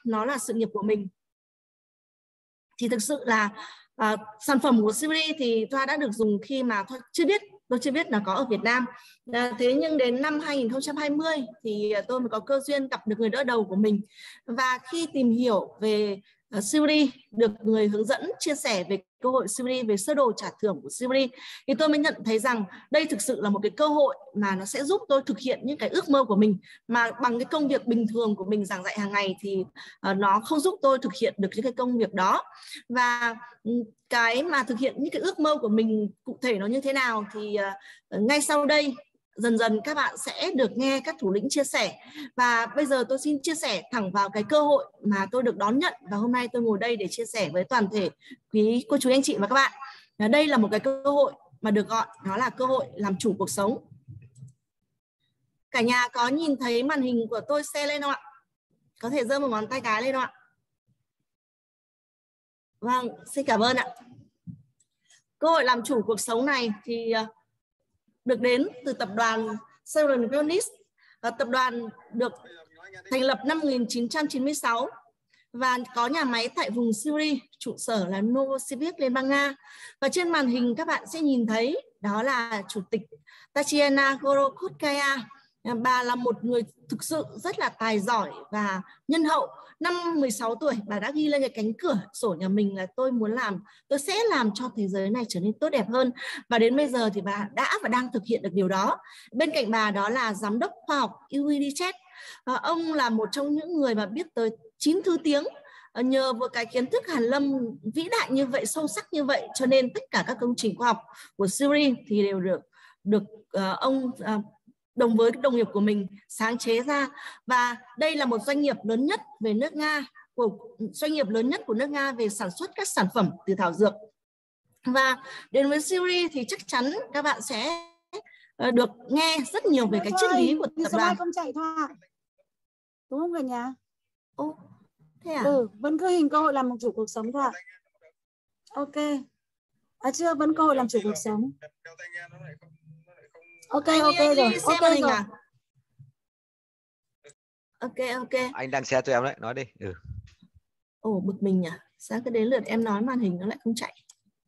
nó là sự nghiệp của mình. Thì thực sự là sản phẩm của Siri thì Thoa đã được dùng khi mà tôi chưa biết là có ở Việt Nam. Thế nhưng đến năm 2020 thì tôi mới có cơ duyên gặp được người đỡ đầu của mình. Và khi tìm hiểu về Siri, được người hướng dẫn chia sẻ về cơ hội Siri, về sơ đồ trả thưởng của Siri, thì tôi mới nhận thấy rằng đây thực sự là một cái cơ hội mà nó sẽ giúp tôi thực hiện những cái ước mơ của mình, mà bằng cái công việc bình thường của mình giảng dạy hàng ngày thì nó không giúp tôi thực hiện được những cái công việc đó. Và cái mà thực hiện những cái ước mơ của mình cụ thể nó như thế nào thì ngay sau đây dần dần các bạn sẽ được nghe các thủ lĩnh chia sẻ. Và bây giờ tôi xin chia sẻ thẳng vào cái cơ hội mà tôi được đón nhận, và hôm nay tôi ngồi đây để chia sẻ với toàn thể quý cô chú anh chị và các bạn. Đây là một cái cơ hội mà được gọi nó là cơ hội làm chủ cuộc sống. Cả nhà có nhìn thấy màn hình của tôi share lên không ạ? Có thể giơ một ngón tay cái lên không ạ? Vâng, xin cảm ơn ạ. Cơ hội làm chủ cuộc sống này thì được đến từ tập đoàn Southern Venice. Tập đoàn được thành lập năm 1996 và có nhà máy tại vùng Syria, trụ sở là Novosibirsk, Liên bang Nga. Và trên màn hình các bạn sẽ nhìn thấy đó là Chủ tịch Tatiana Gorokhotskaya. Bà là một người thực sự rất là tài giỏi và nhân hậu. Năm 16 tuổi, bà đã ghi lên cái cánh cửa sổ nhà mình là tôi sẽ làm cho thế giới này trở nên tốt đẹp hơn. Và đến bây giờ thì bà đã và đang thực hiện được điều đó. Bên cạnh bà đó là giám đốc khoa học Yuri Dichet. Ông là một trong những người mà biết tới 9 thứ tiếng. Nhờ vào cái kiến thức hàn lâm vĩ đại như vậy, sâu sắc như vậy, cho nên tất cả các công trình khoa học của Syria thì đều được ông đồng với đồng nghiệp của mình sáng chế ra. Và đây là một doanh nghiệp lớn nhất về nước Nga, doanh nghiệp lớn nhất của nước Nga về sản xuất các sản phẩm từ thảo dược. Và đến với Syria thì chắc chắn các bạn sẽ được nghe rất nhiều về cái triết lý của tập đoàn. Không chạy Thoa, đúng không cả nhà? Ô, thế à? Vẫn cứ hình cơ hội làm chủ cuộc sống thôi ạ. Ok. Chưa, vẫn cơ hội làm chủ cuộc sống. Ok rồi. Ok rồi. Ok. Anh đang share cho em đấy, nói đi. Ồ, bực mình nhỉ? Sao cứ đến lượt em nói màn hình nó lại không chạy?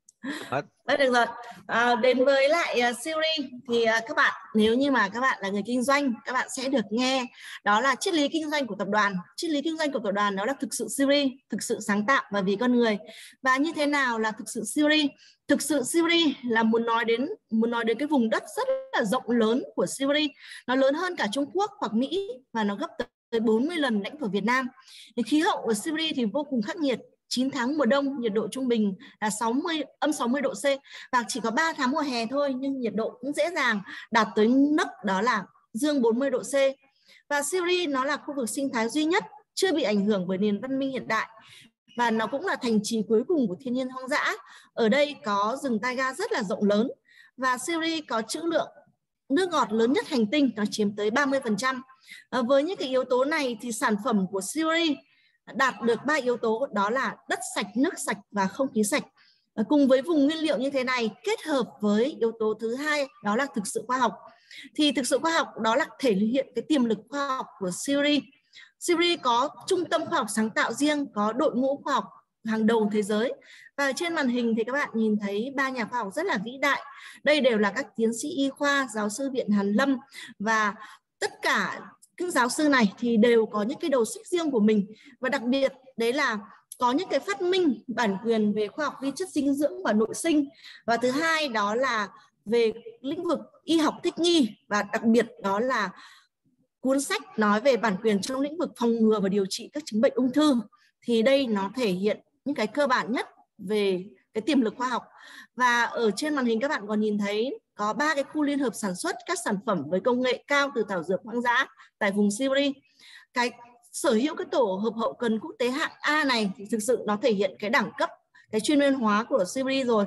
Được rồi. Đến với lại Siri thì các bạn, nếu như mà các bạn là người kinh doanh, các bạn sẽ được nghe đó là triết lý kinh doanh của tập đoàn. Triết lý kinh doanh của tập đoàn đó là thực sự Siri, thực sự sáng tạo và vì con người. Và như thế nào là thực sự Siri? Thực sự Siri là muốn nói đến cái vùng đất rất là rộng lớn của Siri. Nó lớn hơn cả Trung Quốc hoặc Mỹ và nó gấp tới 40 lần lãnh thổ Việt Nam. Thì khí hậu ở Siri thì vô cùng khắc nghiệt. 9 tháng mùa đông, nhiệt độ trung bình là âm 60 độ C, và chỉ có 3 tháng mùa hè thôi, nhưng nhiệt độ cũng dễ dàng đạt tới mức đó là dương 40 độ C. Và Siri nó là khu vực sinh thái duy nhất chưa bị ảnh hưởng bởi nền văn minh hiện đại, và nó cũng là thành trì cuối cùng của thiên nhiên hoang dã. Ở đây có rừng taiga rất là rộng lớn, và Siri có trữ lượng nước ngọt lớn nhất hành tinh, nó chiếm tới 30%. Với những cái yếu tố này thì sản phẩm của Siri đạt được 3 yếu tố, đó là đất sạch, nước sạch và không khí sạch. Cùng với vùng nguyên liệu như thế này kết hợp với yếu tố thứ hai đó là thực sự khoa học. Thì thực sự khoa học đó là thể hiện cái tiềm lực khoa học của Siri. Siri có trung tâm khoa học sáng tạo riêng, có đội ngũ khoa học hàng đầu thế giới. Và trên màn hình thì các bạn nhìn thấy 3 nhà khoa học rất là vĩ đại. Đây đều là các tiến sĩ y khoa, giáo sư Viện Hàn Lâm, và tất cả các giáo sư này thì đều có những cái đầu sách riêng của mình, và đặc biệt đấy là có những cái phát minh bản quyền về khoa học vi chất dinh dưỡng và nội sinh, và thứ hai đó là về lĩnh vực y học thích nghi, và đặc biệt đó là cuốn sách nói về bản quyền trong lĩnh vực phòng ngừa và điều trị các chứng bệnh ung thư. Thì đây nó thể hiện những cái cơ bản nhất về cái tiềm lực khoa học. Và ở trên màn hình các bạn còn nhìn thấy có 3 cái khu liên hợp sản xuất các sản phẩm với công nghệ cao từ thảo dược hoang dã tại vùng Siri. Cái sở hữu cái tổ hợp hậu cần quốc tế hạng A này thì thực sự nó thể hiện cái đẳng cấp, cái chuyên môn hóa của Siri rồi.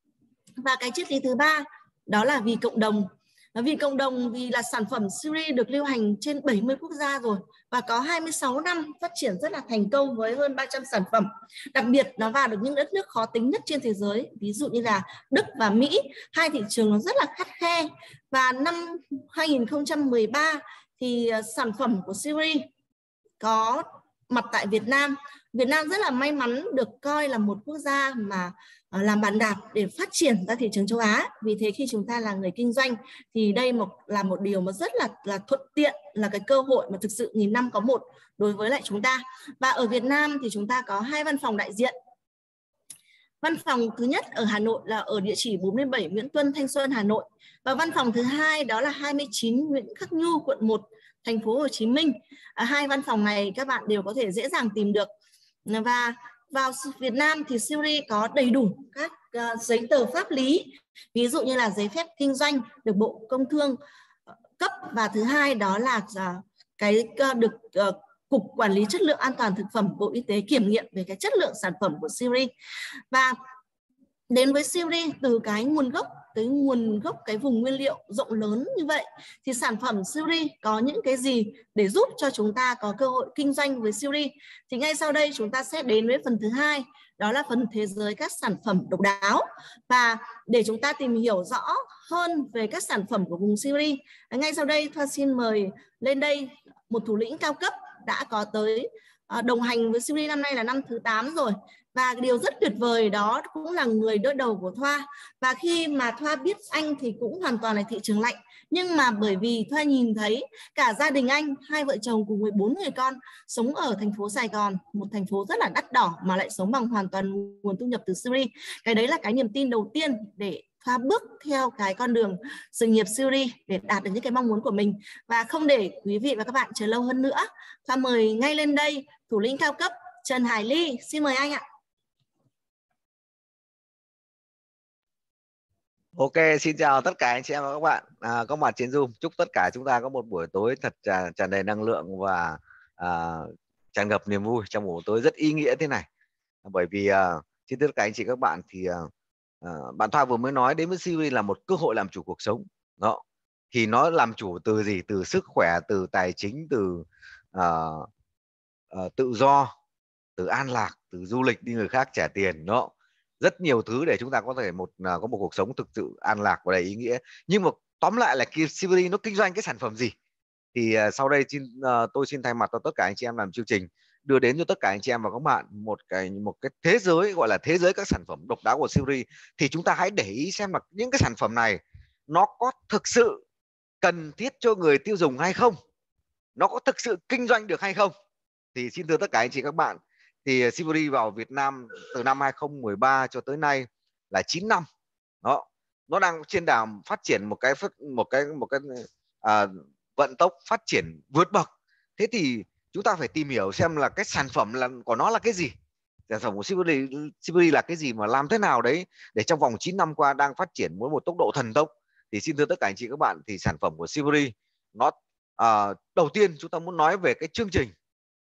Và cái triết lý thứ ba đó là vì cộng đồng. Vì cộng đồng vì là sản phẩm Siri được lưu hành trên 70 quốc gia rồi, và có 26 năm phát triển rất là thành công với hơn 300 sản phẩm. Đặc biệt nó vào được những đất nước khó tính nhất trên thế giới, ví dụ như là Đức và Mỹ, hai thị trường nó rất là khắt khe. Và năm 2013 thì sản phẩm của Siri có mặt tại Việt Nam. Việt Nam rất là may mắn được coi là một quốc gia mà làm bàn đạp để phát triển ra thị trường châu Á. Vì thế khi chúng ta là người kinh doanh thì đây là một điều mà rất là thuận tiện, là cái cơ hội mà thực sự nghìn năm có một đối với lại chúng ta. Và ở Việt Nam thì chúng ta có 2 văn phòng đại diện. Văn phòng thứ nhất ở Hà Nội là ở địa chỉ 47 Nguyễn Tuân, Thanh Xuân, Hà Nội. Và văn phòng thứ hai đó là 29 Nguyễn Khắc Nhu, quận 1, thành phố Hồ Chí Minh. 2 văn phòng này các bạn đều có thể dễ dàng tìm được. Và vào Việt Nam thì Siri có đầy đủ các giấy tờ pháp lý, ví dụ như là giấy phép kinh doanh được Bộ Công Thương cấp, và thứ hai đó là cái được Cục Quản lý Chất lượng An toàn Thực phẩm Bộ Y tế kiểm nghiệm về cái chất lượng sản phẩm của Siri. Và đến với Siri từ cái nguồn gốc cái vùng nguyên liệu rộng lớn như vậy thì sản phẩm Siri có những cái gì để giúp cho chúng ta có cơ hội kinh doanh với Siri. Thì ngay sau đây chúng ta sẽ đến với phần thứ hai, đó là phần thế giới các sản phẩm độc đáo. Và để chúng ta tìm hiểu rõ hơn về các sản phẩm của vùng Siri, ngay sau đây Thoa xin mời lên đây một thủ lĩnh cao cấp đã có tới đồng hành với Siri năm nay là năm thứ 8 rồi. Và điều rất tuyệt vời đó cũng là người đỡ đầu của Thoa. Và khi mà Thoa biết anh thì cũng hoàn toàn là thị trường lạnh. Nhưng mà bởi vì Thoa nhìn thấy cả gia đình anh, 2 vợ chồng cùng 14 người con sống ở thành phố Sài Gòn, một thành phố rất là đắt đỏ mà lại sống bằng hoàn toàn nguồn thu nhập từ Siri. Cái đấy là cái niềm tin đầu tiên để Thoa bước theo cái con đường sự nghiệp Siri để đạt được những cái mong muốn của mình. Và không để quý vị và các bạn chờ lâu hơn nữa, Thoa mời ngay lên đây thủ lĩnh cao cấp Trần Hải Ly. Xin mời anh ạ. Ok, xin chào tất cả anh chị em và các bạn có mặt trên Zoom. Chúc tất cả chúng ta có một buổi tối thật tràn đầy năng lượng và tràn ngập niềm vui trong một buổi tối rất ý nghĩa thế này. Bởi vì xin tất cả anh chị các bạn thì bạn Thoa vừa mới nói đến với Siri là một cơ hội làm chủ cuộc sống. Đó. Thì nó làm chủ từ gì? Từ sức khỏe, từ tài chính, từ tự do, từ an lạc, từ du lịch đi người khác trả tiền. Đó. Rất nhiều thứ để chúng ta có thể có một cuộc sống thực sự an lạc và đầy ý nghĩa. Nhưng mà tóm lại là Siri nó kinh doanh cái sản phẩm gì thì sau đây tôi xin thay mặt cho tất cả anh chị em làm chương trình đưa đến cho tất cả anh chị em và các bạn một cái thế giới gọi là thế giới các sản phẩm độc đáo của Siri. Thì chúng ta hãy để ý xem là những cái sản phẩm này nó có thực sự cần thiết cho người tiêu dùng hay không, nó có thực sự kinh doanh được hay không. Thì xin thưa tất cả anh chị các bạn, thì Siri vào Việt Nam từ năm 2013 cho tới nay là 9 năm. Đó. Nó đang trên đà phát triển một cái vận tốc phát triển vượt bậc. Thế thì chúng ta phải tìm hiểu xem là cái sản phẩm của nó là cái gì. Sản phẩm của Siri là cái gì, mà làm thế nào đấy để trong vòng 9 năm qua đang phát triển với một tốc độ thần tốc. Thì xin thưa tất cả anh chị các bạn, thì sản phẩm của Siri nó đầu tiên chúng ta muốn nói về cái chương trình.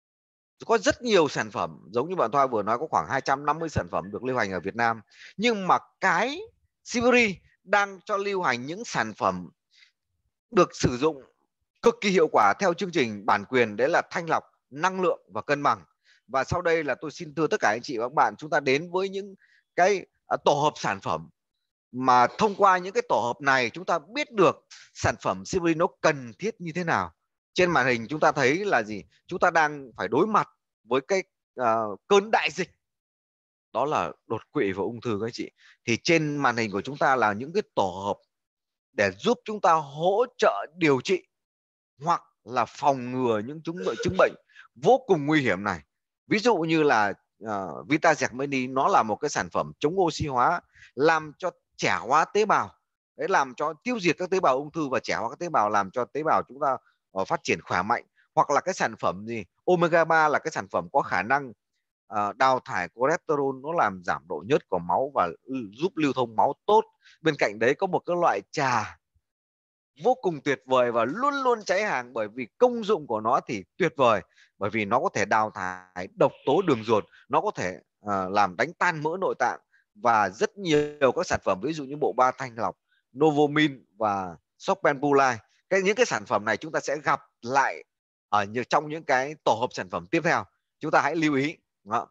Có rất nhiều sản phẩm, giống như bạn Thoa vừa nói, có khoảng 250 sản phẩm được lưu hành ở Việt Nam. Nhưng mà cái Siri đang cho lưu hành những sản phẩm được sử dụng cực kỳ hiệu quả theo chương trình bản quyền, đấy là thanh lọc, năng lượng và cân bằng. Và sau đây là tôi xin thưa tất cả anh chị và các bạn, chúng ta đến với những cái tổ hợp sản phẩm mà thông qua những cái tổ hợp này chúng ta biết được sản phẩm Siri nó cần thiết như thế nào. Trên màn hình chúng ta thấy là gì? Chúng ta đang phải đối mặt với cái cơn đại dịch, đó là đột quỵ và ung thư các anh chị. Thì trên màn hình của chúng ta là những cái tổ hợp để giúp chúng ta hỗ trợ điều trị hoặc là phòng ngừa những chứng bệnh vô cùng nguy hiểm này. Ví dụ như là Vitagec Mini, nó là một cái sản phẩm chống oxy hóa, làm cho trẻ hóa tế bào, đấy, làm cho tiêu diệt các tế bào ung thư và trẻ hóa các tế bào, làm cho tế bào chúng ta phát triển khỏe mạnh. Hoặc là cái sản phẩm gì Omega 3 là cái sản phẩm có khả năng đào thải cholesterol, nó làm giảm độ nhớt của máu và giúp lưu thông máu tốt. Bên cạnh đấy có một cái loại trà vô cùng tuyệt vời và luôn luôn cháy hàng, bởi vì công dụng của nó thì tuyệt vời, bởi vì nó có thể đào thải độc tố đường ruột, nó có thể làm đánh tan mỡ nội tạng, và rất nhiều các sản phẩm ví dụ như bộ ba thanh lọc, Novomin và Socpenpulai. Những cái sản phẩm này chúng ta sẽ gặp lại trong những cái tổ hợp sản phẩm tiếp theo, chúng ta hãy lưu ý. Đó.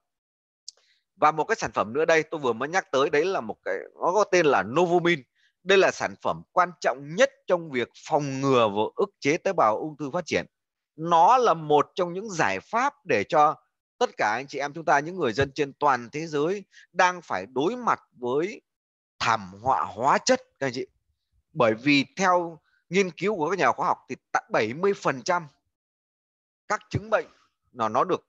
Và một cái sản phẩm nữa đây tôi vừa mới nhắc tới, đấy là một cái, nó có tên là Novomin. Đây là sản phẩm quan trọng nhất trong việc phòng ngừa và ức chế tế bào ung thư phát triển. Nó là một trong những giải pháp để cho tất cả anh chị em chúng ta, những người dân trên toàn thế giới đang phải đối mặt với thảm họa hóa chất các anh chị. Bởi vì theo nghiên cứu của các nhà khoa học thì 70% các chứng bệnh nó được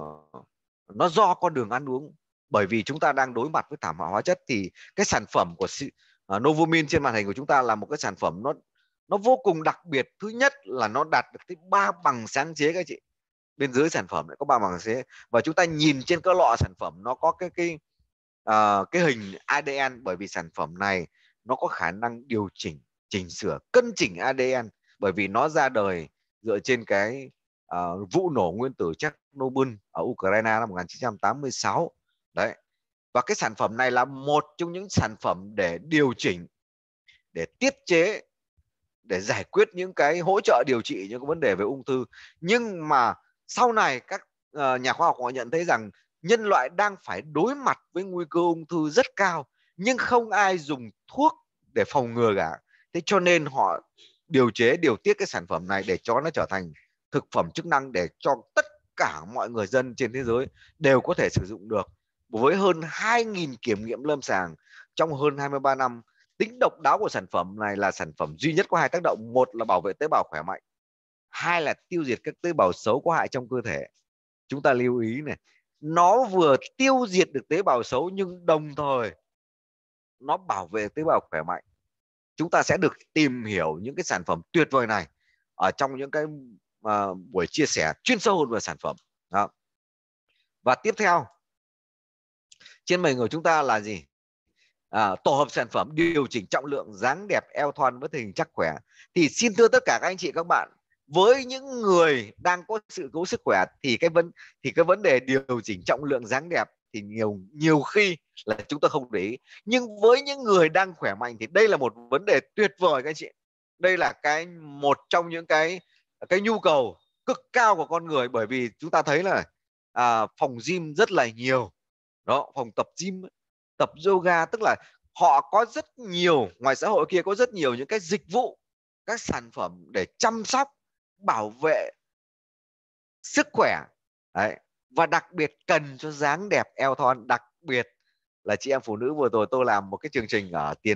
nó do con đường ăn uống. Bởi vì chúng ta đang đối mặt với thảm họa hóa chất thì cái sản phẩm của Novomin trên màn hình của chúng ta là một cái sản phẩm nó vô cùng đặc biệt. Thứ nhất là nó đạt được tới 3 bằng sáng chế các chị. Bên dưới sản phẩm lại có 3 bằng sáng chế, và chúng ta nhìn trên cái lọ sản phẩm nó có cái hình ADN, bởi vì sản phẩm này nó có khả năng điều chỉnh, chỉnh sửa, cân chỉnh ADN, bởi vì nó ra đời dựa trên cái vụ nổ nguyên tử Chernobyl ở Ukraine năm 1986 đấy. Và cái sản phẩm này là một trong những sản phẩm để điều chỉnh, để tiết chế, để giải quyết những cái hỗ trợ điều trị những cái vấn đề về ung thư. Nhưng mà sau này các nhà khoa học họ nhận thấy rằng nhân loại đang phải đối mặt với nguy cơ ung thư rất cao, nhưng không ai dùng thuốc để phòng ngừa cả. Thế cho nên họ điều tiết cái sản phẩm này để cho nó trở thành thực phẩm chức năng, để cho tất cả mọi người dân trên thế giới đều có thể sử dụng được. Với hơn 2.000 kiểm nghiệm lâm sàng trong hơn 23 năm, tính độc đáo của sản phẩm này là sản phẩm duy nhất có 2 tác động. Một là bảo vệ tế bào khỏe mạnh, 2 là tiêu diệt các tế bào xấu có hại trong cơ thể. Chúng ta lưu ý này, nó vừa tiêu diệt được tế bào xấu nhưng đồng thời nó bảo vệ tế bào khỏe mạnh. Chúng ta sẽ được tìm hiểu những cái sản phẩm tuyệt vời này ở trong những cái buổi chia sẻ chuyên sâu hơn về sản phẩm. Đó. Và tiếp theo trên màn hình của chúng ta là gì? Tổ hợp sản phẩm điều chỉnh trọng lượng, dáng đẹp, eo thon với hình chắc khỏe. Thì xin thưa tất cả các anh chị các bạn, với những người đang có sự cố sức khỏe thì cái vấn đề điều chỉnh trọng lượng, dáng đẹp thì nhiều khi là chúng ta không để ý. Nhưng với những người đang khỏe mạnh thì đây là một vấn đề tuyệt vời các anh chị. Đây là một trong những cái nhu cầu cực cao của con người, bởi vì chúng ta thấy là phòng gym rất là nhiều đó, phòng tập gym, tập yoga, tức là họ có rất nhiều, ngoài xã hội kia có rất nhiều những cái dịch vụ, các sản phẩm để chăm sóc, bảo vệ sức khỏe đấy. Và đặc biệt cần cho dáng đẹp, eo thon. Đặc biệt là chị em phụ nữ, vừa rồi tôi làm một cái chương trình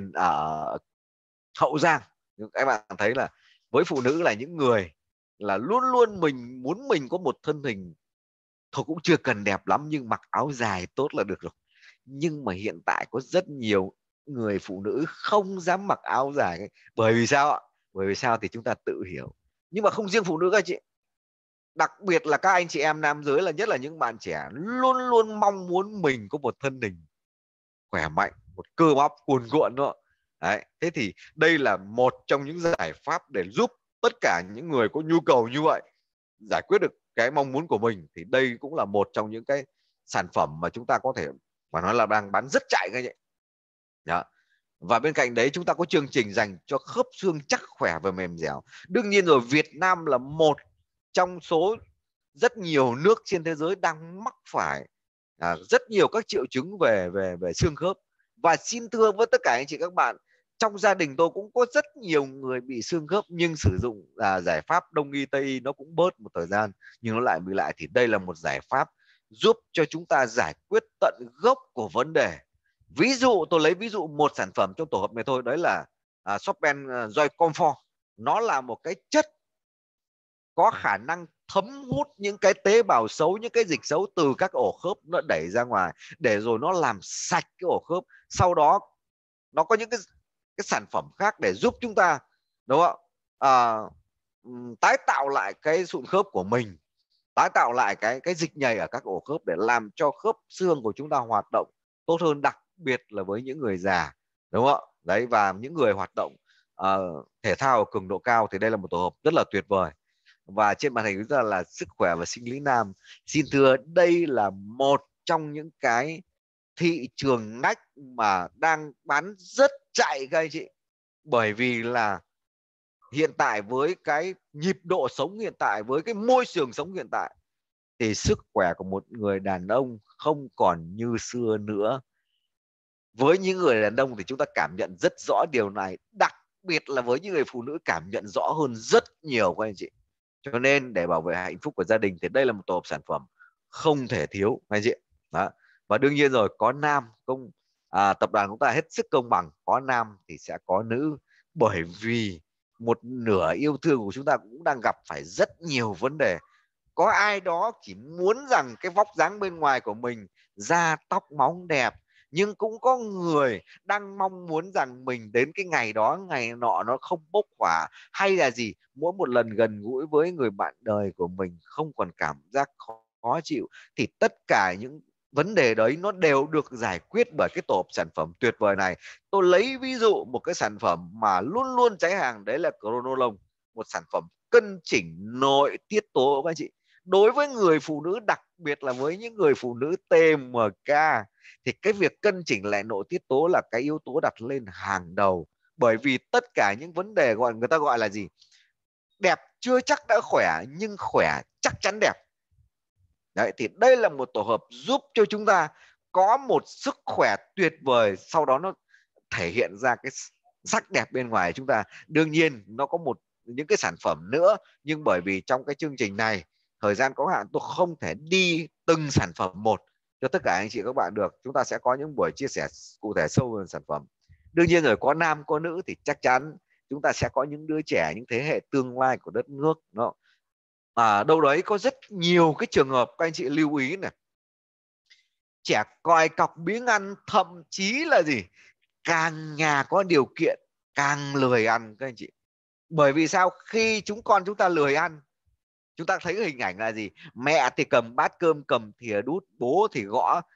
ở Hậu Giang, các bạn thấy là với phụ nữ là những người là luôn luôn mình có một thân hình thôi cũng chưa cần đẹp lắm, nhưng mặc áo dài tốt là được rồi. Nhưng mà hiện tại có rất nhiều người phụ nữ không dám mặc áo dài. Bởi vì sao ạ? Bởi vì sao thì chúng ta tự hiểu. Nhưng mà không riêng phụ nữ các chị, đặc biệt là các anh chị em nam giới, là nhất là những bạn trẻ, luôn luôn mong muốn mình có một thân hình khỏe mạnh, một cơ bắp cuồn cuộn đó. Đấy. Thế thì đây là một trong những giải pháp để giúp tất cả những người có nhu cầu như vậy giải quyết được cái mong muốn của mình. Thì đây cũng là một trong những cái sản phẩm mà chúng ta có thể mà nói là đang bán rất chạy các vậy. Đó. Và bên cạnh đấy chúng ta có chương trình dành cho khớp xương chắc khỏe và mềm dẻo. Đương nhiên rồi, Việt Nam là một trong số rất nhiều nước trên thế giới đang mắc phải rất nhiều các triệu chứng về xương khớp. Và xin thưa với tất cả anh chị các bạn, trong gia đình tôi cũng có rất nhiều người bị xương khớp, nhưng sử dụng giải pháp đông y tây y nó cũng bớt một thời gian nhưng nó lại bị lại. Thì đây là một giải pháp giúp cho chúng ta giải quyết tận gốc của vấn đề. Ví dụ tôi lấy ví dụ một sản phẩm trong tổ hợp này thôi, đấy là Sopen Joy Comfort. Nó là một cái chất có khả năng thấm hút những cái tế bào xấu, những cái dịch xấu từ các ổ khớp, nó đẩy ra ngoài để rồi nó làm sạch cái ổ khớp. Sau đó nó có những cái sản phẩm khác để giúp chúng ta, đúng không ạ, tái tạo lại cái sụn khớp của mình, tái tạo lại cái dịch nhầy ở các ổ khớp để làm cho khớp xương của chúng ta hoạt động tốt hơn, đặc biệt là với những người già, đúng không ạ? Đấy, và những người hoạt động thể thao cường độ cao thì đây là một tổ hợp rất là tuyệt vời. Và trên màn hình chúng ta là sức khỏe và sinh lý nam. Xin thưa, đây là một trong những cái thị trường ngách mà đang bán rất chạy các anh chị. Bởi vì là hiện tại với cái nhịp độ sống hiện tại, với cái môi trường sống hiện tại, thì sức khỏe của một người đàn ông không còn như xưa nữa. Với những người đàn ông thì chúng ta cảm nhận rất rõ điều này, đặc biệt là với những người phụ nữ cảm nhận rõ hơn rất nhiều các anh chị. Cho nên để bảo vệ hạnh phúc của gia đình thì đây là một tổ hợp sản phẩm không thể thiếu anh chị. Đó. Và đương nhiên rồi, có nam tập đoàn chúng ta hết sức công bằng, có nam thì sẽ có nữ, bởi vì một nửa yêu thương của chúng ta cũng đang gặp phải rất nhiều vấn đề. Có ai đó chỉ muốn rằng cái vóc dáng bên ngoài của mình, da tóc móng đẹp, nhưng cũng có người đang mong muốn rằng mình đến cái ngày đó, ngày nọ nó không bốc hỏa, hay là gì, mỗi một lần gần gũi với người bạn đời của mình không còn cảm giác khó chịu. Thì tất cả những vấn đề đấy nó đều được giải quyết bởi cái tổ hợp sản phẩm tuyệt vời này. Tôi lấy ví dụ một cái sản phẩm mà luôn luôn cháy hàng, đấy là Chronolong, một sản phẩm cân chỉnh nội tiết tố các anh chị. Đối với người phụ nữ, đặc biệt là với những người phụ nữ TMK, thì cái việc cân chỉnh lại nội tiết tố là cái yếu tố đặt lên hàng đầu. Bởi vì tất cả những vấn đề người ta gọi là gì, đẹp chưa chắc đã khỏe, nhưng khỏe chắc chắn đẹp. Đấy, thì đây là một tổ hợp giúp cho chúng ta có một sức khỏe tuyệt vời, sau đó nó thể hiện ra cái sắc đẹp bên ngoài chúng ta. Đương nhiên nó có những cái sản phẩm nữa, nhưng bởi vì trong cái chương trình này thời gian có hạn, tôi không thể đi từng sản phẩm một cho tất cả anh chị các bạn được. Chúng ta sẽ có những buổi chia sẻ cụ thể sâu hơn sản phẩm. Đương nhiên rồi, có nam có nữ thì chắc chắn chúng ta sẽ có những đứa trẻ, những thế hệ tương lai của đất nước. Đâu đấy có rất nhiều cái trường hợp các anh chị lưu ý này, trẻ còi cọc biếng ăn, thậm chí là gì, càng nhà có điều kiện càng lười ăn các anh chị. Bởi vì sao? Khi chúng ta lười ăn, chúng ta thấy hình ảnh là gì, mẹ thì cầm bát cơm, cầm thìa đút, bố thì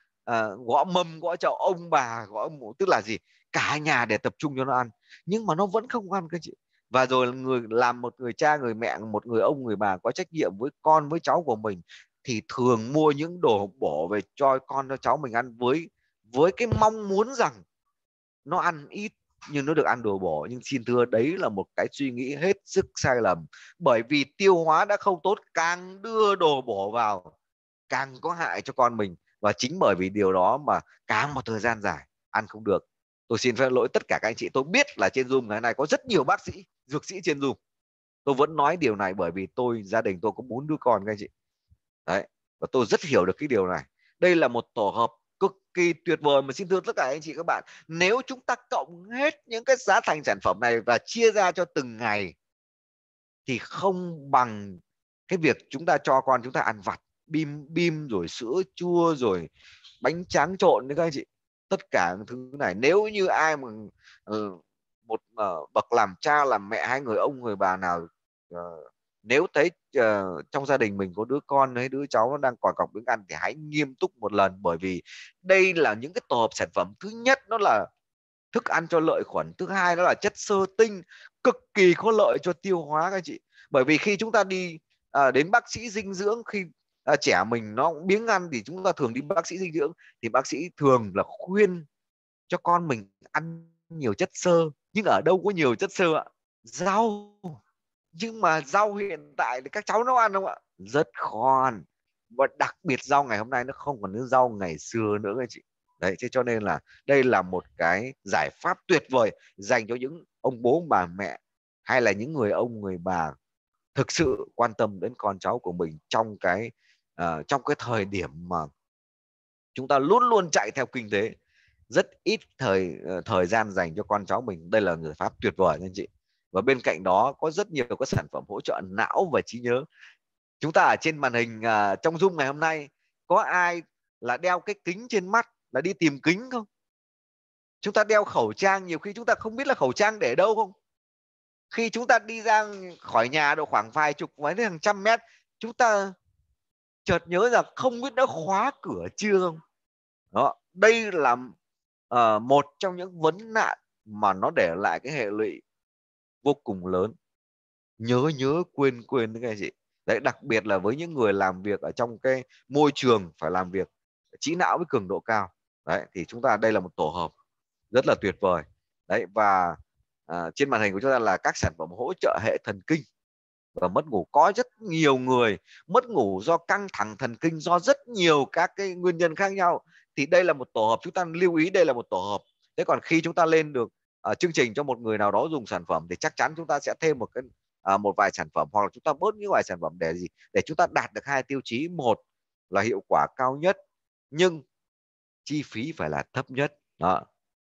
gõ mâm, gõ chậu, ông bà gõ mũ, tức là gì, cả nhà để tập trung cho nó ăn, nhưng mà nó vẫn không ăn các chị. Và rồi một người cha, người mẹ, một người ông, người bà có trách nhiệm với con, với cháu của mình, thì thường mua những đồ bổ về cho con, cho cháu mình ăn, với cái mong muốn rằng nó ăn ít nhưng nó được ăn đồ bổ. Nhưng xin thưa, đấy là một cái suy nghĩ hết sức sai lầm. Bởi vì tiêu hóa đã không tốt, càng đưa đồ bổ vào càng có hại cho con mình. Và chính bởi vì điều đó mà cả một thời gian dài ăn không được. Tôi xin phép lỗi tất cả các anh chị. Tôi biết là trên Zoom ngày nay có rất nhiều bác sĩ, dược sĩ trên Zoom. Tôi vẫn nói điều này bởi vì gia đình tôi có 4 đứa con các anh chị. Đấy. Và tôi rất hiểu được cái điều này. Đây là một tổ hợp cực kỳ tuyệt vời mà xin thưa tất cả anh chị các bạn, nếu chúng ta cộng hết những cái giá thành sản phẩm này và chia ra cho từng ngày thì không bằng cái việc chúng ta cho con chúng ta ăn vặt, bim rồi sữa chua rồi bánh tráng trộn đấy các anh chị. Tất cả những thứ này, nếu như ai mà một bậc làm cha làm mẹ hay người ông người bà nào nếu thấy trong gia đình mình có đứa con hay đứa cháu nó đang còi cọc biếng ăn thì hãy nghiêm túc một lần. Bởi vì đây là những cái tổ hợp sản phẩm, thứ nhất nó là thức ăn cho lợi khuẩn, thứ hai nó là chất xơ tinh cực kỳ có lợi cho tiêu hóa các anh chị. Bởi vì khi chúng ta đi đến bác sĩ dinh dưỡng, khi trẻ mình nó biếng ăn thì chúng ta thường đi bác sĩ dinh dưỡng, thì bác sĩ thường là khuyên cho con mình ăn nhiều chất xơ. Nhưng ở đâu có nhiều chất xơ ạ? Rau. Nhưng mà rau hiện tại thì các cháu nó ăn không ạ? Rất khó ăn. Và đặc biệt rau ngày hôm nay nó không còn những rau ngày xưa nữa các chị. Đấy, thế cho nên là đây là một cái giải pháp tuyệt vời dành cho những ông bố bà mẹ hay là những người ông người bà thực sự quan tâm đến con cháu của mình trong cái thời điểm mà chúng ta luôn luôn chạy theo kinh tế, rất ít thời gian dành cho con cháu mình. Đây là giải pháp tuyệt vời anh chị. Và bên cạnh đó có rất nhiều các sản phẩm hỗ trợ não và trí nhớ. Chúng ta ở trên màn hình trong Zoom ngày hôm nay, có ai là đeo cái kính trên mắt là đi tìm kính không? Chúng ta đeo khẩu trang, nhiều khi chúng ta không biết là khẩu trang để đâu không? Khi chúng ta đi ra khỏi nhà độ khoảng vài chục mấy đến hàng trăm mét, chúng ta chợt nhớ rằng không biết đã khóa cửa chưa không? Đó, đây là một trong những vấn nạn mà nó để lại cái hệ lụy vô cùng lớn. Nhớ quên đấy các chị. Đấy, đặc biệt là với những người làm việc ở trong cái môi trường phải làm việc trí não với cường độ cao. Đấy, thì chúng ta đây là một tổ hợp rất là tuyệt vời. Đấy, và trên màn hình của chúng ta là các sản phẩm hỗ trợ hệ thần kinh và mất ngủ. Có rất nhiều người mất ngủ do căng thẳng thần kinh, do rất nhiều các cái nguyên nhân khác nhau. Thì đây là một tổ hợp, chúng ta lưu ý đây là một tổ hợp. Thế còn khi chúng ta lên được chương trình cho một người nào đó dùng sản phẩm thì chắc chắn chúng ta sẽ thêm một vài sản phẩm, hoặc là chúng ta bớt những vài sản phẩm để gì? Để chúng ta đạt được hai tiêu chí. Một là hiệu quả cao nhất, nhưng chi phí phải là thấp nhất. Đó.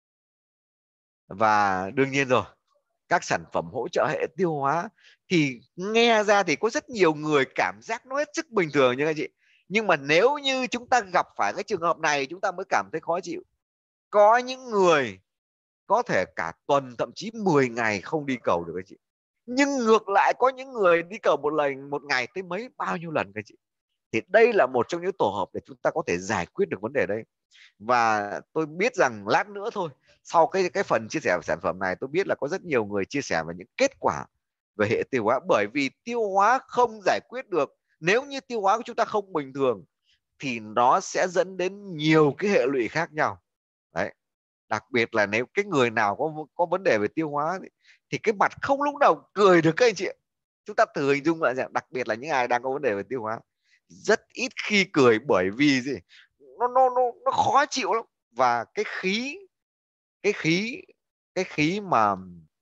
Và đương nhiên rồi, các sản phẩm hỗ trợ hệ tiêu hóa thì nghe ra thì có rất nhiều người cảm giác nó hết sức bình thường như anh chị. Nhưng mà nếu như chúng ta gặp phải cái trường hợp này, chúng ta mới cảm thấy khó chịu. Có những người có thể cả tuần, thậm chí 10 ngày không đi cầu được anh chị. Nhưng ngược lại có những người đi cầu một ngày tới bao nhiêu lần anh chị. Thì đây là một trong những tổ hợp để chúng ta có thể giải quyết được vấn đề đấy. Và tôi biết rằng lát nữa thôi, sau cái phần chia sẻ về sản phẩm này, tôi biết là có rất nhiều người chia sẻ về những kết quả về hệ tiêu hóa. Bởi vì tiêu hóa không giải quyết được, nếu như tiêu hóa của chúng ta không bình thường thì nó sẽ dẫn đến nhiều cái hệ lụy khác nhau. Đấy. Đặc biệt là nếu cái người nào có vấn đề về tiêu hóa thì cái mặt không lúc nào cười được các anh chị. Chúng ta thử hình dung lại rằng, đặc biệt là những ai đang có vấn đề về tiêu hóa, rất ít khi cười, bởi vì gì? Nó khó chịu lắm. Và cái khí mà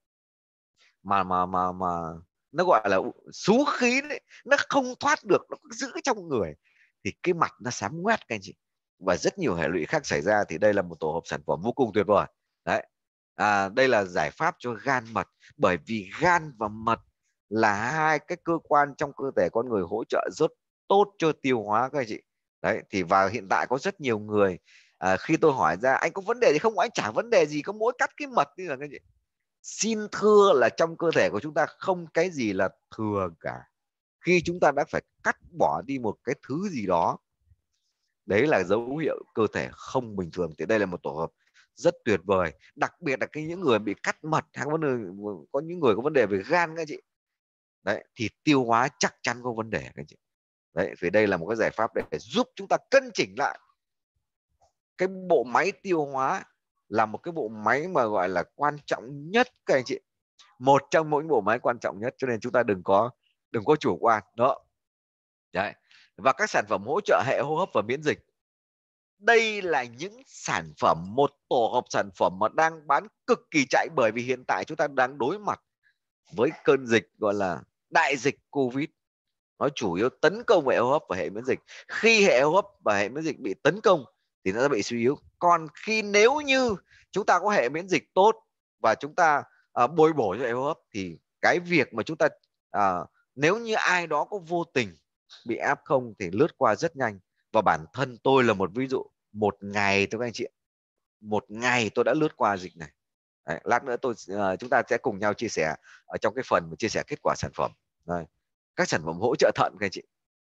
nó gọi là xú khí đấy, nó không thoát được, nó giữ trong người thì cái mặt nó xám ngoét các anh chị, và rất nhiều hệ lụy khác xảy ra. Thì đây là một tổ hợp sản phẩm vô cùng tuyệt vời đấy. Đây là giải pháp cho gan mật, bởi vì gan và mật là hai cái cơ quan trong cơ thể con người hỗ trợ rất tốt cho tiêu hóa các anh chị. Đấy, thì và hiện tại có rất nhiều người khi tôi hỏi ra anh có vấn đề gì không, anh chả vấn đề gì, có mỗi cắt cái mật đi là các anh chị. Xin thưa là trong cơ thể của chúng ta không cái gì là thừa cả. Khi chúng ta đã phải cắt bỏ đi một cái thứ gì đó, đấy là dấu hiệu cơ thể không bình thường. Thì đây là một tổ hợp rất tuyệt vời. Đặc biệt là những người bị cắt mật, hay có những người có vấn đề về gan các chị, đấy, thì tiêu hóa chắc chắn có vấn đề các chị. Đấy, vì đây là một cái giải pháp để giúp chúng ta cân chỉnh lại cái bộ máy tiêu hóa, là một cái bộ máy mà gọi là quan trọng nhất các anh chị, một trong mỗi bộ máy quan trọng nhất, cho nên chúng ta đừng có chủ quan đó. Đấy. Và các sản phẩm hỗ trợ hệ hô hấp và miễn dịch, đây là những sản phẩm, một tổ hợp sản phẩm mà đang bán cực kỳ chạy, bởi vì hiện tại chúng ta đang đối mặt với cơn dịch gọi là đại dịch Covid. Nó chủ yếu tấn công hệ hô hấp và hệ miễn dịch. Khi hệ hô hấp và hệ miễn dịch bị tấn công thì nó sẽ bị suy yếu. Còn nếu như chúng ta có hệ miễn dịch tốt và chúng ta bồi bổ cho hệ hô hấp, thì cái việc mà chúng ta nếu như ai đó có vô tình bị F0 thì lướt qua rất nhanh. Và bản thân tôi là một ví dụ, một ngày tôi các anh chị, một ngày tôi đã lướt qua dịch này. Đấy, lát nữa chúng ta sẽ cùng nhau chia sẻ ở trong cái phần mà chia sẻ kết quả sản phẩm. Đây, các sản phẩm hỗ trợ thận các anh chị,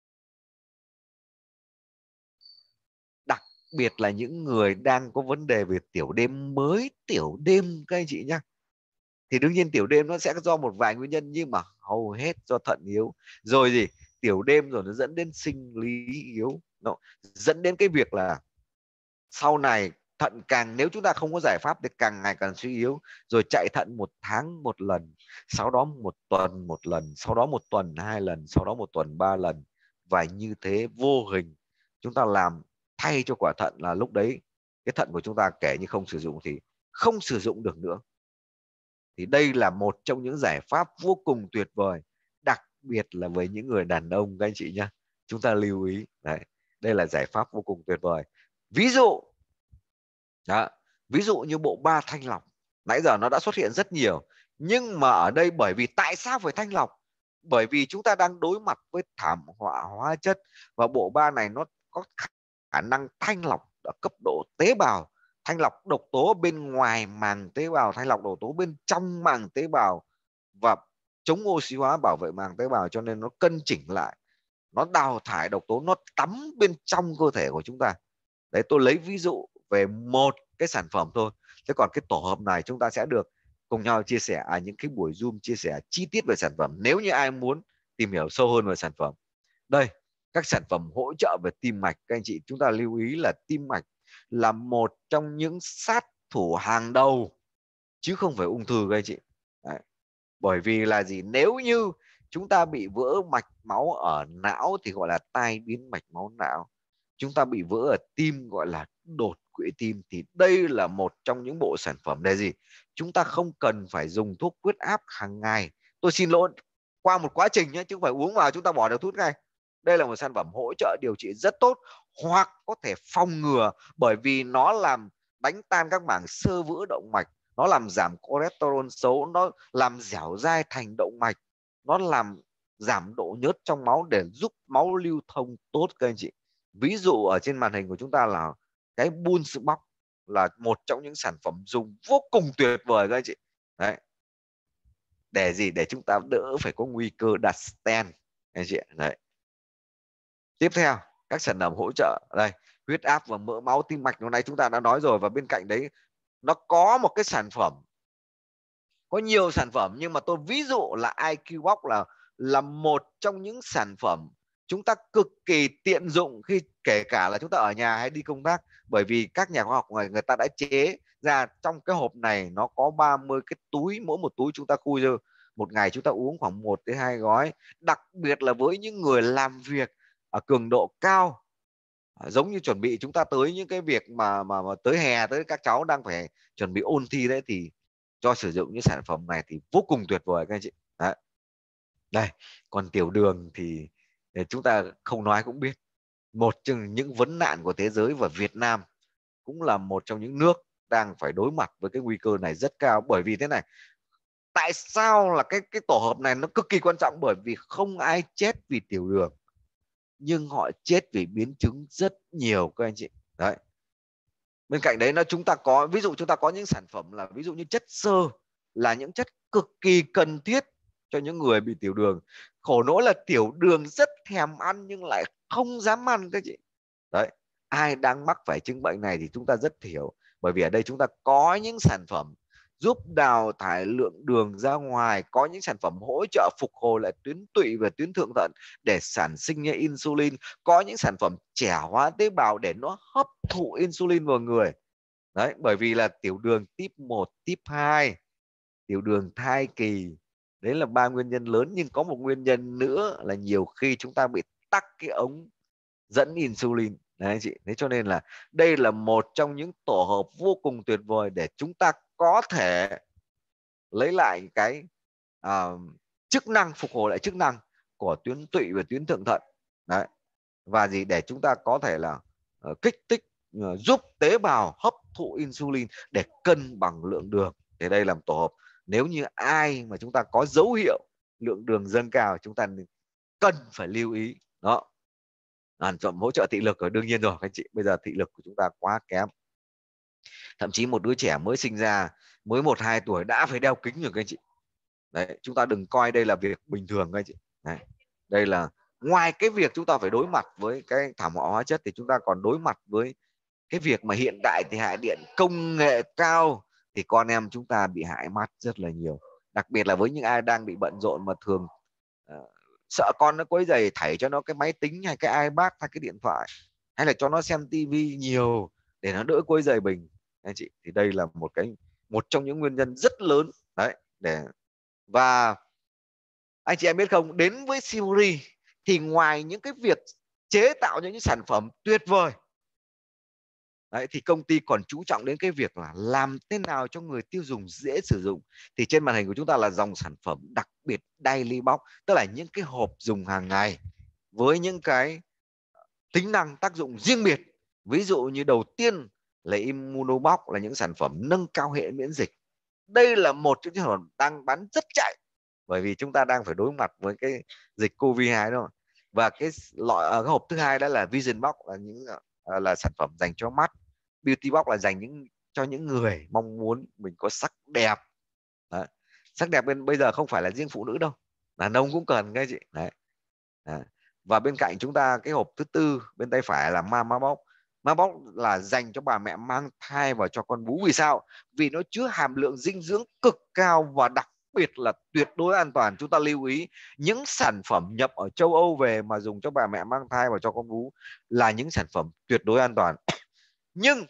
đặc biệt là những người đang có vấn đề về tiểu đêm, mới tiểu đêm các anh chị nhá. Thì đương nhiên tiểu đêm nó sẽ do một vài nguyên nhân, nhưng mà hầu hết do thận yếu. Rồi gì, tiểu đêm rồi nó dẫn đến sinh lý yếu, nó dẫn đến cái việc là sau này thận nếu chúng ta không có giải pháp thì càng ngày càng suy yếu. Rồi chạy thận 1 tháng 1 lần, sau đó 1 tuần 1 lần, sau đó 1 tuần 2 lần, sau đó 1 tuần 3 lần. Và như thế vô hình chúng ta làm thay cho quả thận, là lúc đấy cái thận của chúng ta kể như không sử dụng thì không sử dụng được nữa. Thì đây là một trong những giải pháp vô cùng tuyệt vời, đặc biệt là với những người đàn ông các anh chị nhé. Chúng ta lưu ý đấy, đây là giải pháp vô cùng tuyệt vời. Ví dụ như bộ 3 thanh lọc, nãy giờ nó đã xuất hiện rất nhiều, nhưng mà ở đây bởi vì tại sao phải thanh lọc? Bởi vì chúng ta đang đối mặt với thảm họa hóa chất, và bộ 3 này nó có khả năng thanh lọc ở cấp độ tế bào, thanh lọc độc tố bên ngoài màng tế bào, thanh lọc độc tố bên trong màng tế bào, và chống oxy hóa, bảo vệ màng tế bào, cho nên nó cân chỉnh lại, nó đào thải độc tố, nó tắm bên trong cơ thể của chúng ta. Đấy, tôi lấy ví dụ về một cái sản phẩm thôi. Thế còn cái tổ hợp này chúng ta sẽ được cùng nhau chia sẻ những cái buổi Zoom chia sẻ chi tiết về sản phẩm, nếu như ai muốn tìm hiểu sâu hơn về sản phẩm. Đây, các sản phẩm hỗ trợ về tim mạch, các anh chị chúng ta lưu ý là tim mạch là một trong những sát thủ hàng đầu, chứ không phải ung thư các anh chị. Đấy. Bởi vì là gì? Nếu như chúng ta bị vỡ mạch máu ở não thì gọi là tai biến mạch máu não. Chúng ta bị vỡ ở tim gọi là đột quỵ tim. Thì đây là một trong những bộ sản phẩm để gì? Chúng ta không cần phải dùng thuốc huyết áp hàng ngày. Tôi xin lỗi, qua một quá trình nhé, chứ không phải uống vào chúng ta bỏ được thuốc ngay. Đây là một sản phẩm hỗ trợ điều trị rất tốt, hoặc có thể phòng ngừa, bởi vì nó làm đánh tan các mảng xơ vữa động mạch, nó làm giảm cholesterol xấu, nó làm dẻo dai thành động mạch, nó làm giảm độ nhớt trong máu để giúp máu lưu thông tốt các anh chị. Ví dụ ở trên màn hình của chúng ta là cái Bunzbox, là một trong những sản phẩm dùng vô cùng tuyệt vời các anh chị. Đấy. Để gì? Để chúng ta đỡ phải có nguy cơ đặt stent anh chị. Đấy. Tiếp theo, các sản phẩm hỗ trợ đây, huyết áp và mỡ máu, tim mạch, hôm nay chúng ta đã nói rồi. Và bên cạnh đấy nó có một cái sản phẩm, có nhiều sản phẩm, nhưng mà tôi ví dụ là IQ Box là một trong những sản phẩm chúng ta cực kỳ tiện dụng khi kể cả là chúng ta ở nhà hay đi công tác, bởi vì các nhà khoa học người ta đã chế ra trong cái hộp này nó có 30 cái túi, mỗi một túi chúng ta khui ra một ngày chúng ta uống khoảng 1 đến 2 gói. Đặc biệt là với những người làm việc ở cường độ cao, giống như chuẩn bị chúng ta tới những cái việc mà tới hè, tới các cháu đang phải chuẩn bị ôn thi đấy, thì cho sử dụng những sản phẩm này thì vô cùng tuyệt vời các anh chị. Đấy. Đây, còn tiểu đường thì chúng ta không nói cũng biết, một trong những vấn nạn của thế giới, và Việt Nam cũng là một trong những nước đang phải đối mặt với cái nguy cơ này rất cao. Bởi vì thế này, tại sao là cái tổ hợp này nó cực kỳ quan trọng? Bởi vì không ai chết vì tiểu đường, nhưng họ chết vì biến chứng rất nhiều các anh chị. Đấy. Bên cạnh đấy chúng ta có, ví dụ chúng ta có những sản phẩm là ví dụ như chất xơ, là những chất cực kỳ cần thiết cho những người bị tiểu đường. Khổ nỗi là tiểu đường rất thèm ăn nhưng lại không dám ăn các chị. Đấy, ai đang mắc phải chứng bệnh này thì chúng ta rất hiểu, bởi vì ở đây chúng ta có những sản phẩm giúp đào thải lượng đường ra ngoài, có những sản phẩm hỗ trợ phục hồi lại tuyến tụy và tuyến thượng thận để sản sinh ra insulin, có những sản phẩm trẻ hóa tế bào để nó hấp thụ insulin vào người. Đấy, bởi vì là tiểu đường type 1, type 2, tiểu đường thai kỳ, đấy là 3 nguyên nhân lớn. Nhưng có một nguyên nhân nữa là nhiều khi chúng ta bị tắc cái ống dẫn insulin. Đấy chị. Thế cho nên là đây là một trong những tổ hợp vô cùng tuyệt vời để chúng ta có thể lấy lại cái chức năng, phục hồi lại chức năng của tuyến tụy và tuyến thượng thận. Đấy. Và gì để chúng ta có thể là kích thích, giúp tế bào hấp thụ insulin để cân bằng lượng đường. Thì đây là một tổ hợp, nếu như ai mà chúng ta có dấu hiệu lượng đường dâng cao, chúng ta cần phải lưu ý. Đó. Sản phẩm hỗ trợ thị lực ở đương nhiên rồi các anh chị. Bây giờ thị lực của chúng ta quá kém, thậm chí một đứa trẻ mới sinh ra, mới 1-2 tuổi đã phải đeo kính rồi các anh chị. Đấy, chúng ta đừng coi đây là việc bình thường các anh chị. Đấy. Đây là ngoài cái việc chúng ta phải đối mặt với cái thảm họa hóa chất, thì chúng ta còn đối mặt với cái việc mà hiện đại thì hại điện, công nghệ cao thì con em chúng ta bị hại mắt rất là nhiều. Đặc biệt là với những ai đang bị bận rộn mà thường sợ con nó quấy rầy, thảy cho nó cái máy tính hay cái iPad hay cái điện thoại, hay là cho nó xem tivi nhiều để nó đỡ quấy rầy mình anh chị. Thì đây là một trong những nguyên nhân rất lớn đấy. Và anh chị em biết không, đến với Siburi thì ngoài những cái việc chế tạo những sản phẩm tuyệt vời đấy, thì công ty còn chú trọng đến cái việc là làm thế nào cho người tiêu dùng dễ sử dụng. Thì trên màn hình của chúng ta là dòng sản phẩm đặc biệt Daily Box, tức là những cái hộp dùng hàng ngày với những cái tính năng tác dụng riêng biệt. Ví dụ như đầu tiên là Immunobox, là những sản phẩm nâng cao hệ miễn dịch. Đây là một trong những sản phẩm đang bán rất chạy, bởi vì chúng ta đang phải đối mặt với cái dịch Covid-2 đó. Và cái hộp thứ hai đó là Vision Box, là sản phẩm dành cho mắt. Beauty Box là dành cho những người mong muốn mình có sắc đẹp. Đấy. Sắc đẹp bây giờ không phải là riêng phụ nữ đâu, đàn ông cũng cần cái chị. Đấy. Đấy. Và bên cạnh chúng ta cái hộp thứ tư bên tay phải là Mama Box. Mama Box là dành cho bà mẹ mang thai và cho con bú. Vì sao? Vì nó chứa hàm lượng dinh dưỡng cực cao và đặc biệt là tuyệt đối an toàn. Chúng ta lưu ý, những sản phẩm nhập ở châu Âu về mà dùng cho bà mẹ mang thai và cho con bú là những sản phẩm tuyệt đối an toàn. Nhưng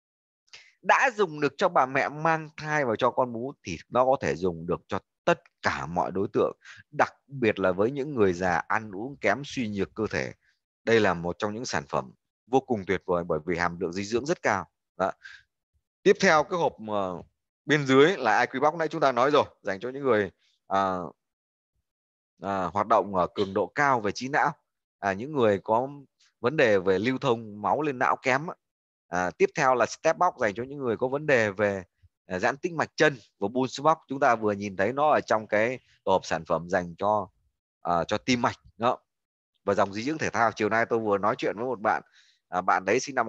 đã dùng được cho bà mẹ mang thai và cho con bú thì nó có thể dùng được cho tất cả mọi đối tượng, đặc biệt là với những người già ăn uống kém, suy nhược cơ thể. Đây là một trong những sản phẩm vô cùng tuyệt vời bởi vì hàm lượng dinh dưỡng rất cao. Đó. Tiếp theo cái hộp bên dưới là IQ Box, nãy chúng ta nói rồi, dành cho những người hoạt động ở cường độ cao về trí não. những người có vấn đề về lưu thông máu lên não kém. Tiếp theo là Step Box dành cho những người có vấn đề về giãn tĩnh mạch chân, và Pulse Box chúng ta vừa nhìn thấy nó ở trong cái tổ hợp sản phẩm dành cho tim mạch đó. Và dòng dinh dưỡng thể thao, chiều nay tôi vừa nói chuyện với một bạn, bạn đấy sinh năm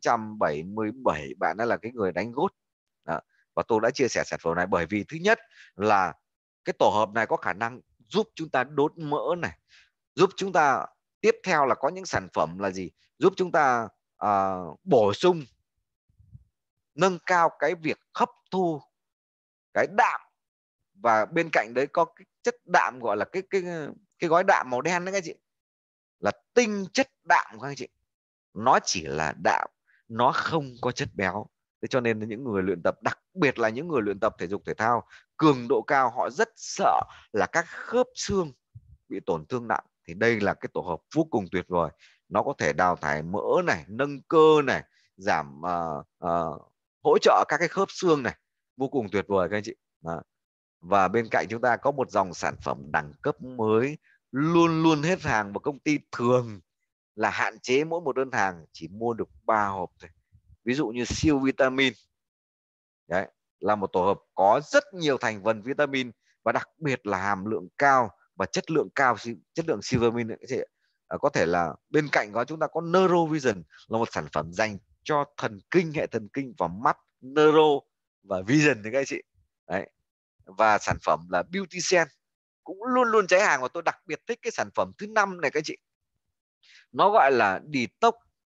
1977, bạn ấy là cái người đánh golf đó. Và tôi đã chia sẻ sản phẩm này bởi vì thứ nhất là cái tổ hợp này có khả năng giúp chúng ta đốt mỡ này, giúp chúng ta, tiếp theo là có những sản phẩm là gì, giúp chúng ta bổ sung, nâng cao cái việc hấp thu cái đạm, và bên cạnh đấy có cái chất đạm gọi là cái gói đạm màu đen đấy các chị, là tinh chất đạm các anh chị. Nó chỉ là đạm, nó không có chất béo. Thế cho nên những người luyện tập, đặc biệt là những người luyện tập thể dục thể thao cường độ cao, họ rất sợ là các khớp xương bị tổn thương nặng. Thì đây là cái tổ hợp vô cùng tuyệt vời. Nó có thể đào thải mỡ này, nâng cơ này, giảm hỗ trợ các cái khớp xương này, vô cùng tuyệt vời các anh chị. Đó. Và bên cạnh chúng ta có một dòng sản phẩm đẳng cấp mới, luôn luôn hết hàng, và công ty thường là hạn chế mỗi một đơn hàng chỉ mua được 3 hộp thôi. Ví dụ như siêu vitamin. Đấy, là một tổ hợp có rất nhiều thành phần vitamin, và đặc biệt là hàm lượng cao và chất lượng cao, chất lượng siêu vitamin các chị. Có thể là bên cạnh đó chúng ta có Neurovision, là một sản phẩm dành cho thần kinh, hệ thần kinh và mắt, neuro và vision các chị. Đấy. Và sản phẩm là Beauty Sen cũng luôn luôn cháy hàng, và tôi đặc biệt thích cái sản phẩm thứ 5 này các chị. Nó gọi là Detox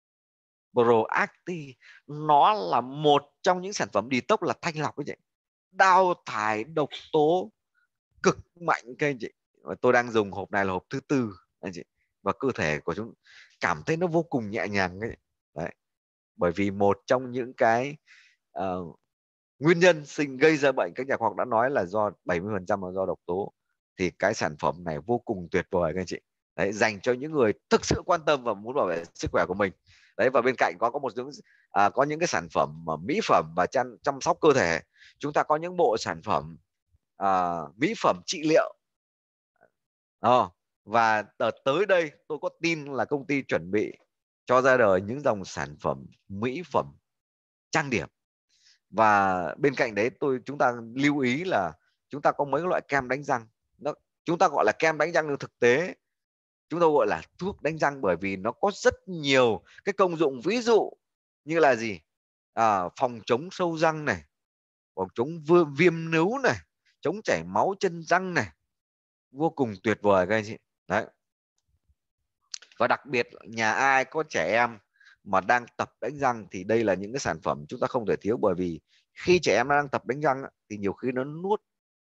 Proactive. Nó là một trong những sản phẩm detox là thanh lọc các chị, đào thải độc tố cực mạnh các anh chị. Và tôi đang dùng hộp này là hộp thứ 4 anh chị, và cơ thể của chúng cảm thấy nó vô cùng nhẹ nhàng ấy. Đấy. Bởi vì một trong những cái nguyên nhân gây ra bệnh, các nhà khoa học đã nói là do 70% là do độc tố. Thì cái sản phẩm này vô cùng tuyệt vời các anh chị. Đấy, dành cho những người thực sự quan tâm và muốn bảo vệ sức khỏe của mình. Đấy, và bên cạnh có những cái sản phẩm mỹ phẩm và chăm sóc cơ thể. Chúng ta có những bộ sản phẩm mỹ phẩm trị liệu. Và tới đây tôi có tin là công ty chuẩn bị cho ra đời những dòng sản phẩm mỹ phẩm trang điểm. Và bên cạnh đấy chúng ta lưu ý là chúng ta có mấy loại kem đánh răng. Chúng ta gọi là kem đánh răng, nhưng thực tế chúng ta gọi là thuốc đánh răng, bởi vì nó có rất nhiều cái công dụng, ví dụ như là gì, phòng chống sâu răng này, phòng chống viêm nướu này, chống chảy máu chân răng này, vô cùng tuyệt vời các anh chị. Đấy. Và đặc biệt nhà ai có trẻ em mà đang tập đánh răng thì đây là những cái sản phẩm chúng ta không thể thiếu, bởi vì khi trẻ em đang tập đánh răng thì nhiều khi nó nuốt.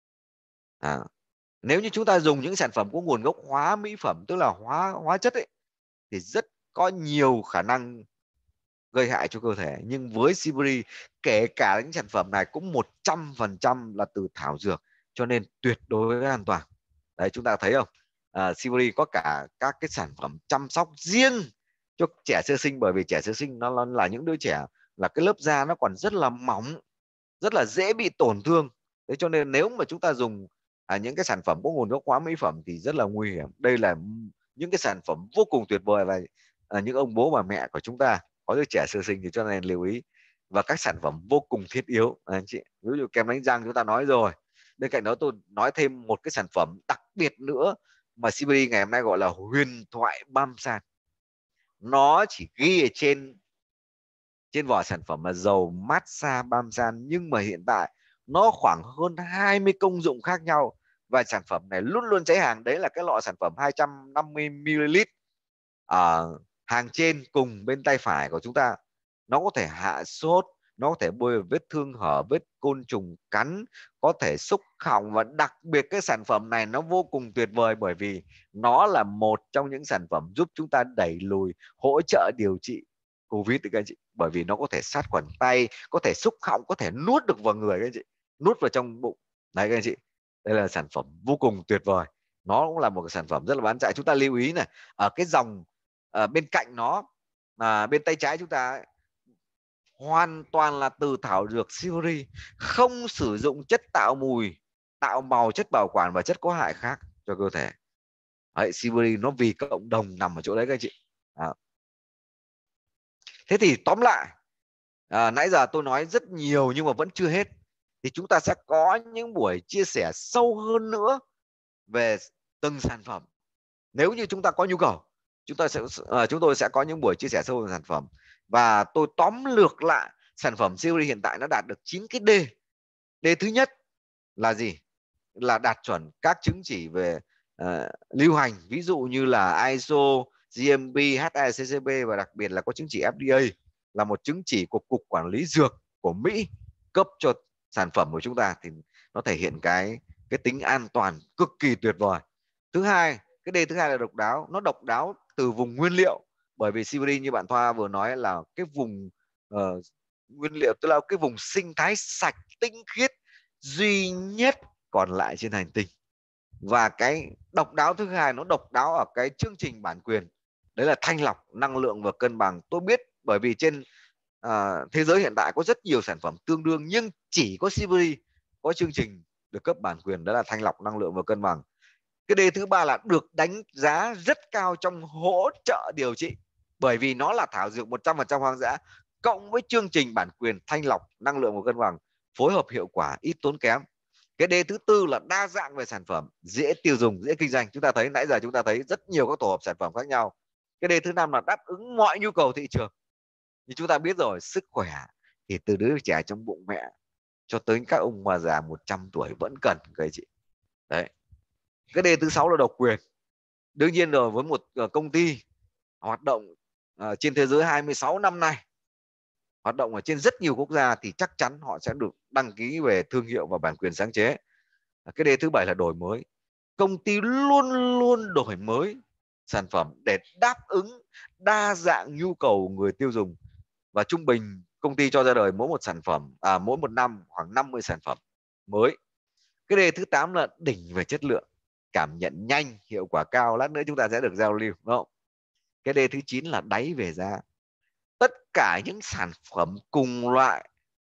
Nếu như chúng ta dùng những sản phẩm có nguồn gốc hóa mỹ phẩm, tức là hóa chất ấy, thì rất có nhiều khả năng gây hại cho cơ thể. Nhưng với Sibri, kể cả những sản phẩm này cũng 100% là từ thảo dược, cho nên tuyệt đối an toàn. Đấy, chúng ta thấy không? Sibri có cả các cái sản phẩm chăm sóc riêng cho trẻ sơ sinh, bởi vì trẻ sơ sinh nó là những đứa trẻ là cái lớp da nó còn rất là mỏng, rất là dễ bị tổn thương. Thế cho nên nếu mà chúng ta dùng những cái sản phẩm có nguồn gốc hóa mỹ phẩm thì rất là nguy hiểm. Đây là những cái sản phẩm vô cùng tuyệt vời, và những ông bố bà mẹ của chúng ta có đứa trẻ sơ sinh thì cho nên lưu ý. Và các sản phẩm vô cùng thiết yếu anh chị, ví dụ kem đánh răng chúng ta nói rồi. Bên cạnh đó tôi nói thêm một cái sản phẩm đặc biệt nữa mà CBD ngày hôm nay gọi là huyền thoại balm san. Nó chỉ ghi ở trên vỏ sản phẩm là dầu massage balm san, nhưng mà hiện tại nó khoảng hơn 20 công dụng khác nhau, và sản phẩm này luôn luôn cháy hàng. Đấy là cái lọ sản phẩm 250ml hàng trên cùng bên tay phải của chúng ta. Nó có thể hạ sốt, nó có thể bôi vào vết thương hở, vết côn trùng cắn, có thể xúc họng. Và đặc biệt cái sản phẩm này nó vô cùng tuyệt vời, bởi vì nó là một trong những sản phẩm giúp chúng ta đẩy lùi, hỗ trợ điều trị Covid các anh chị. Bởi vì nó có thể sát khuẩn tay, có thể xúc họng, có thể nuốt được vào người các anh chị, nuốt vào trong bụng. Đấy các anh chị, đây là sản phẩm vô cùng tuyệt vời. Nó cũng là một cái sản phẩm rất là bán chạy. Chúng ta lưu ý này, ở cái dòng bên cạnh nó, bên tay trái chúng ta ấy, hoàn toàn là từ thảo dược Sibri, không sử dụng chất tạo mùi, tạo màu, chất bảo quản và chất có hại khác cho cơ thể. Đấy, Silvery nó vì cộng đồng nằm ở chỗ đấy các anh chị. Đó. Thế thì tóm lại, nãy giờ tôi nói rất nhiều nhưng mà vẫn chưa hết. Thì chúng ta sẽ có những buổi chia sẻ sâu hơn nữa về từng sản phẩm. Nếu như chúng ta có nhu cầu, chúng tôi sẽ có những buổi chia sẻ sâu về sản phẩm. Và tôi tóm lược lại sản phẩm Silvery hiện tại nó đạt được 9 cái D. D thứ nhất là gì? Là đạt chuẩn các chứng chỉ về lưu hành, ví dụ như là ISO, GMP, HACCP và đặc biệt là có chứng chỉ FDA, là một chứng chỉ của Cục Quản lý Dược của Mỹ cấp cho sản phẩm của chúng ta, thì nó thể hiện cái tính an toàn cực kỳ tuyệt vời. Thứ hai, cái D thứ hai là độc đáo. Nó độc đáo từ vùng nguyên liệu, bởi vì Silvery như bạn Thoa vừa nói là cái vùng nguyên liệu, tức là cái vùng sinh thái sạch tinh khiết duy nhất còn lại trên hành tinh. Và cái độc đáo thứ hai, nó độc đáo ở cái chương trình bản quyền, đấy là thanh lọc, năng lượng và cân bằng. Tôi biết bởi vì trên thế giới hiện tại có rất nhiều sản phẩm tương đương, nhưng chỉ có Silvery có chương trình được cấp bản quyền, đó là thanh lọc, năng lượng và cân bằng. Cái D thứ ba là được đánh giá rất cao trong hỗ trợ điều trị, bởi vì nó là thảo dược 100% hoang dã cộng với chương trình bản quyền thanh lọc, năng lượng và cân bằng, phối hợp hiệu quả, ít tốn kém. Cái D thứ tư là đa dạng về sản phẩm, dễ tiêu dùng, dễ kinh doanh. Chúng ta thấy nãy giờ chúng ta thấy rất nhiều các tổ hợp sản phẩm khác nhau. Cái D thứ năm là đáp ứng mọi nhu cầu thị trường. Như chúng ta biết rồi, sức khỏe thì từ đứa trẻ trong bụng mẹ cho tới các ông mà già 100 tuổi vẫn cần các anh chị. Đấy. Cái D thứ sáu là độc quyền. Đương nhiên rồi, với một công ty hoạt động trên thế giới 26 năm nay, hoạt động ở trên rất nhiều quốc gia, thì chắc chắn họ sẽ được đăng ký về thương hiệu và bản quyền sáng chế. Cái D thứ bảy là đổi mới. Công ty luôn luôn đổi mới sản phẩm để đáp ứng đa dạng nhu cầu người tiêu dùng. Và trung bình công ty cho ra đời mỗi một sản phẩm, mỗi một năm khoảng 50 sản phẩm mới. Cái D thứ 8 là đỉnh về chất lượng, cảm nhận nhanh, hiệu quả cao. Lát nữa chúng ta sẽ được giao lưu, đúng không? Cái D thứ 9 là đáy về giá. Tất cả những sản phẩm cùng loại,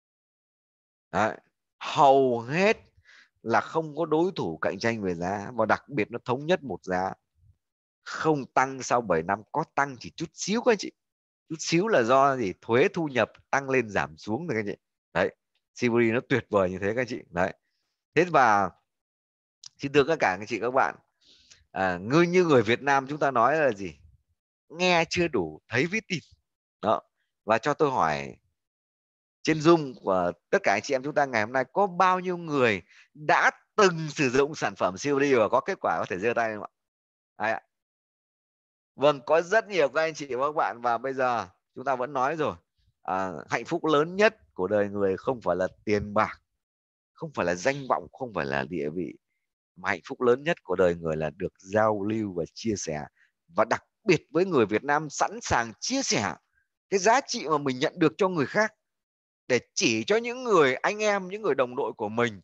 đấy, hầu hết là không có đối thủ cạnh tranh về giá, và đặc biệt nó thống nhất một giá, không tăng sau 7 năm, có tăng chỉ chút xíu các anh chị. Chút xíu là do gì? Thuế thu nhập tăng lên giảm xuống rồi các anh chị. Đấy, Silvery nó tuyệt vời như thế các anh chị. Đấy. Thế và xin thưa tất cả các anh chị các bạn, như người Việt Nam chúng ta nói là gì? Nghe chưa đủ, thấy viết tin. Đó. Và cho tôi hỏi trên Zoom của tất cả anh chị em chúng ta ngày hôm nay, có bao nhiêu người đã từng sử dụng sản phẩm Silvery và có kết quả, có thể giơ tay không ạ? Đấy ạ. Vâng, có rất nhiều các anh chị và các bạn. Và bây giờ chúng ta vẫn nói rồi, hạnh phúc lớn nhất của đời người không phải là tiền bạc, không phải là danh vọng, không phải là địa vị, mà hạnh phúc lớn nhất của đời người là được giao lưu và chia sẻ. Và đặc biệt với người Việt Nam, sẵn sàng chia sẻ cái giá trị mà mình nhận được cho người khác, để chỉ cho những người anh em, những người đồng đội của mình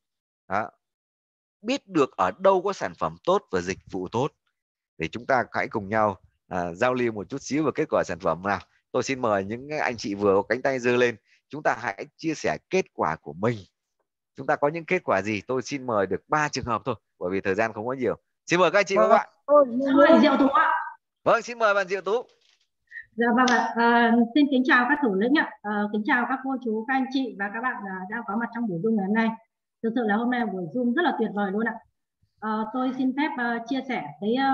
biết được ở đâu có sản phẩm tốt và dịch vụ tốt. Để chúng ta hãy cùng nhau giao lưu một chút xíu về kết quả sản phẩm nào. Tôi xin mời những anh chị vừa có cánh tay giơ lên, chúng ta hãy chia sẻ kết quả của mình. Chúng ta có những kết quả gì? Tôi xin mời được 3 trường hợp thôi, bởi vì thời gian không có nhiều. Xin mời các anh chị và các bạn. Mời Diệu Tú ạ. Vâng, xin mời bạn Diệu Tú. Dạ vâng ạ. Xin kính chào các thủ lĩnh ạ. Kính chào các cô chú, các anh chị và các bạn đang có mặt trong buổi Zoom ngày hôm nay. Thực sự là hôm nay buổi Zoom rất là tuyệt vời luôn ạ. Tôi xin phép chia sẻ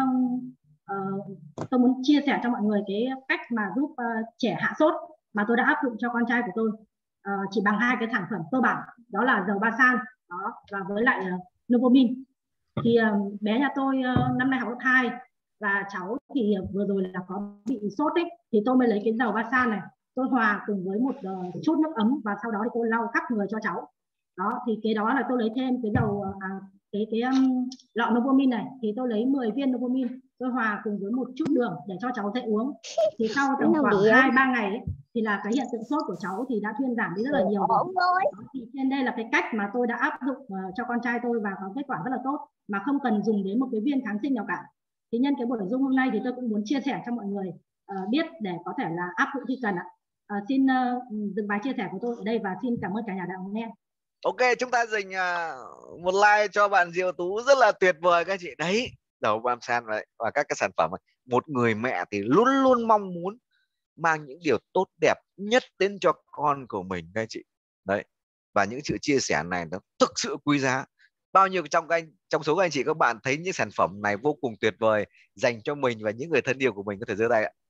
tôi muốn chia sẻ cho mọi người cái cách mà giúp trẻ hạ sốt mà tôi đã áp dụng cho con trai của tôi, chỉ bằng 2 cái sản phẩm cơ bản, đó là dầu ba san đó và với lại Novomin. Thì bé nhà tôi năm nay học lớp 2 và cháu thì vừa rồi là có bị sốt ấy, thì tôi mới lấy cái dầu ba san này, tôi hòa cùng với một chút nước ấm và sau đó thì tôi lau khắp người cho cháu. Đó thì cái đó là tôi lấy thêm cái dầu lọ Novomin này, thì tôi lấy 10 viên Novomin, tôi hòa cùng với một chút đường để cho cháu dễ uống. Thì sau tầm khoảng 2-3 ngày ấy, thì là cái hiện tượng sốt của cháu thì đã thuyên giảm đi rất là nhiều rồi. Thì trên đây là cái cách mà tôi đã áp dụng cho con trai tôi và có kết quả rất là tốt, mà không cần dùng đến một cái viên kháng sinh nào cả. Thì nhân cái buổi Zoom hôm nay thì tôi cũng muốn chia sẻ cho mọi người biết để có thể là áp dụng khi cần ạ. Xin dừng bài chia sẻ của tôi ở đây và xin cảm ơn cả nhà đã nghe. Ok, chúng ta dành một like cho bạn Diệu Tú, rất là tuyệt vời các chị. Đấy, dầu balm san và các cái sản phẩm. Một người mẹ thì luôn luôn mong muốn mang những điều tốt đẹp nhất đến cho con của mình các anh chị. Đấy. Và những sự chia sẻ này nó thực sự quý giá. Bao nhiêu trong số các anh chị các bạn thấy những sản phẩm này vô cùng tuyệt vời dành cho mình và những người thân yêu của mình, có thể giơ tay ạ.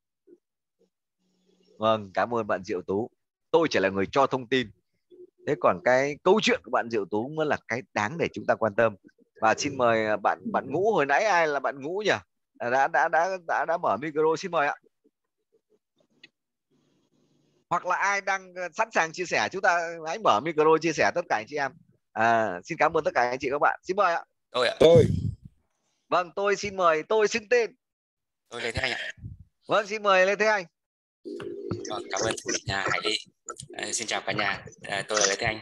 Vâng, cảm ơn bạn Diệu Tú. Tôi chỉ là người cho thông tin. Thế còn cái câu chuyện của bạn Diệu Tú mới là cái đáng để chúng ta quan tâm. Và xin mời bạn Ngũ, hồi nãy ai là bạn Ngũ nhỉ? Đã mở micro, xin mời ạ. Hoặc là ai đang sẵn sàng chia sẻ, chúng ta hãy mở micro chia sẻ tất cả anh chị em. Xin cảm ơn tất cả anh chị các bạn. Xin mời ạ. Tôi ạ. Vâng, tôi xin mời, tôi xưng tên. Tôi Lê Thế Anh ạ. Vâng, xin mời Lê Thế Anh. Vâng, cảm ơn nhà Hải Ly. Xin chào cả nhà. Tôi là Lê Thế Anh.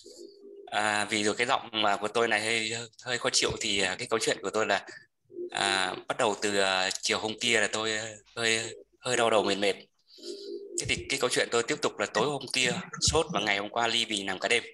Vì rồi cái giọng của tôi này hơi khó chịu thì cái câu chuyện của tôi là bắt đầu từ chiều hôm kia là tôi hơi đau đầu mệt. Thế thì cái câu chuyện tôi tiếp tục là tối hôm kia sốt và ngày hôm qua ly bì nằm cả đêm,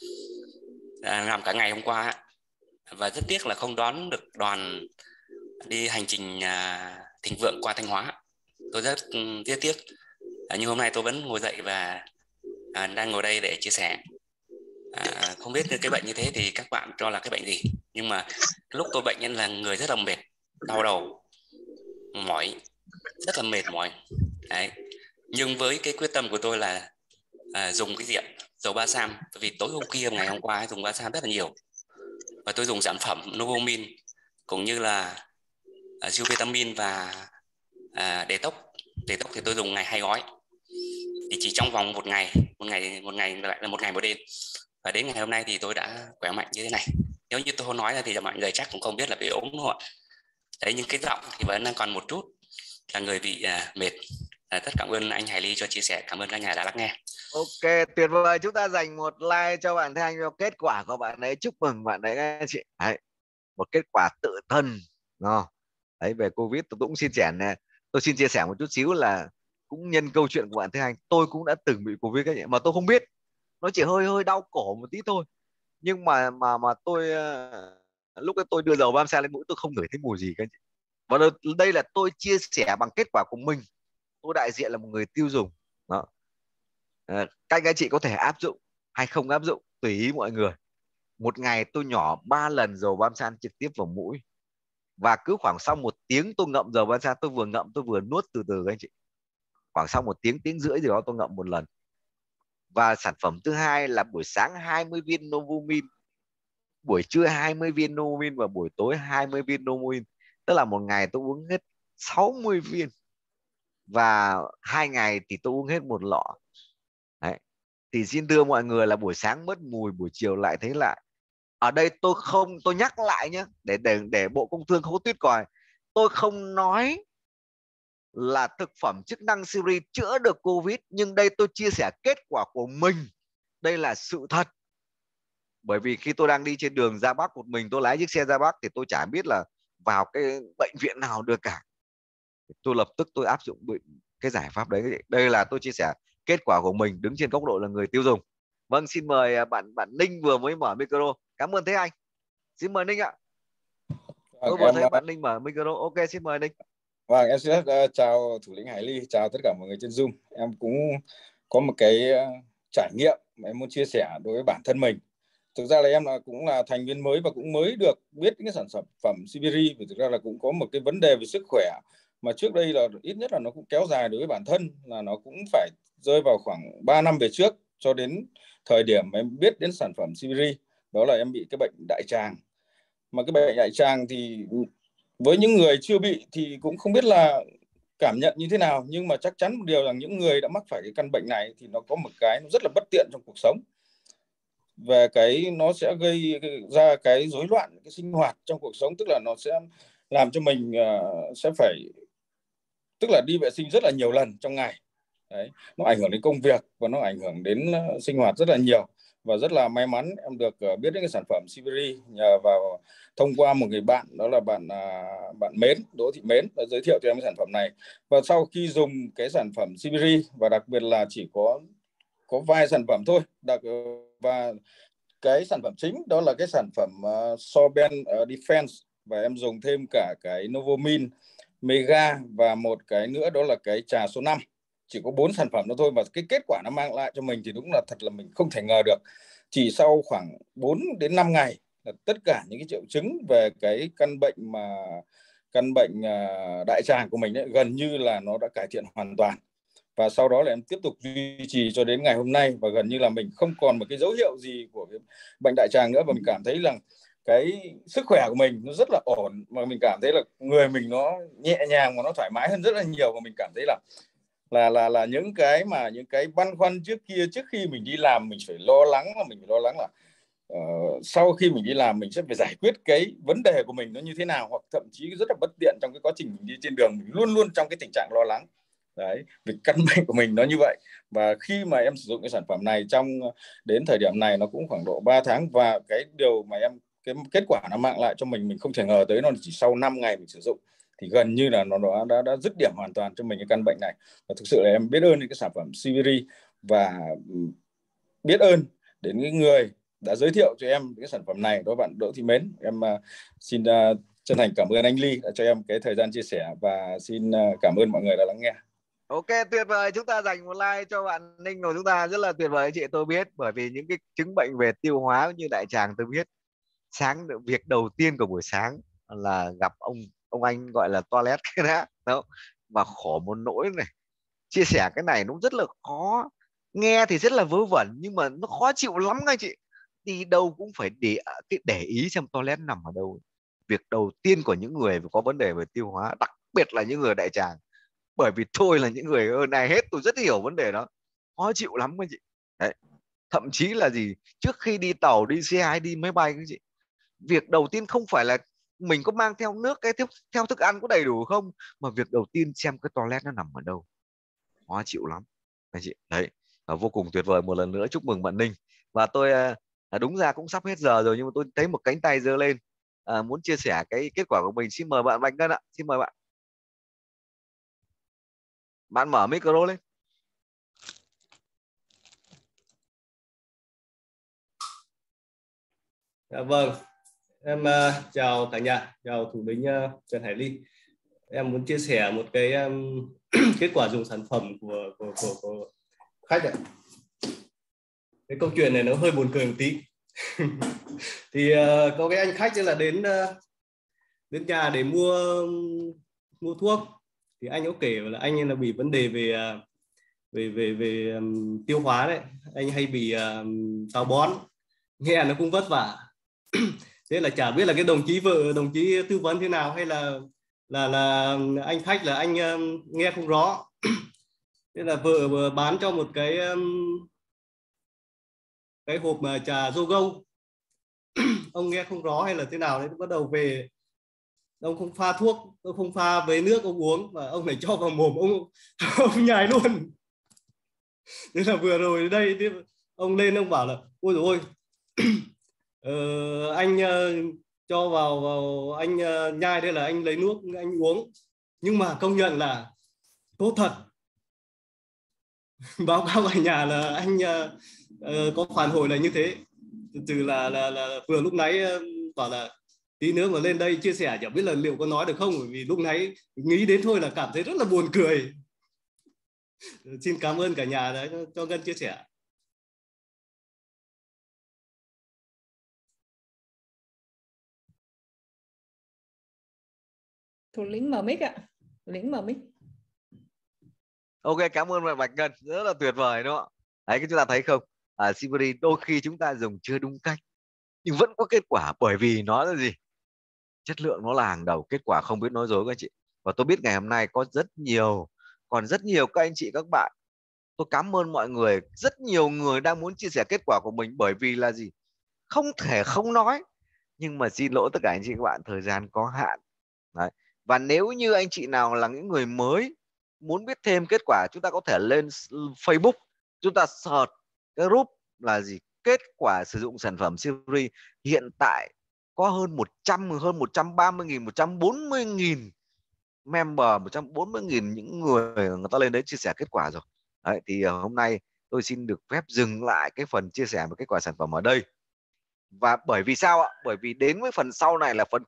làm cả ngày hôm qua, và rất tiếc là không đón được đoàn đi hành trình thịnh vượng qua Thanh Hóa. Tôi rất tiếc. Nhưng hôm nay tôi vẫn ngồi dậy và đang ngồi đây để chia sẻ. Không biết cái bệnh như thế thì các bạn cho là cái bệnh gì, nhưng mà lúc tôi bệnh là người rất là mệt, đau đầu, mỏi, rất là mệt mỏi. Đấy. Nhưng với cái quyết tâm của tôi là dùng cái diện dầu balsam, vì tối hôm kia ngày hôm qua dùng balsam rất là nhiều, và tôi dùng sản phẩm Novomin cũng như là Vitamin và Detox thì tôi dùng ngày 2 gói, thì chỉ trong vòng một ngày lại là một ngày một đêm, và đến ngày hôm nay thì tôi đã khỏe mạnh như thế này. Nếu như tôi không nói ra thì mọi người chắc cũng không biết là bị ốm đúng không ạ? Đấy, nhưng cái giọng thì vẫn đang còn một chút là người bị mệt. Rất cảm ơn anh Hải Ly cho chia sẻ, cảm ơn các nhà đã lắng nghe. Ok, tuyệt vời. Chúng ta dành một like cho bạn Thế Anh cho kết quả của bạn ấy. Chúc mừng bạn đấy các anh chị. Đấy, một kết quả tự thân. Đấy, về Covid tôi cũng xin chia sẻ một chút xíu là cũng nhân câu chuyện của bạn Thế Anh, tôi cũng đã từng bị Covid các chị, mà tôi không biết, nó chỉ hơi đau cổ một tí thôi, nhưng mà tôi lúc ấy tôi đưa dầu balm lên mũi tôi không ngửi thấy mùi gì các chị. Và đây là tôi chia sẻ bằng kết quả của mình, tôi đại diện là một người tiêu dùng đó. Các anh chị có thể áp dụng hay không áp dụng tùy ý mọi người. Một ngày tôi nhỏ 3 lần dầu balm trực tiếp vào mũi, và cứ khoảng sau 1 tiếng tôi ngậm dầu balm, tôi vừa ngậm tôi vừa nuốt từ từ các anh chị. Khoảng sau 1 tiếng rưỡi gì đó tôi ngậm một lần. Và sản phẩm thứ hai là buổi sáng 20 viên Novomin, buổi trưa 20 viên Novomin và buổi tối 20 viên Novomin. Tức là một ngày tôi uống hết 60 viên, và 2 ngày thì tôi uống hết 1 lọ. Đấy. Thì xin thưa mọi người là buổi sáng mất mùi, buổi chiều lại thấy lại. Ở đây tôi nhắc lại nhé, để Bộ Công Thương không có tuyết còi. Tôi không nói là thực phẩm chức năng Siri chữa được Covid, nhưng đây tôi chia sẻ kết quả của mình. Đây là sự thật. Bởi vì khi tôi đang đi trên đường ra Bắc một mình, tôi lái chiếc xe ra Bắc thì tôi chả biết là vào cái bệnh viện nào được cả. Tôi lập tức tôi áp dụng cái giải pháp đấy. Đây là tôi chia sẻ kết quả của mình đứng trên góc độ là người tiêu dùng. Vâng, xin mời bạn Ninh vừa mới mở micro. Cảm ơn Thế Anh. Xin mời Ninh ạ. Tôi vừa thấy bạn Ninh mở micro. Ok, xin mời Ninh. Vâng, em xin chào thủ lĩnh Hải Ly, chào tất cả mọi người trên Zoom. Em cũng có một cái trải nghiệm mà em muốn chia sẻ đối với bản thân mình. Thực ra là em cũng là thành viên mới và cũng mới được biết những cái sản phẩm Sibiri, vì thực ra là cũng có một cái vấn đề về sức khỏe mà trước đây là ít nhất là nó cũng kéo dài đối với bản thân, là nó cũng phải rơi vào khoảng 3 năm về trước cho đến thời điểm mà em biết đến sản phẩm Sibiri. Đó là em bị cái bệnh đại tràng. Mà cái bệnh đại tràng thì với những người chưa bị thì cũng không biết là cảm nhận như thế nào, nhưng mà chắc chắn một điều là những người đã mắc phải cái căn bệnh này thì nó có một cái nó rất là bất tiện trong cuộc sống, về cái nó sẽ gây ra cái rối loạn cái sinh hoạt trong cuộc sống, tức là nó sẽ làm cho mình sẽ phải tức là đi vệ sinh rất là nhiều lần trong ngày. Đấy, nó ảnh hưởng đến công việc và nó ảnh hưởng đến sinh hoạt rất là nhiều. Và rất là may mắn em được biết đến cái sản phẩm Sibiri nhờ vào thông qua một người bạn, đó là bạn Mến, Đỗ Thị Mến đã giới thiệu cho em cái sản phẩm này. Và sau khi dùng cái sản phẩm Sibiri, và đặc biệt là chỉ có vài sản phẩm thôi, và cái sản phẩm chính đó là cái sản phẩm Sorben Defense và em dùng thêm cả cái Novomin Mega và một cái nữa đó là cái trà số 5. Chỉ có 4 sản phẩm đó thôi, và cái kết quả nó mang lại cho mình thì đúng là thật là mình không thể ngờ được. Chỉ sau khoảng 4 đến 5 ngày là tất cả những cái triệu chứng về cái căn bệnh đại tràng của mình ấy, gần như là nó đã cải thiện hoàn toàn. Và sau đó là em tiếp tục duy trì cho đến ngày hôm nay, và gần như là mình không còn một cái dấu hiệu gì của cái bệnh đại tràng nữa, và mình cảm thấy rằng cái sức khỏe của mình nó rất là ổn, mà mình cảm thấy là người mình nó nhẹ nhàng và nó thoải mái hơn rất là nhiều. Và mình cảm thấy là những cái băn khoăn trước kia, trước khi mình đi làm mình phải lo lắng là sau khi mình đi làm mình sẽ phải giải quyết cái vấn đề của mình nó như thế nào, hoặc thậm chí rất là bất tiện trong cái quá trình mình đi trên đường, mình luôn luôn trong cái tình trạng lo lắng đấy, vì căn bệnh của mình nó như vậy. Và khi mà em sử dụng cái sản phẩm này đến thời điểm này nó cũng khoảng độ 3 tháng, và cái điều mà cái kết quả nó mang lại cho mình không thể ngờ tới, nó chỉ sau 5 ngày mình sử dụng thì gần như là nó đã dứt điểm hoàn toàn cho mình cái căn bệnh này. Và thực sự là em biết ơn những cái sản phẩm Siberi, và biết ơn đến cái người đã giới thiệu cho em cái sản phẩm này, đó bạn Đỗ Thị Mến. Em xin chân thành cảm ơn anh Ly đã cho em cái thời gian chia sẻ, và xin cảm ơn mọi người đã lắng nghe. Ok, tuyệt vời. Chúng ta dành một like cho bạn Ninh của chúng ta, rất là tuyệt vời anh chị. Tôi biết, bởi vì những cái chứng bệnh về tiêu hóa như đại tràng tôi biết. Việc đầu tiên của buổi sáng là gặp ông anh gọi là toilet cái đó, và khổ một nỗi này. Chia sẻ cái này nó rất là khó, nghe thì rất là vớ vẩn nhưng mà nó khó chịu lắm anh chị. Đi đâu cũng phải để ý xem toilet nằm ở đâu. Việc đầu tiên của những người có vấn đề về tiêu hóa, đặc biệt là những người đại tràng, bởi vì tôi là những người hơn ai hết tôi rất hiểu vấn đề đó, khó chịu lắm anh chị. Đấy. Thậm chí là gì, trước khi đi tàu, đi xe hay đi máy bay anh chị, việc đầu tiên không phải là mình có mang theo nước, theo thức ăn có đầy đủ không, mà việc đầu tiên xem cái toilet nó nằm ở đâu. Khó chịu lắm anh chị. Đấy, vô cùng tuyệt vời. Một lần nữa chúc mừng bạn Ninh. Và tôi đúng ra cũng sắp hết giờ rồi, nhưng mà tôi thấy một cánh tay giơ lên, muốn chia sẻ cái kết quả của mình. Xin mời bạn Bạch Ngân ạ, xin mời bạn. Bạn mở micro lên. Vâng, em chào cả nhà, chào thủ lĩnh Trần Hải Ly. Em muốn chia sẻ một cái kết quả dùng sản phẩm của khách ạ. Cái câu chuyện này nó hơi buồn cười một tí. Thì có cái anh khách là đến nhà để mua thuốc, thì anh có kể là anh là bị vấn đề về tiêu hóa đấy, anh hay bị táo bón, nghe nó cũng vất vả. Thế là chả biết là cái đồng chí tư vấn thế nào, hay là anh khách là anh nghe không rõ. Thế là vợ bán cho một cái hộp mà trà Zogo. Ông nghe không rõ hay là thế nào đấy, bắt đầu về ông không pha thuốc, ông không pha với nước ông uống, và ông lại cho vào mồm ông nhai luôn. Thế là vừa rồi đây ông lên ông bảo là ôi dồi ôi, anh cho vào anh nhai đây là anh lấy nước anh uống, nhưng mà công nhận là tốt thật. Báo cáo cả nhà là anh có phản hồi là như thế. Từ là vừa lúc nãy bảo là tí nữa mà lên đây chia sẻ chẳng biết là liệu có nói được không, bởi vì lúc nãy nghĩ đến thôi là cảm thấy rất là buồn cười. Xin cảm ơn cả nhà đã cho Ngân chia sẻ. Thủ lĩnh mở mic ạ. Thủ lĩnh mở mic. Ok, cảm ơn bạn Bạch Ngân, rất là tuyệt vời đúng không? Đấy, chúng ta thấy không? Siberi đôi khi chúng ta dùng chưa đúng cách nhưng vẫn có kết quả, bởi vì nó là gì? Chất lượng nó là hàng đầu, kết quả không biết nói dối các anh chị. Và tôi biết ngày hôm nay có còn rất nhiều các anh chị các bạn. Tôi cảm ơn mọi người, rất nhiều người đang muốn chia sẻ kết quả của mình, bởi vì là gì? Không thể không nói, nhưng mà xin lỗi tất cả anh chị các bạn, thời gian có hạn. Đấy. Và nếu như anh chị nào là những người mới muốn biết thêm kết quả, chúng ta có thể lên Facebook, chúng ta search cái group là gì? Kết quả sử dụng sản phẩm Siberi. Hiện tại có hơn 130.000, 140.000 member, 140.000 những người ta lên đấy chia sẻ kết quả rồi. Đấy, thì hôm nay tôi xin được phép dừng lại cái phần chia sẻ về kết quả sản phẩm ở đây. Và bởi vì sao ạ? Bởi vì đến với phần sau này là phần cực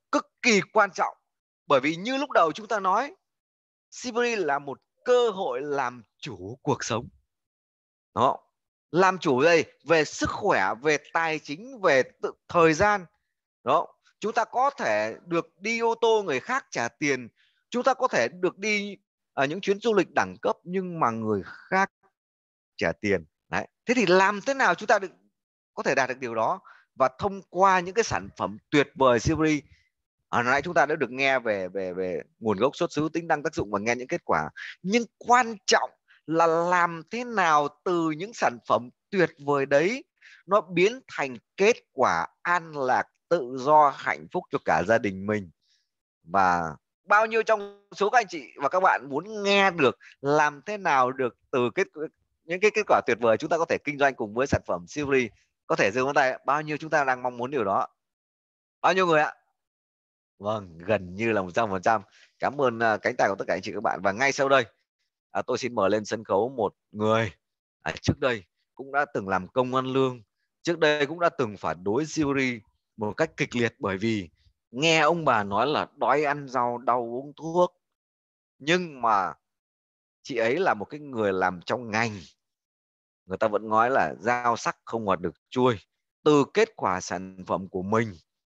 kỳ quan trọng. Bởi vì như lúc đầu chúng ta nói, Silvery là một cơ hội làm chủ cuộc sống. Đó. Làm chủ đây về sức khỏe, về tài chính, về thời gian. Đó. Chúng ta có thể được đi ô tô người khác trả tiền, chúng ta có thể được đi những chuyến du lịch đẳng cấp nhưng mà người khác trả tiền. Đấy. Thế thì làm thế nào chúng ta có thể đạt được điều đó? Và thông qua những cái sản phẩm tuyệt vời Silvery, hồi nãy chúng ta đã được nghe về nguồn gốc xuất xứ, tính năng, tác dụng và nghe những kết quả. Nhưng quan trọng là làm thế nào từ những sản phẩm tuyệt vời đấy nó biến thành kết quả an lạc, tự do, hạnh phúc cho cả gia đình mình. Và bao nhiêu trong số các anh chị và các bạn muốn nghe được làm thế nào được từ những cái kết quả tuyệt vời chúng ta có thể kinh doanh cùng với sản phẩm Silvery? Có thể giơ ngón tay. Bao nhiêu chúng ta đang mong muốn điều đó? Bao nhiêu người ạ? Vâng, gần như là 100%. Cảm ơn cánh tay của tất cả anh chị các bạn. Và ngay sau đây tôi xin mời lên sân khấu một người trước đây cũng đã từng làm công ăn lương, trước đây cũng đã từng phản đối Silvery một cách kịch liệt, bởi vì nghe ông bà nói là đói ăn rau, đau uống thuốc. Nhưng mà chị ấy là một cái người làm trong ngành, người ta vẫn nói là dao sắc không ngoặt được chuôi. Từ kết quả sản phẩm của mình,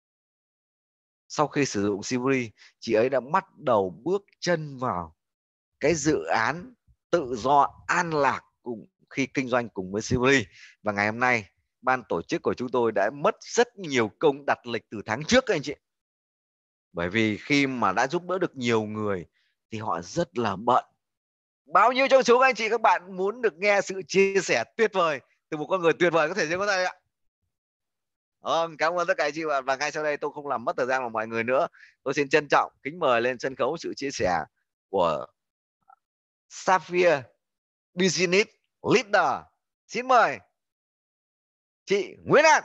sau khi sử dụng Silvery, chị ấy đã bắt đầu bước chân vào cái dự án tự do an lạc khi kinh doanh cùng với Silvery. Và ngày hôm nay ban tổ chức của chúng tôi đã mất rất nhiều công đặt lịch từ tháng trước các anh chị. Bởi vì khi mà đã giúp đỡ được nhiều người thì họ rất là bận. Bao nhiêu trong số các anh chị các bạn muốn được nghe sự chia sẻ tuyệt vời từ một con người tuyệt vời? Có thể giơ ngón tay ạ. Cảm ơn tất cả anh chị bạn. Và ngay sau đây tôi không làm mất thời gian của mọi người nữa, tôi xin trân trọng kính mời lên sân khấu sự chia sẻ của Sapphire Business Leader. Xin mời chị Nguyễn An.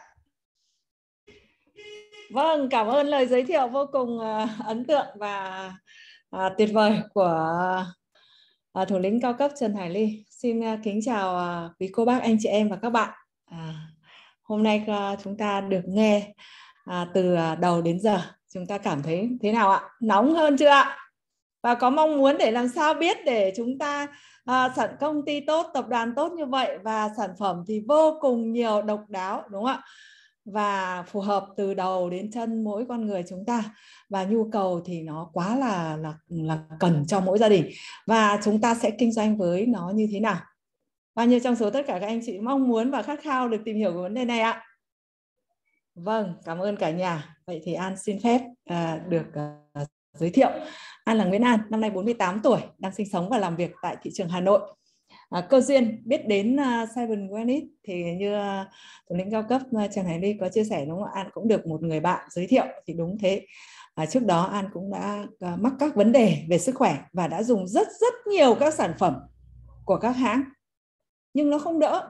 Vâng, cảm ơn lời giới thiệu vô cùng ấn tượng và tuyệt vời của thủ lĩnh cao cấp Trần Hải Ly. Xin kính chào quý cô bác, anh chị em và các bạn. Hôm nay chúng ta được nghe từ đầu đến giờ, chúng ta cảm thấy thế nào ạ? Nóng hơn chưa ạ? Và có mong muốn để làm sao biết để chúng ta sản công ty tốt, tập đoàn tốt như vậy, và sản phẩm thì vô cùng nhiều, độc đáo, đúng không ạ? Và phù hợp từ đầu đến chân mỗi con người chúng ta, và nhu cầu thì nó quá là cần cho mỗi gia đình, và chúng ta sẽ kinh doanh với nó như thế nào? Bao nhiêu trong số tất cả các anh chị mong muốn và khát khao được tìm hiểu về vấn đề này ạ? Vâng, cảm ơn cả nhà. Vậy thì An xin phép được giới thiệu. An là Nguyễn An, năm nay 48 tuổi, đang sinh sống và làm việc tại thị trường Hà Nội. Cơ duyên biết đến Seven Wellness thì như thủ lĩnh cao cấp Trần Hải Ly có chia sẻ, đúng không? An cũng được một người bạn giới thiệu, thì đúng thế. Trước đó An cũng đã mắc các vấn đề về sức khỏe và đã dùng rất nhiều các sản phẩm của các hãng, nhưng nó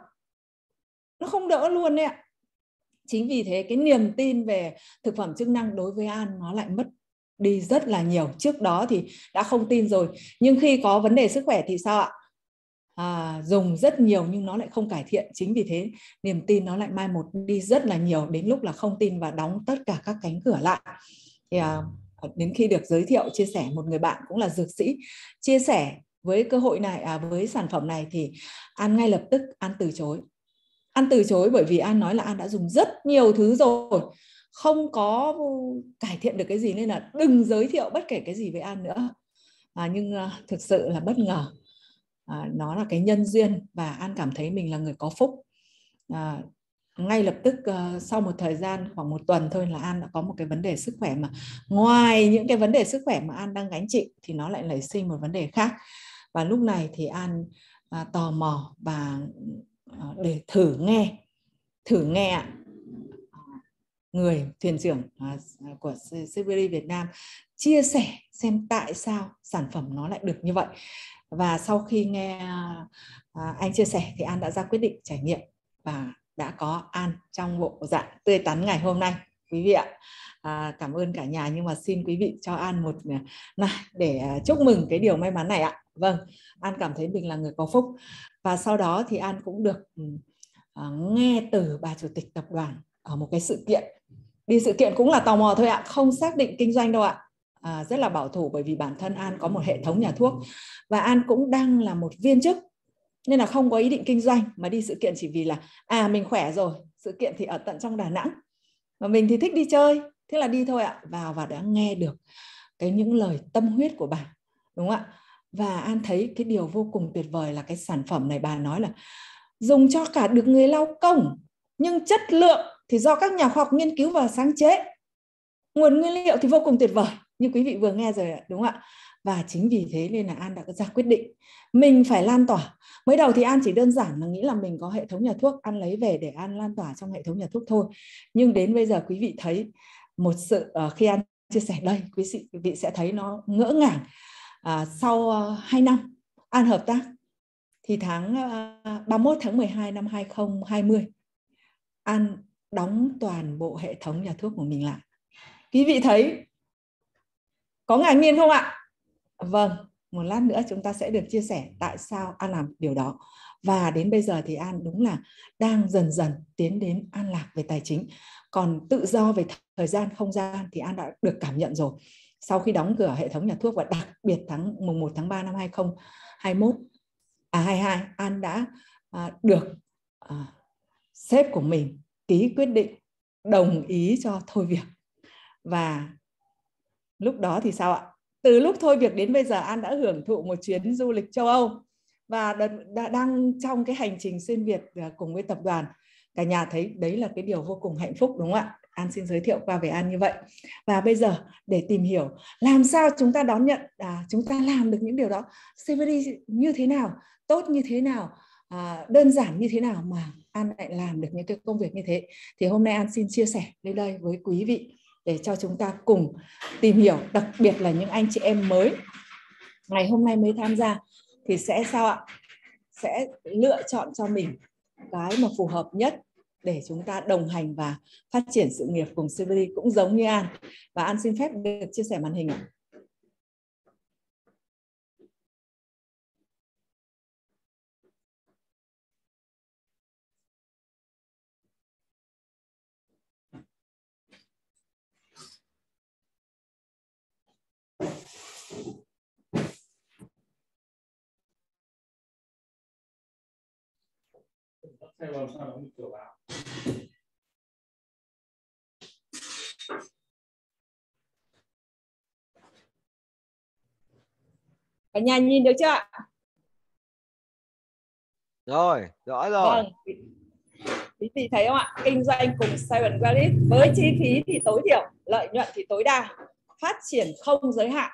không đỡ luôn đấy ạ. Chính vì thế cái niềm tin về thực phẩm chức năng đối với An nó lại mất đi rất là nhiều. Trước đó thì đã không tin rồi, nhưng khi có vấn đề sức khỏe thì sao ạ? Dùng rất nhiều nhưng nó lại không cải thiện. Chính vì thế niềm tin nó lại mai một đi rất là nhiều, đến lúc là không tin và đóng tất cả các cánh cửa lại. Thì đến khi được giới thiệu chia sẻ, một người bạn cũng là dược sĩ chia sẻ với cơ hội này, với sản phẩm này, thì An ngay lập tức An từ chối. An từ chối bởi vì An nói là An đã dùng rất nhiều thứ rồi, không có cải thiện được cái gì, nên là đừng giới thiệu bất kể cái gì với An nữa. Nhưng thực sự là bất ngờ, nó là cái nhân duyên, và An cảm thấy mình là người có phúc. Ngay lập tức sau một thời gian khoảng 1 tuần thôi là An đã có một cái vấn đề sức khỏe, mà ngoài những cái vấn đề sức khỏe mà An đang gánh chịu thì nó lại nảy sinh một vấn đề khác. Và lúc này thì An tò mò và để thử nghe ạ, người thuyền trưởng của Silvery Việt Nam chia sẻ xem tại sao sản phẩm nó lại được như vậy. Và sau khi nghe anh chia sẻ thì An đã ra quyết định trải nghiệm và đã có An trong bộ dạng tươi tắn ngày hôm nay, quý vị ạ. Cảm ơn cả nhà, nhưng mà xin quý vị cho An một để chúc mừng cái điều may mắn này ạ. Vâng, An cảm thấy mình là người có phúc. Và sau đó thì An cũng được nghe từ bà chủ tịch tập đoàn ở một cái sự kiện Đi sự kiện cũng là tò mò thôi ạ, không xác định kinh doanh đâu ạ. Rất là bảo thủ, bởi vì bản thân An có một hệ thống nhà thuốc và An cũng đang là một viên chức, nên là không có ý định kinh doanh, mà đi sự kiện chỉ vì là mình khỏe rồi, sự kiện thì ở tận trong Đà Nẵng và mình thì thích đi chơi, thế là đi thôi ạ. Vào và đã nghe được những lời tâm huyết của bà, đúng không ạ? Và An thấy cái điều vô cùng tuyệt vời là cái sản phẩm này bà nói là dùng cho cả được người lao công, nhưng chất lượng thì do các nhà khoa học nghiên cứu và sáng chế. Nguồn nguyên liệu thì vô cùng tuyệt vời, như quý vị vừa nghe rồi, đúng không ạ? Và chính vì thế nên là An đã ra quyết định mình phải lan tỏa. Mới đầu thì An chỉ đơn giản là nghĩ là mình có hệ thống nhà thuốc, An lấy về để An lan tỏa trong hệ thống nhà thuốc thôi. Nhưng đến bây giờ quý vị thấy một sự khi An chia sẻ đây, quý vị sẽ thấy nó ngỡ ngàng. Sau 2 năm An hợp tác thì tháng 31 tháng 12 năm 2020 An đóng toàn bộ hệ thống nhà thuốc của mình lại. Quý vị thấy có ngạc nhiên không ạ? Vâng, một lát nữa chúng ta sẽ được chia sẻ tại sao An làm điều đó. Và đến bây giờ thì An đúng là đang dần dần tiến đến an lạc về tài chính. Còn tự do về thời gian, không gian thì An đã được cảm nhận rồi. Sau khi đóng cửa hệ thống nhà thuốc và đặc biệt mùng 1 tháng 3 năm 2022, An đã được sếp của mình ký quyết định đồng ý cho thôi việc. Và lúc đó thì sao ạ? Từ lúc thôi việc đến bây giờ An đã hưởng thụ một chuyến du lịch châu Âu và đang trong cái hành trình xuyên Việt cùng với tập đoàn. Cả nhà thấy đấy là cái điều vô cùng hạnh phúc, đúng không ạ? An xin giới thiệu qua về An như vậy. Và bây giờ để tìm hiểu làm sao chúng ta đón nhận, chúng ta làm được những điều đó, CVD như thế nào, tốt như thế nào, đơn giản như thế nào mà An lại làm được những cái công việc như thế. Thì hôm nay An xin chia sẻ lên đây với quý vị để cho chúng ta cùng tìm hiểu, đặc biệt là những anh chị em mới ngày hôm nay mới tham gia thì sẽ sao ạ? Sẽ lựa chọn cho mình cái mà phù hợp nhất để chúng ta đồng hành và phát triển sự nghiệp cùng CVD cũng giống như An. Và An xin phép được chia sẻ màn hình ạ. Cả nhà nhìn được chưa ạ? Rồi, rõ rồi. Vâng. Quý vị thấy không ạ? Kinh doanh cùng Seven Wellness với chi phí thì tối thiểu, lợi nhuận thì tối đa, phát triển không giới hạn.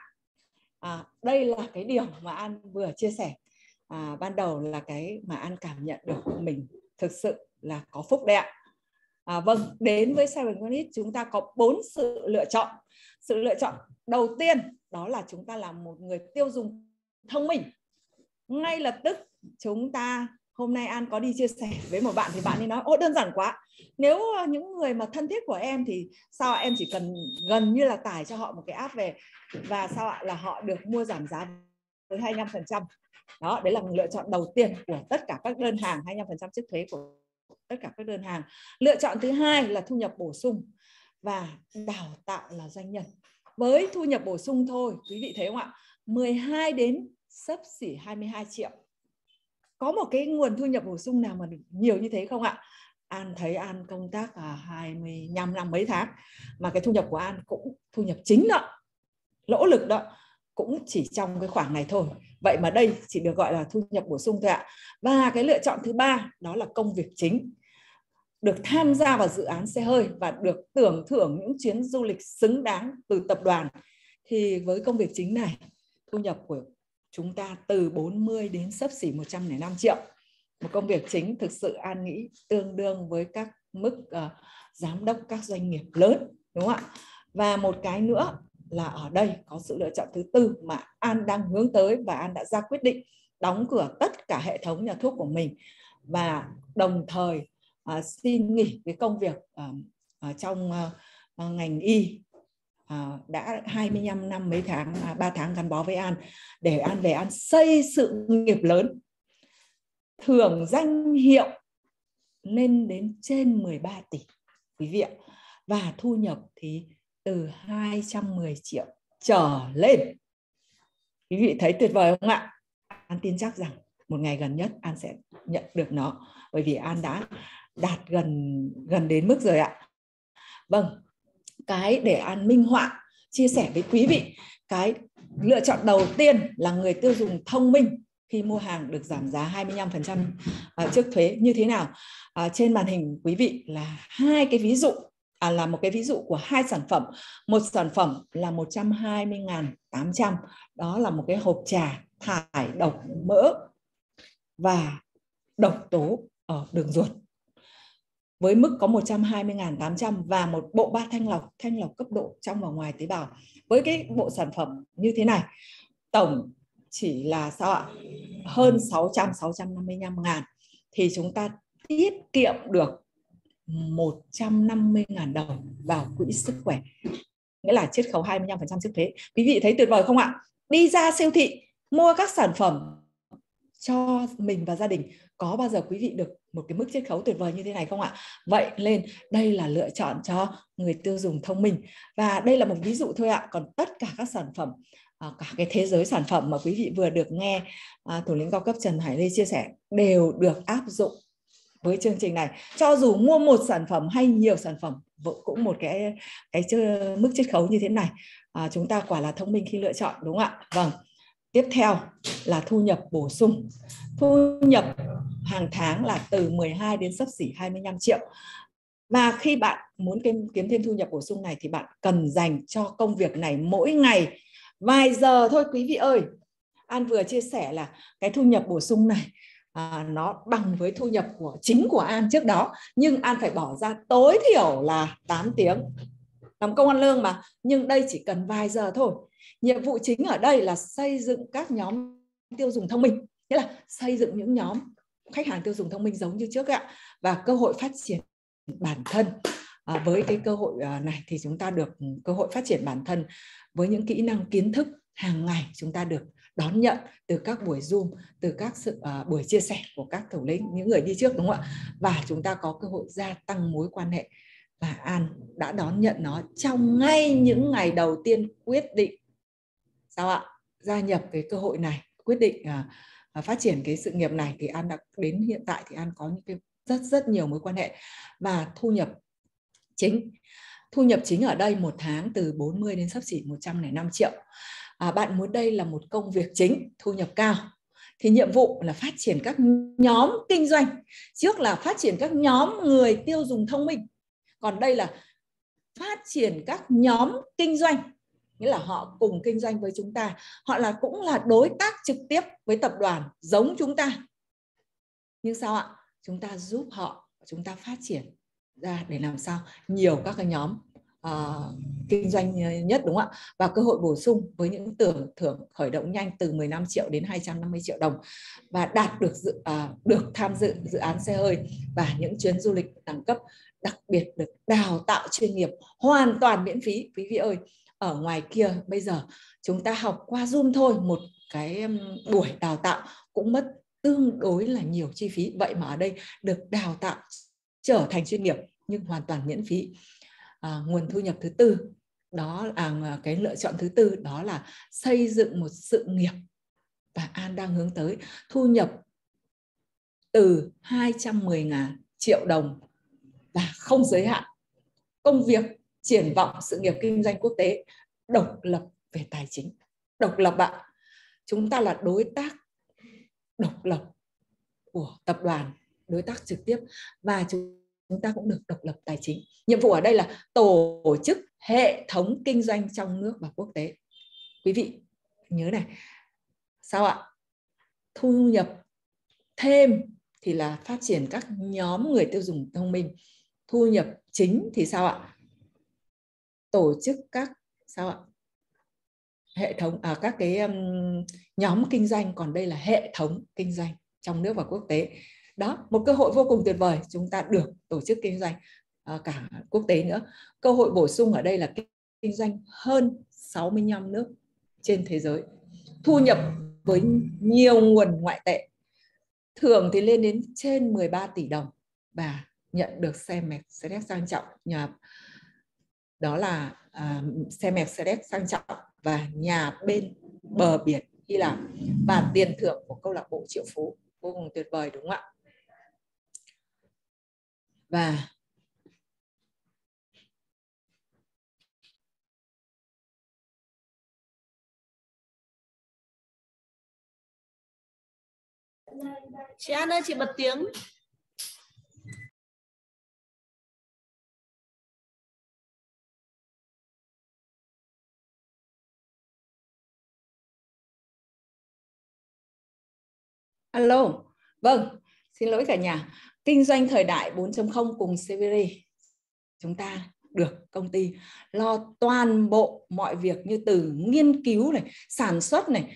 Đây là cái điều mà An vừa chia sẻ. Ban đầu là cái mà An cảm nhận được mình thực sự là có phúc đấy ạ. Vâng, đến với Seven Wellness chúng ta có 4 sự lựa chọn. Sự lựa chọn đầu tiên đó là chúng ta là một người tiêu dùng thông minh. Ngay lập tức chúng ta, hôm nay An có đi chia sẻ với một bạn thì bạn ấy nói ôi đơn giản quá. Nếu những người mà thân thiết của em thì sao em chỉ cần gần như là tải cho họ một cái app về và sao ạ là họ được mua giảm giá tới 25%. Đó, đấy là lựa chọn đầu tiên của tất cả các đơn hàng, 25% trước thuế của tất cả các đơn hàng. Lựa chọn thứ hai là thu nhập bổ sung và đào tạo là doanh nhân. Với thu nhập bổ sung thôi, quý vị thấy không ạ? 12 đến xấp xỉ 22 triệu. Có một cái nguồn thu nhập bổ sung nào mà nhiều như thế không ạ? An thấy An công tác 25 năm mấy tháng mà cái thu nhập của An cũng thu nhập chính đó, lỗ lực đó, cũng chỉ trong cái khoảng này thôi. Vậy mà đây chỉ được gọi là thu nhập bổ sung thôi ạ. Và cái lựa chọn thứ ba đó là công việc chính. Được tham gia vào dự án xe hơi và được tưởng thưởng những chuyến du lịch xứng đáng từ tập đoàn. Thì với công việc chính này, thu nhập của chúng ta từ 40 đến xấp xỉ 105 triệu. Một công việc chính thực sự An nghĩ tương đương với các mức giám đốc các doanh nghiệp lớn, đúng không ạ? Và một cái nữa là ở đây có sự lựa chọn thứ tư mà An đang hướng tới và An đã ra quyết định đóng cửa tất cả hệ thống nhà thuốc của mình và đồng thời xin nghỉ cái công việc trong ngành y. Đã 25 năm mấy tháng, 3 tháng gắn bó với An để An về An xây sự nghiệp lớn, thưởng danh hiệu lên đến trên 13 tỷ quý vị ạ. và thu nhập thì từ 210 triệu trở lên. Quý vị thấy tuyệt vời không ạ? An tin chắc rằng một ngày gần nhất An sẽ nhận được nó, bởi vì An đã đạt gần đến mức rồi ạ. Vâng, cái để An minh họa chia sẻ với quý vị, cái lựa chọn đầu tiên là người tiêu dùng thông minh khi mua hàng được giảm giá 25% trước thuế như thế nào. Trên màn hình quý vị là hai cái ví dụ, là một cái ví dụ của hai sản phẩm. Một sản phẩm là 120.800, đó là một cái hộp trà thải độc mỡ và độc tố ở đường ruột, với mức có 120.800 và một bộ ba thanh lọc cấp độ trong và ngoài tế bào. Với cái bộ sản phẩm như thế này, tổng chỉ là sao ạ? Hơn 655.000 thì chúng ta tiết kiệm được 150.000 đồng vào quỹ sức khỏe, nghĩa là chiết khấu 25% trước thuế. Quý vị thấy tuyệt vời không ạ? Đi ra siêu thị mua các sản phẩm cho mình và gia đình, có bao giờ quý vị được một cái mức chiết khấu tuyệt vời như thế này không ạ? Vậy nên đây là lựa chọn cho người tiêu dùng thông minh. Và đây là một ví dụ thôi ạ. Còn tất cả các sản phẩm, cả cái thế giới sản phẩm mà quý vị vừa được nghe thủ lĩnh cao cấp Trần Hải Ly chia sẻ đều được áp dụng với chương trình này. Cho dù mua một sản phẩm hay nhiều sản phẩm cũng một cái mức chiết khấu như thế này. Chúng ta quả là thông minh khi lựa chọn, đúng không ạ? Vâng. Tiếp theo là thu nhập bổ sung. Thu nhập hàng tháng là từ 12 đến xấp xỉ 25 triệu. Và khi bạn muốn kiếm thêm thu nhập bổ sung này thì bạn cần dành cho công việc này mỗi ngày vài giờ thôi quý vị ơi. An vừa chia sẻ là cái thu nhập bổ sung này nó bằng với thu nhập chính của An trước đó, nhưng An phải bỏ ra tối thiểu là 8 tiếng làm công ăn lương mà, nhưng đây chỉ cần vài giờ thôi. Nhiệm vụ chính ở đây là xây dựng các nhóm tiêu dùng thông minh, nghĩa là xây dựng những nhóm khách hàng tiêu dùng thông minh giống như trước ạ, và cơ hội phát triển bản thân. Với cái cơ hội này thì chúng ta được cơ hội phát triển bản thân với những kỹ năng kiến thức hàng ngày chúng ta được đón nhận từ các buổi Zoom, từ các buổi chia sẻ của các thủ lĩnh, những người đi trước, đúng không ạ? Và chúng ta có cơ hội gia tăng mối quan hệ. Và An đã đón nhận nó trong ngay những ngày đầu tiên quyết định sao ạ? Gia nhập cái cơ hội này, quyết định phát triển cái sự nghiệp này, thì An đã đến hiện tại thì An có những cái rất nhiều mối quan hệ. Và thu nhập chính ở đây một tháng từ 40 đến xấp xỉ 105 triệu. Bạn muốn đây là một công việc chính, thu nhập cao, thì nhiệm vụ là phát triển các nhóm kinh doanh. Trước là phát triển các nhóm người tiêu dùng thông minh, còn đây là phát triển các nhóm kinh doanh, nghĩa là họ cùng kinh doanh với chúng ta, họ cũng là đối tác trực tiếp với tập đoàn giống chúng ta, nhưng sao ạ? Chúng ta giúp họ, chúng ta phát triển ra để làm sao nhiều các cái nhóm kinh doanh nhất, đúng không ạ? Và cơ hội bổ sung với những thưởng khởi động nhanh từ 15 triệu đến 250 triệu đồng, và đạt được tham dự dự án xe hơi và những chuyến du lịch đẳng cấp, đặc biệt được đào tạo chuyên nghiệp hoàn toàn miễn phí. Quý vị ơi, ở ngoài kia bây giờ chúng ta học qua Zoom thôi, một cái buổi đào tạo cũng mất tương đối là nhiều chi phí. Vậy mà ở đây được đào tạo trở thành chuyên nghiệp nhưng hoàn toàn miễn phí. Nguồn thu nhập thứ tư, đó là cái lựa chọn thứ tư, đó là xây dựng một sự nghiệp. Và An đang hướng tới thu nhập từ 210.000 triệu đồng và không giới hạn. Công việc, triển vọng sự nghiệp kinh doanh quốc tế, độc lập về tài chính. Độc lập ạ. Chúng ta là đối tác độc lập của tập đoàn, đối tác trực tiếp, và chúng ta cũng được độc lập tài chính. Nhiệm vụ ở đây là tổ chức hệ thống kinh doanh trong nước và quốc tế. Quý vị nhớ này, sao ạ? Thu nhập thêm thì là phát triển các nhóm người tiêu dùng thông minh. Thu nhập chính thì sao ạ? Tổ chức các sao ạ? Hệ thống các cái nhóm kinh doanh, còn đây là hệ thống kinh doanh trong nước và quốc tế. Đó, một cơ hội vô cùng tuyệt vời, chúng ta được tổ chức kinh doanh cả quốc tế nữa. Cơ hội bổ sung ở đây là kinh doanh hơn 65 nước trên thế giới. Thu nhập với nhiều nguồn ngoại tệ. Thưởng thì lên đến trên 13 tỷ đồng và nhận được xe Mercedes sang trọng, nhà đó là xe Mercedes sang trọng và nhà bên bờ biển Hy Lạp và tiền thưởng của câu lạc bộ Triệu Phú, vô cùng tuyệt vời đúng không ạ? Và chị An ơi, chị bật tiếng. Alo, vâng, xin lỗi cả nhà. Kinh doanh thời đại 4.0 cùng Severity, chúng ta được công ty lo toàn bộ mọi việc, như từ nghiên cứu này, sản xuất này,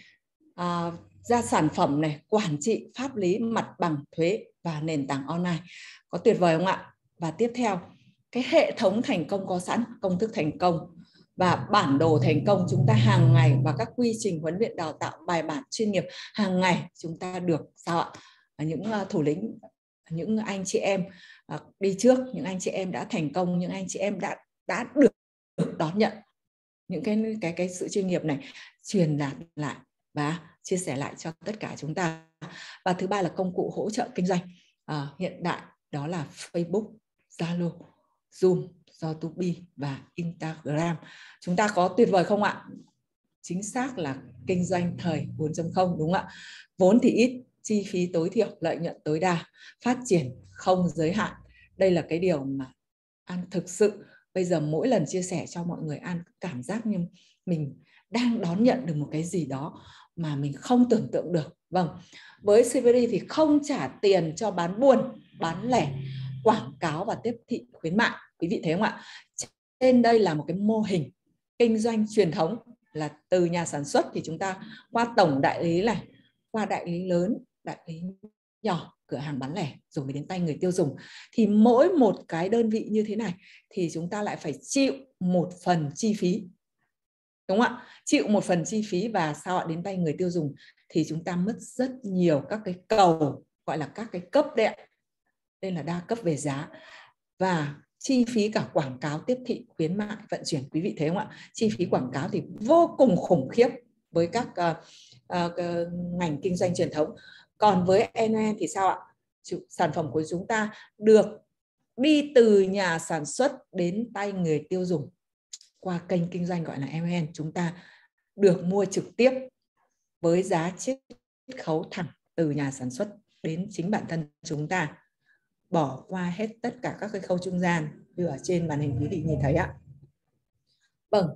ra sản phẩm này, quản trị, pháp lý, mặt bằng, thuế và nền tảng online. Có tuyệt vời không ạ? Và tiếp theo, cái hệ thống thành công có sẵn, công thức thành công và bản đồ thành công chúng ta hàng ngày, và các quy trình huấn luyện đào tạo bài bản chuyên nghiệp hàng ngày chúng ta được sao ạ? Những thủ lĩnh, những anh chị em đi trước, những anh chị em đã thành công, những anh chị em đã được đón nhận những cái sự chuyên nghiệp này, truyền đạt lại và chia sẻ lại cho tất cả chúng ta. Và thứ ba là công cụ hỗ trợ kinh doanh hiện đại, đó là Facebook, Zalo, Zoom, YouTube và Instagram. Chúng ta có tuyệt vời không ạ? Chính xác là kinh doanh thời 4.0 đúng không ạ? Vốn thì ít, chi phí tối thiểu, lợi nhuận tối đa, phát triển không giới hạn. Đây là cái điều mà An thực sự bây giờ mỗi lần chia sẻ cho mọi người, An cảm giác như mình đang đón nhận được một cái gì đó mà mình không tưởng tượng được. Vâng, với Severity thì không trả tiền cho bán buôn, bán lẻ, quảng cáo và tiếp thị khuyến mại. Quý vị thấy không ạ? Trên đây là một cái mô hình kinh doanh truyền thống, là từ nhà sản xuất thì chúng ta qua tổng đại lý này, qua đại lý lớn, đại lý nhỏ, cửa hàng bán lẻ, rồi mới đến tay người tiêu dùng. Thì mỗi một cái đơn vị như thế này thì chúng ta lại phải chịu một phần chi phí, đúng không ạ? Chịu một phần chi phí và sao ạ? Đến tay người tiêu dùng thì chúng ta mất rất nhiều các cái cầu, gọi là các cái cấp đấy ạ. Đây là đa cấp về giá. Và chi phí cả quảng cáo, tiếp thị, khuyến mại, vận chuyển, quý vị thấy không ạ? Chi phí quảng cáo thì vô cùng khủng khiếp với các ngành kinh doanh truyền thống. Còn với NN thì sao ạ? Sản phẩm của chúng ta được đi từ nhà sản xuất đến tay người tiêu dùng qua kênh kinh doanh gọi là MN. Chúng ta được mua trực tiếp với giá chiết khấu thẳng từ nhà sản xuất đến chính bản thân chúng ta, bỏ qua hết tất cả các cái khâu trung gian như ở trên màn hình quý vị nhìn thấy ạ. Vâng,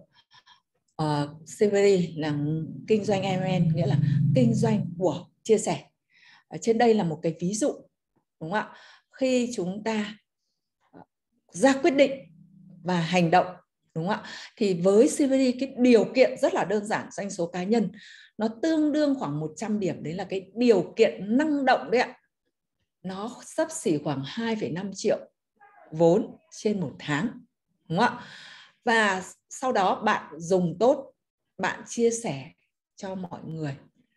Severity là kinh doanh MN, nghĩa là kinh doanh của chia sẻ. Ở trên đây là một cái ví dụ, đúng không ạ? Khi chúng ta ra quyết định và hành động, đúng không ạ? Thì với Severity cái điều kiện rất là đơn giản, doanh số cá nhân nó tương đương khoảng 100 điểm, đấy là cái điều kiện năng động đấy ạ. Nó xấp xỉ khoảng 2,5 triệu vốn trên một tháng, đúng không ạ? Và sau đó bạn dùng tốt, bạn chia sẻ cho mọi người.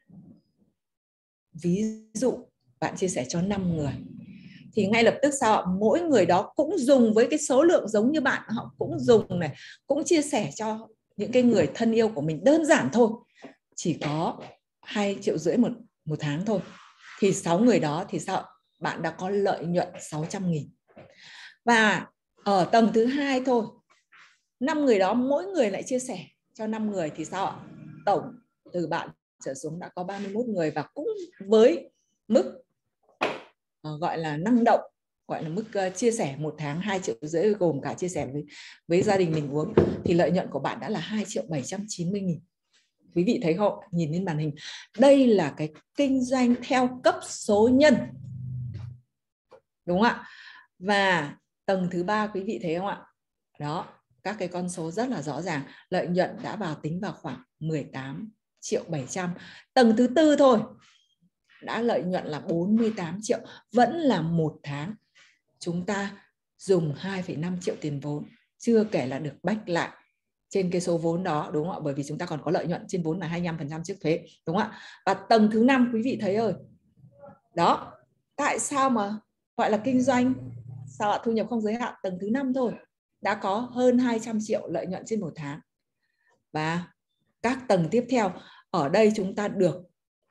Ví dụ bạn chia sẻ cho 5 người thì ngay lập tức sao ạ? Mỗi người đó cũng dùng với cái số lượng giống như bạn, họ cũng dùng này, cũng chia sẻ cho những cái người thân yêu của mình, đơn giản thôi, chỉ có 2,5 triệu một tháng thôi. Thì 6 người đó thì sao? Bạn đã có lợi nhuận 600.000. Và ở tầng thứ hai thôi, 5 người đó mỗi người lại chia sẻ cho 5 người thì sao ạ? Tổng từ bạn trở xuống đã có 31 người, và cũng với mức gọi là năng động, gọi là mức chia sẻ một tháng 2,5 triệu, gồm cả chia sẻ với gia đình mình uống, thì lợi nhuận của bạn đã là 2,790.000. Quý vị thấy không? Nhìn lên màn hình, đây là cái kinh doanh theo cấp số nhân, đúng không ạ? Và tầng thứ ba quý vị thấy không ạ? Đó, các cái con số rất là rõ ràng, lợi nhuận đã vào tính vào khoảng 18.700.000. Tầng thứ tư thôi đã lợi nhuận là 48 triệu, vẫn là một tháng chúng ta dùng 2,5 triệu tiền vốn, chưa kể là được back lại trên cái số vốn đó, đúng không ạ? Bởi vì chúng ta còn có lợi nhuận trên vốn là 25% trước thuế, đúng không ạ? Và tầng thứ 5 quý vị thấy ơi, đó, tại sao mà gọi là kinh doanh sao ạ? Thu nhập không giới hạn, tầng thứ 5 thôi. đã có hơn 200 triệu lợi nhuận trên một tháng. Và các tầng tiếp theo, ở đây chúng ta được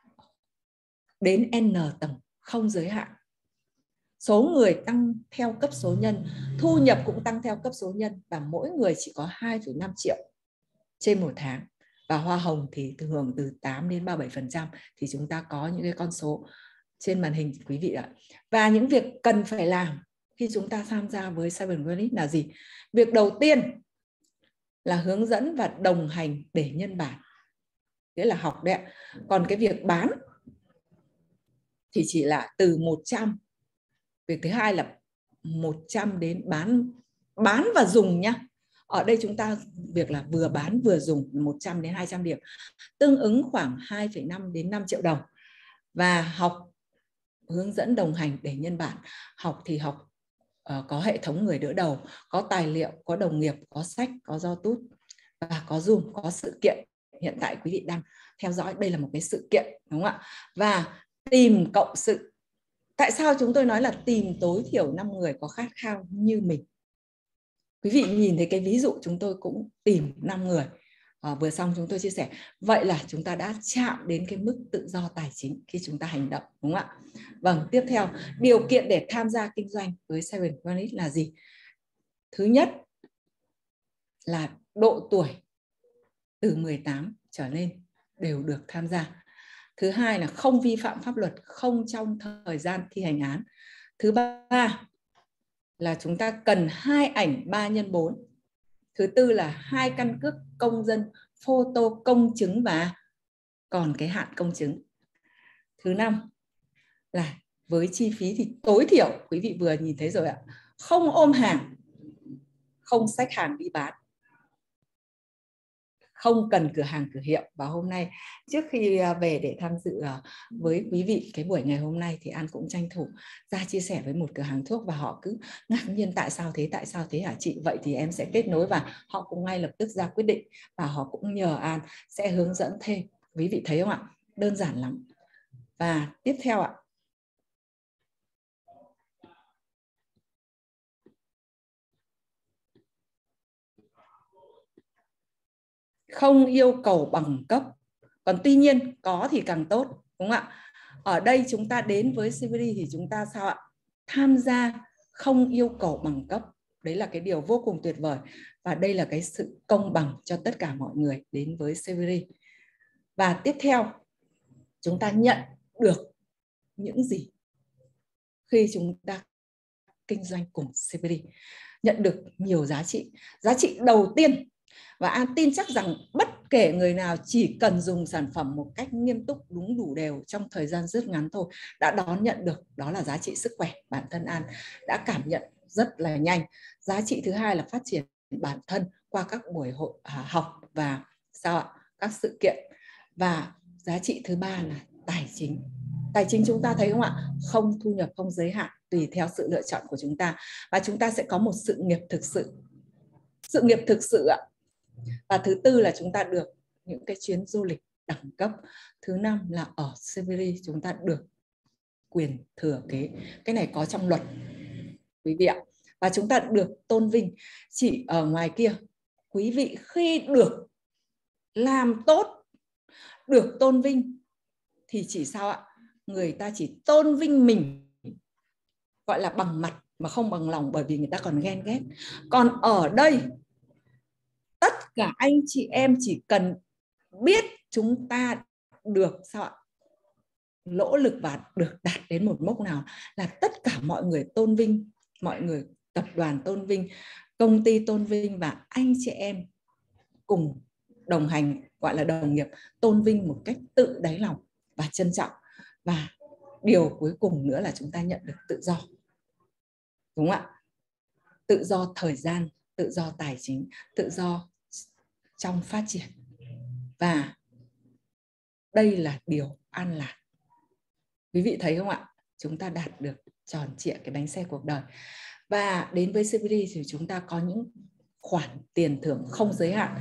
đến N tầng không giới hạn. Số người tăng theo cấp số nhân, thu nhập cũng tăng theo cấp số nhân, và mỗi người chỉ có 2,5 triệu trên một tháng. Và hoa hồng thì thường từ 8 đến 37%, thì chúng ta có những cái con số trên màn hình quý vị ạ. Và những việc cần phải làm khi chúng ta tham gia với Seven Wellness là gì? Việc đầu tiên là hướng dẫn và đồng hành để nhân bản, nghĩa là học đấy. Còn cái việc bán thì chỉ là từ 100. Việc thứ hai là 100 đến bán và dùng nhá. Ở đây chúng ta việc là vừa bán vừa dùng 100 đến 200 điểm, tương ứng khoảng 2,5 đến 5 triệu đồng. Và học hướng dẫn đồng hành để nhân bản. Học thì học có hệ thống người đỡ đầu, có tài liệu, có đồng nghiệp, có sách, có YouTube và có Zoom, có sự kiện. Hiện tại quý vị đang theo dõi, đây là một cái sự kiện, đúng không ạ? Và tìm cộng sự. Tại sao chúng tôi nói là tìm tối thiểu 5 người có khát khao như mình? Quý vị nhìn thấy cái ví dụ chúng tôi cũng tìm 5 người. Vừa xong chúng tôi chia sẻ. Vậy là chúng ta đã chạm đến cái mức tự do tài chính khi chúng ta hành động, đúng không ạ? Vâng, tiếp theo, điều kiện để tham gia kinh doanh với Seven Wellness là gì? Thứ nhất là độ tuổi từ 18 trở lên đều được tham gia. Thứ hai là không vi phạm pháp luật, không trong thời gian thi hành án. Thứ ba là chúng ta cần 2 ảnh 3x4. Thứ tư là 2 căn cước công dân photo công chứng và còn cái hạn công chứng. Thứ năm là với chi phí thì tối thiểu, quý vị vừa nhìn thấy rồi ạ, không ôm hàng, không xách hàng đi bán, không cần cửa hàng cửa hiệu. Và hôm nay trước khi về để tham dự với quý vị cái buổi ngày hôm nay thì An cũng tranh thủ ra chia sẻ với một cửa hàng thuốc, và họ cứ ngạc nhiên tại sao thế hả chị? Vậy thì em sẽ kết nối, và họ cũng ngay lập tức ra quyết định, và họ cũng nhờ An sẽ hướng dẫn thêm. Quý vị thấy không ạ? Đơn giản lắm. Và tiếp theo ạ, không yêu cầu bằng cấp, còn tuy nhiên có thì càng tốt, đúng không ạ? Ở đây chúng ta đến với CVD thì chúng ta sao ạ? Tham gia không yêu cầu bằng cấp. Đấy là cái điều vô cùng tuyệt vời, và đây là cái sự công bằng cho tất cả mọi người đến với CVD. Và tiếp theo, chúng ta nhận được những gì khi chúng ta kinh doanh cùng CVD? Nhận được nhiều giá trị. Giá trị đầu tiên, và An tin chắc rằng bất kể người nào chỉ cần dùng sản phẩm một cách nghiêm túc, đúng đủ đều trong thời gian rất ngắn thôi đã đón nhận được, đó là giá trị sức khỏe. Bản thân An đã cảm nhận rất là nhanh. Giá trị thứ hai là phát triển bản thân qua các buổi hội học và sao ạ? Các sự kiện. Và giá trị thứ ba là tài chính. Tài chính chúng ta thấy không ạ? Không thu nhập, không giới hạn, tùy theo sự lựa chọn của chúng ta. Và chúng ta sẽ có một sự nghiệp thực sự. Sự nghiệp thực sự ạ. Và thứ tư là chúng ta được những cái chuyến du lịch đẳng cấp. Thứ năm là ở CVD chúng ta được quyền thừa kế. Cái này có trong luật, quý vị ạ. Và chúng ta được tôn vinh. Chỉ ở ngoài kia, quý vị khi được làm tốt, được tôn vinh thì chỉ sao ạ? Người ta chỉ tôn vinh mình, gọi là bằng mặt mà không bằng lòng, bởi vì người ta còn ghen ghét. Còn ở đây tất cả anh chị em chỉ cần biết chúng ta được sao ạ? Nỗ lực và được đạt đến một mốc nào là tất cả mọi người tôn vinh, mọi người tập đoàn tôn vinh, công ty tôn vinh, và anh chị em cùng đồng hành, gọi là đồng nghiệp, tôn vinh một cách tự đáy lòng và trân trọng. Và điều cuối cùng nữa là chúng ta nhận được tự do, đúng không ạ? Tự do thời gian, tự do tài chính, tự do trong phát triển. Và đây là điều an lạc. Quý vị thấy không ạ? Chúng ta đạt được tròn trịa cái bánh xe cuộc đời. Và đến với CVD thì chúng ta có những khoản tiền thưởng không giới hạn.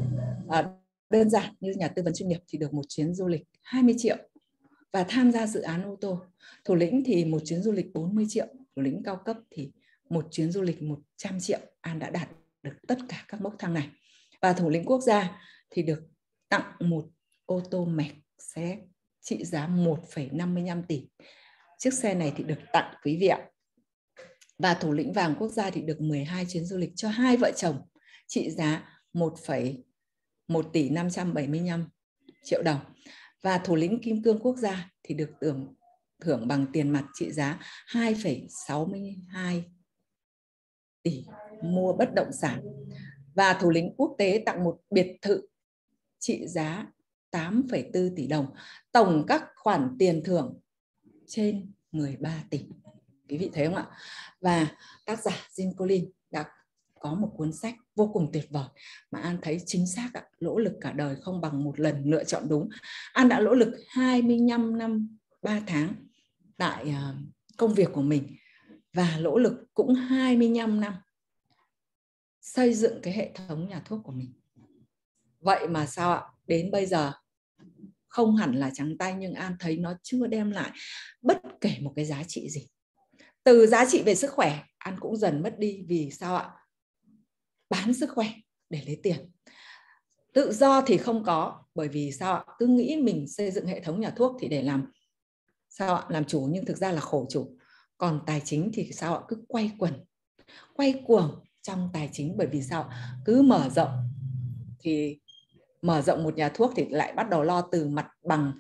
Đơn giản như nhà tư vấn chuyên nghiệp thì được một chuyến du lịch 20 triệu. Và tham gia dự án ô tô. Thủ lĩnh thì một chuyến du lịch 40 triệu. Thủ lĩnh cao cấp thì một chuyến du lịch 100 triệu. An đã đạt được tất cả các mốc thang này. Và thủ lĩnh quốc gia thì được tặng một ô tô Mercedes trị giá 1,55 tỷ. Chiếc xe này thì được tặng quý vị ạ. Và thủ lĩnh vàng quốc gia thì được 12 chuyến du lịch cho 2 vợ chồng trị giá 1,1 tỷ 575 triệu đồng. Và thủ lĩnh kim cương quốc gia thì được thưởng bằng tiền mặt trị giá 2,62 tỷ mua bất động sản. Và thủ lĩnh quốc tế tặng một biệt thự trị giá 8,4 tỷ đồng. Tổng các khoản tiền thưởng trên 13 tỷ. Quý vị thấy không ạ? Và tác giả Jim Collins đã có một cuốn sách vô cùng tuyệt vời mà An thấy chính xác ạ. Nỗ lực cả đời không bằng một lần lựa chọn đúng. An đã nỗ lực 25 năm 3 tháng tại công việc của mình và nỗ lực cũng 25 năm xây dựng cái hệ thống nhà thuốc của mình. Vậy mà sao ạ? Đến bây giờ không hẳn là trắng tay, nhưng An thấy nó chưa đem lại bất kể một cái giá trị gì. Từ giá trị về sức khỏe, An cũng dần mất đi. Vì sao ạ? Bán sức khỏe để lấy tiền. Tự do thì không có, bởi vì sao ạ? Cứ nghĩ mình xây dựng hệ thống nhà thuốc thì để làm sao ạ? Làm chủ, nhưng thực ra là khổ chủ. Còn tài chính thì sao ạ? Cứ quay cuồng trong tài chính, bởi vì sao? Cứ mở rộng một nhà thuốc thì lại bắt đầu lo từ mặt bằng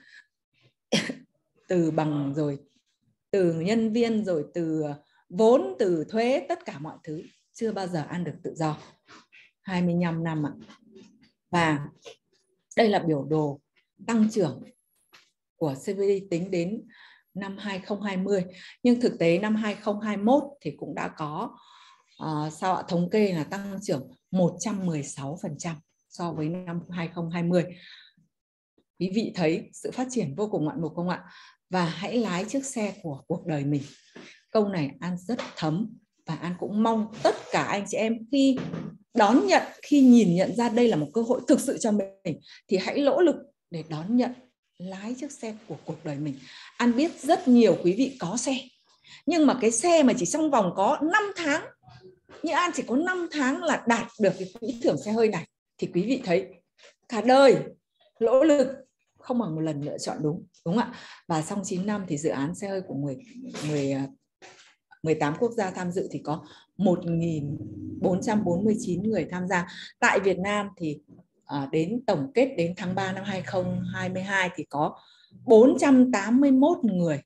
từ bằng rồi từ nhân viên, rồi từ vốn, từ thuế, tất cả mọi thứ. Chưa bao giờ An được tự do. 25 năm ạ. Và đây là biểu đồ tăng trưởng của CVD tính đến năm 2020. Nhưng thực tế năm 2021 thì cũng đã có thống kê là tăng trưởng 116% so với năm 2020. Quý vị thấy sự phát triển vô cùng ngoạn mục không ạ? Và hãy lái chiếc xe của cuộc đời mình. Câu này An rất thấm, và An cũng mong tất cả anh chị em khi đón nhận, khi nhìn nhận ra đây là một cơ hội thực sự cho mình, thì hãy nỗ lực để đón nhận, lái chiếc xe của cuộc đời mình. An biết rất nhiều quý vị có xe, nhưng mà cái xe mà chỉ trong vòng có 5 tháng, như An chỉ có 5 tháng là đạt được cái quỹ thưởng xe hơi này, thì quý vị thấy cả đời nỗ lực không bằng một lần lựa chọn đúng không ạ? Và trong 9 năm thì dự án xe hơi của 18 quốc gia tham dự thì có 1.449 người tham gia. Tại Việt Nam thì đến tổng kết đến tháng 3 năm 2022 thì có 481 người,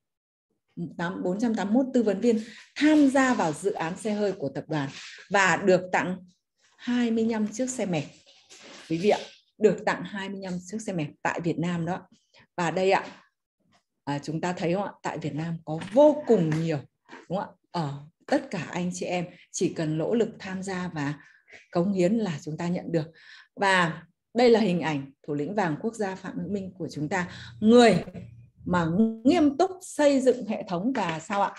481 tư vấn viên tham gia vào dự án xe hơi của tập đoàn và được tặng 25 chiếc xe mệt. Quý vị ạ, được tặng 25 chiếc xe mệt tại Việt Nam đó. Và đây ạ, chúng ta thấy không ạ, tại Việt Nam có vô cùng nhiều, đúng không ạ? Ở tất cả anh chị em chỉ cần nỗ lực tham gia và cống hiến là chúng ta nhận được. Và đây là hình ảnh thủ lĩnh vàng quốc gia Phạm Hữu Minh của chúng ta, người mà nghiêm túc xây dựng hệ thống và sao ạ?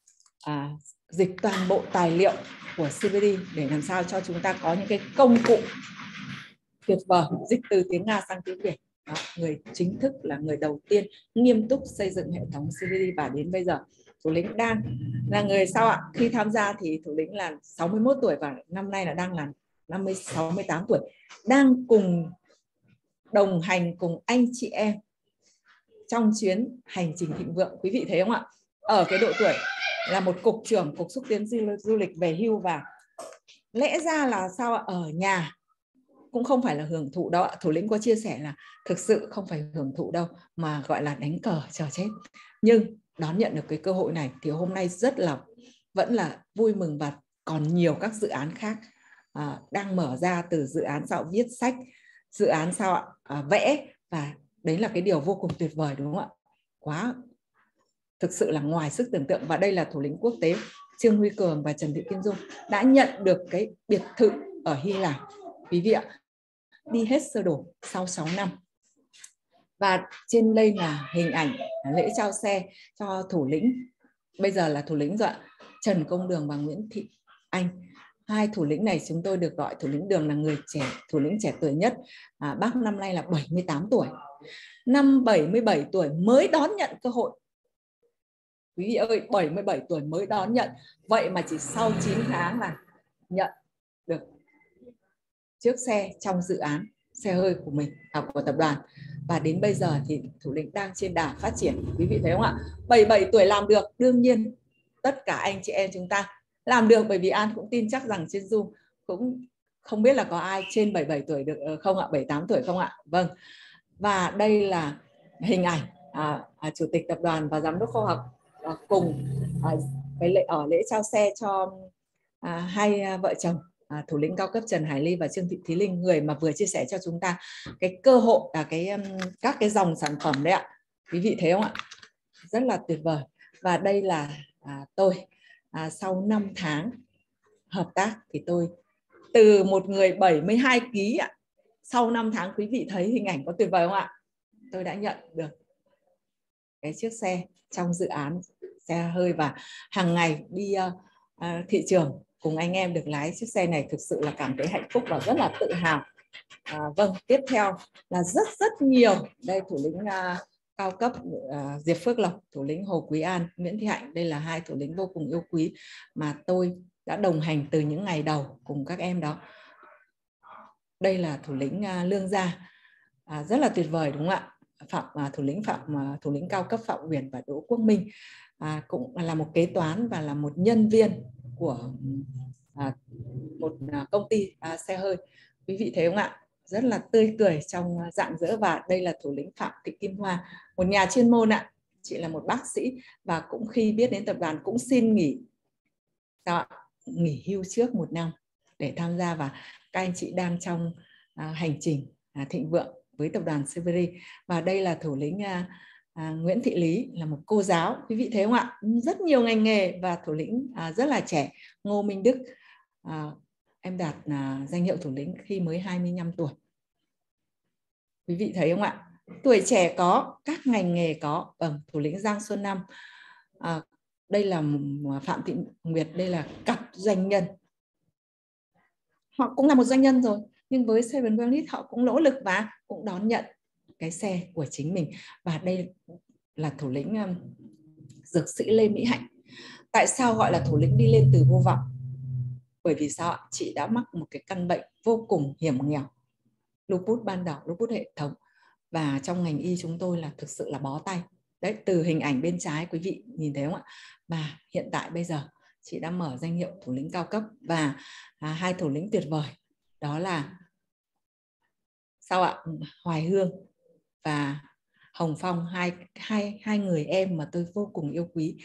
Dịch toàn bộ tài liệu của CVD để làm sao cho chúng ta có những cái công cụ tuyệt vời, dịch từ tiếng Nga sang tiếng Việt. Đó, người chính thức là người đầu tiên nghiêm túc xây dựng hệ thống CVD, và đến bây giờ thủ lĩnh đang là người sao ạ? Khi tham gia thì thủ lĩnh là 61 tuổi và năm nay là đang là 68 tuổi, đang cùng đồng hành cùng anh chị em trong chuyến hành trình thịnh vượng. Quý vị thấy không ạ? Ở cái độ tuổi là một cục trưởng cục xúc tiến du lịch về hưu, và lẽ ra là sao ạ? Ở nhà cũng không phải là hưởng thụ đâu ạ. Thủ lĩnh có chia sẻ là thực sự không phải hưởng thụ đâu, mà gọi là đánh cờ chờ chết. Nhưng đón nhận được cái cơ hội này thì hôm nay vẫn là vui mừng, và còn nhiều các dự án khác đang mở ra, từ dự án sao viết sách, dự án sao ạ? Vẽ, và đấy là cái điều vô cùng tuyệt vời, đúng không ạ? Thực sự là ngoài sức tưởng tượng. Và đây là thủ lĩnh quốc tế Trương Huy Cường và Trần Thị Kim Dung đã nhận được cái biệt thự ở Hy Lạp. Quý vị ạ, đi hết sơ đồ sau 6 năm. Và trên đây là hình ảnh lễ trao xe cho thủ lĩnh, bây giờ là thủ lĩnh rồi ạ, Trần Công Đường và Nguyễn Thị Anh. Hai thủ lĩnh này chúng tôi được gọi thủ lĩnh Đường là người trẻ, thủ lĩnh trẻ tuổi nhất. Bác năm nay là 78 tuổi. Năm 77 tuổi mới đón nhận cơ hội. Quý vị ơi, 77 tuổi mới đón nhận. Vậy mà chỉ sau 9 tháng là nhận được chiếc xe trong dự án xe hơi của mình, của tập đoàn. Và đến bây giờ thì Thủ lĩnh đang trên đà phát triển. Quý vị thấy không ạ? 77 tuổi làm được, đương nhiên tất cả anh chị em chúng ta làm được, bởi vì An cũng tin chắc rằng trên Zoom cũng không biết là có ai trên 77 tuổi được không ạ, 78 tuổi không ạ? Vâng. Và đây là hình ảnh chủ tịch tập đoàn và giám đốc khoa học cùng cái lễ trao xe cho hai vợ chồng thủ lĩnh cao cấp Trần Hải Ly và Trương Thị Thúy Linh, người mà vừa chia sẻ cho chúng ta cái cơ hội các cái dòng sản phẩm đấy ạ. Quý vị thấy không ạ? Rất là tuyệt vời. Và đây là tôi sau 5 tháng hợp tác thì tôi từ một người 72 kg ạ. Sau 5 tháng quý vị thấy hình ảnh có tuyệt vời không ạ? Tôi đã nhận được cái chiếc xe trong dự án xe hơi và hàng ngày đi thị trường cùng anh em được lái chiếc xe này, thực sự là cảm thấy hạnh phúc và rất là tự hào. Vâng, tiếp theo là rất nhiều. Đây thủ lĩnh cao cấp Diệp Phước Lộc, thủ lĩnh Hồ Quý An, Nguyễn Thị Hạnh. Đây là hai thủ lĩnh vô cùng yêu quý mà tôi đã đồng hành từ những ngày đầu cùng các em đó. Đây là thủ lĩnh Lương Gia, rất là tuyệt vời đúng không ạ? Thủ lĩnh cao cấp Phạm Huyền và Đỗ Quốc Minh, cũng là một kế toán và là một nhân viên của một công ty xe hơi. Quý vị thấy không ạ? Rất là tươi cười trong rạng rỡ. Và đây là thủ lĩnh Phạm Thị Kim Hoa, một nhà chuyên môn ạ. Chị là một bác sĩ và cũng khi biết đến tập đoàn cũng xin nghỉ hưu trước 1 năm để tham gia, và các anh chị đang trong hành trình thịnh vượng với tập đoàn Silvery. Và đây là thủ lĩnh Nguyễn Thị Lý, là một cô giáo. Quý vị thấy không ạ? Rất nhiều ngành nghề. Và thủ lĩnh rất là trẻ Ngô Minh Đức, em đạt danh hiệu thủ lĩnh khi mới 25 tuổi. Quý vị thấy không ạ? Tuổi trẻ có, các ngành nghề có. Thủ lĩnh Giang Xuân Năm, đây là Phạm Thị Nguyệt, đây là cặp doanh nhân. Họ cũng là một doanh nhân rồi, nhưng với Seven Wellness họ cũng nỗ lực và cũng đón nhận cái xe của chính mình. Và đây là thủ lĩnh dược sĩ Lê Mỹ Hạnh. Tại sao gọi là thủ lĩnh đi lên từ vô vọng? Bởi vì sao ạ? Chị đã mắc một cái căn bệnh vô cùng hiểm nghèo, lupus ban đầu, lupus hệ thống. Và trong ngành y chúng tôi là thực sự là bó tay. Đấy, từ hình ảnh bên trái quý vị nhìn thấy không ạ? Và hiện tại bây giờ chị đã mở danh hiệu thủ lĩnh cao cấp. Và hai thủ lĩnh tuyệt vời đó là sao ạ? Hoài Hương và Hồng Phong, hai người em mà tôi vô cùng yêu quý.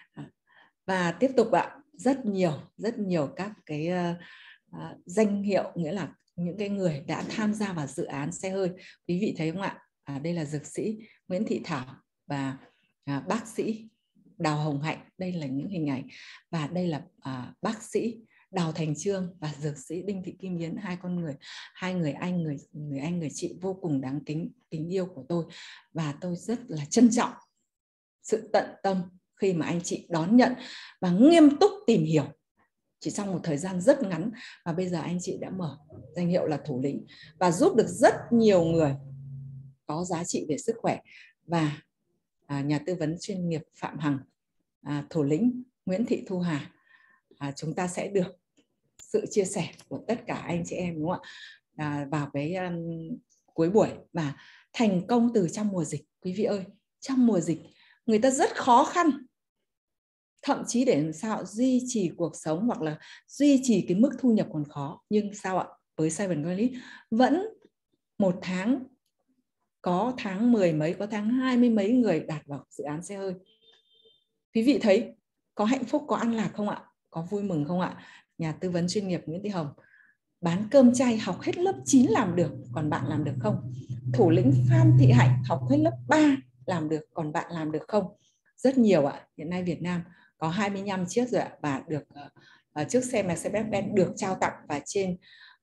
Và tiếp tục ạ, rất nhiều các cái danh hiệu, nghĩa là những cái người đã tham gia vào dự án xe hơi. Quý vị thấy không ạ? Đây là dược sĩ Nguyễn Thị Thảo và bác sĩ Đào Hồng Hạnh. Đây là những hình ảnh. Và đây là bác sĩ Đào Thành Trương và dược sĩ Đinh Thị Kim Yến, hai người anh, người chị vô cùng đáng kính, tình yêu của tôi. Và tôi rất là trân trọng sự tận tâm khi mà anh chị đón nhận và nghiêm túc tìm hiểu chỉ trong một thời gian rất ngắn. Và bây giờ anh chị đã mở danh hiệu là thủ lĩnh và giúp được rất nhiều người có giá trị về sức khỏe. Và nhà tư vấn chuyên nghiệp Phạm Hằng, thủ lĩnh Nguyễn Thị Thu Hà, chúng ta sẽ được sự chia sẻ của tất cả anh chị em đúng không ạ? Vào cái cuối buổi. Và thành công từ trong mùa dịch. Quý vị ơi, trong mùa dịch người ta rất khó khăn, thậm chí để làm sao duy trì cuộc sống hoặc là duy trì cái mức thu nhập còn khó. Nhưng sao ạ? Với Seven Wellness vẫn một tháng, có tháng 10 mấy, có tháng 20 mấy người đạt vào dự án xe hơi. Quý vị thấy có hạnh phúc, có an lạc không ạ? Có vui mừng không ạ? Nhà tư vấn chuyên nghiệp Nguyễn Thị Hồng, bán cơm chay, học hết lớp 9 làm được, còn bạn làm được không? Thủ lĩnh Phan Thị Hạnh, học hết lớp 3 làm được, còn bạn làm được không? Rất nhiều ạ. Hiện nay Việt Nam có 25 chiếc rồi ạ, và được chiếc xe Mercedes-Benz được trao tặng, và trên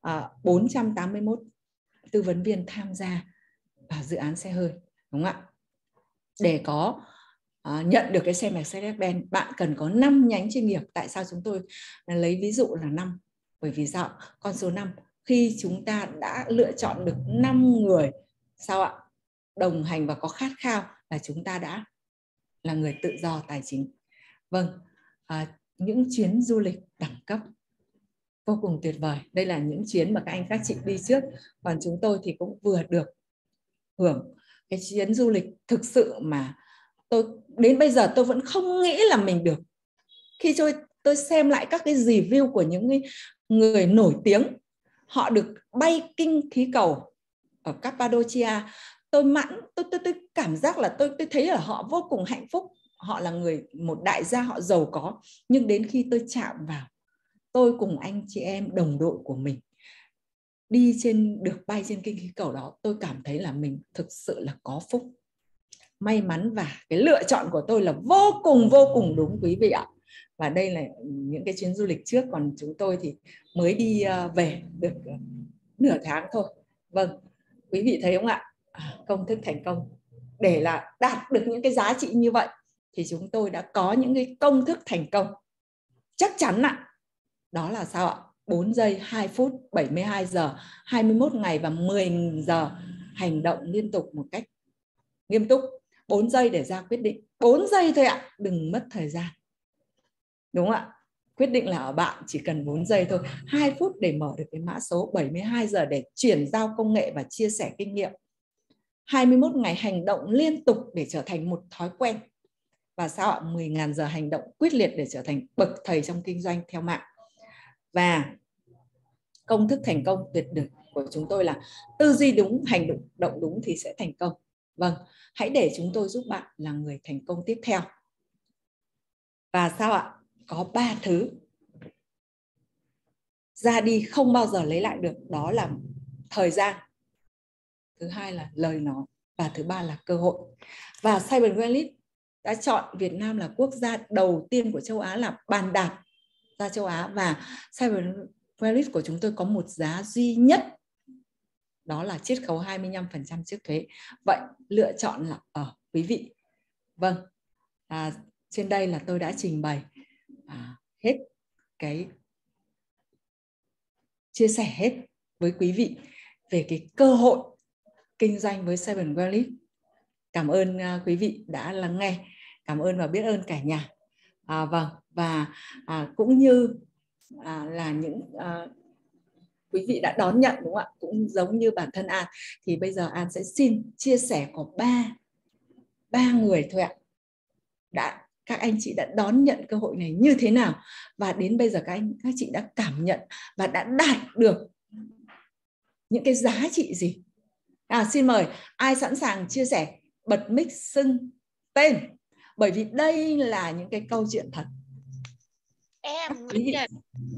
481 tư vấn viên tham gia vào dự án xe hơi, đúng không ạ? Để có nhận được cái xe Mercedes-Benz, bạn cần có 5 nhánh chuyên nghiệp. Tại sao chúng tôi lấy ví dụ là 5? Bởi vì sao? Con số 5, khi chúng ta đã lựa chọn được 5 người sao ạ? Đồng hành và có khát khao, là chúng ta đã là người tự do tài chính. Vâng, những chuyến du lịch đẳng cấp vô cùng tuyệt vời. Đây là những chuyến mà các anh các chị đi trước, còn chúng tôi thì cũng vừa được hưởng cái chuyến du lịch thực sự mà tôi đến bây giờ tôi vẫn không nghĩ là mình được. Khi tôi xem lại các cái review của những người nổi tiếng, họ được bay kinh khí cầu ở Cappadocia, tôi cảm giác là tôi thấy là họ vô cùng hạnh phúc. Họ là một đại gia, họ giàu có, nhưng đến khi tôi chạm vào, tôi cùng anh chị em đồng đội của mình được bay trên kinh khí cầu đó, tôi cảm thấy là mình thực sự là có phúc, may mắn, và cái lựa chọn của tôi là vô cùng đúng quý vị ạ. Và đây là những cái chuyến du lịch trước, còn chúng tôi thì mới đi về được nửa tháng thôi. Vâng, quý vị thấy không ạ? Công thức thành công. Để là đạt được những cái giá trị như vậy thì chúng tôi đã có những cái công thức thành công chắc chắn ạ. Đó là sao ạ? 4 giây, 2 phút, 72 giờ, 21 ngày và 10 giờ hành động liên tục một cách nghiêm túc. 4 giây để ra quyết định. 4 giây thôi ạ, đừng mất thời gian. Đúng không ạ? Quyết định là ở bạn, chỉ cần 4 giây thôi. 2 phút để mở được cái mã số, 72 giờ để chuyển giao công nghệ và chia sẻ kinh nghiệm. 21 ngày hành động liên tục để trở thành một thói quen. Và sao ạ? 10.000 giờ hành động quyết liệt để trở thành bậc thầy trong kinh doanh theo mạng. Và công thức thành công tuyệt đối của chúng tôi là tư duy đúng, hành động đúng thì sẽ thành công. Vâng, hãy để chúng tôi giúp bạn là người thành công tiếp theo. Và sao ạ? Có 3 thứ ra đi không bao giờ lấy lại được. Đó là thời gian, thứ hai là lời nói, và thứ ba là cơ hội. Và Cyber Greenleaf đã chọn Việt Nam là quốc gia đầu tiên của châu Á là bàn đạp ra châu Á. Và Cyber Greenleaf của chúng tôi có một giá duy nhất, đó là chiết khấu 25% trước thuế. Vậy lựa chọn là ở quý vị. Vâng, trên đây là tôi đã trình bày hết cái chia sẻ hết với quý vị về cái cơ hội kinh doanh với Cyber Greenleaf. Cảm ơn quý vị đã lắng nghe. Cảm ơn và biết ơn cả nhà. Vâng, và cũng như là những quý vị đã đón nhận, đúng không ạ? Cũng giống như bản thân An, thì bây giờ An sẽ xin chia sẻ của ba người thôi ạ. Các anh chị đã đón nhận cơ hội này như thế nào, và đến bây giờ các chị đã cảm nhận và đã đạt được những cái giá trị gì. Xin mời ai sẵn sàng chia sẻ, bật mic xưng tên, bởi vì đây là những cái câu chuyện thật. Em Nguyễn Hiền.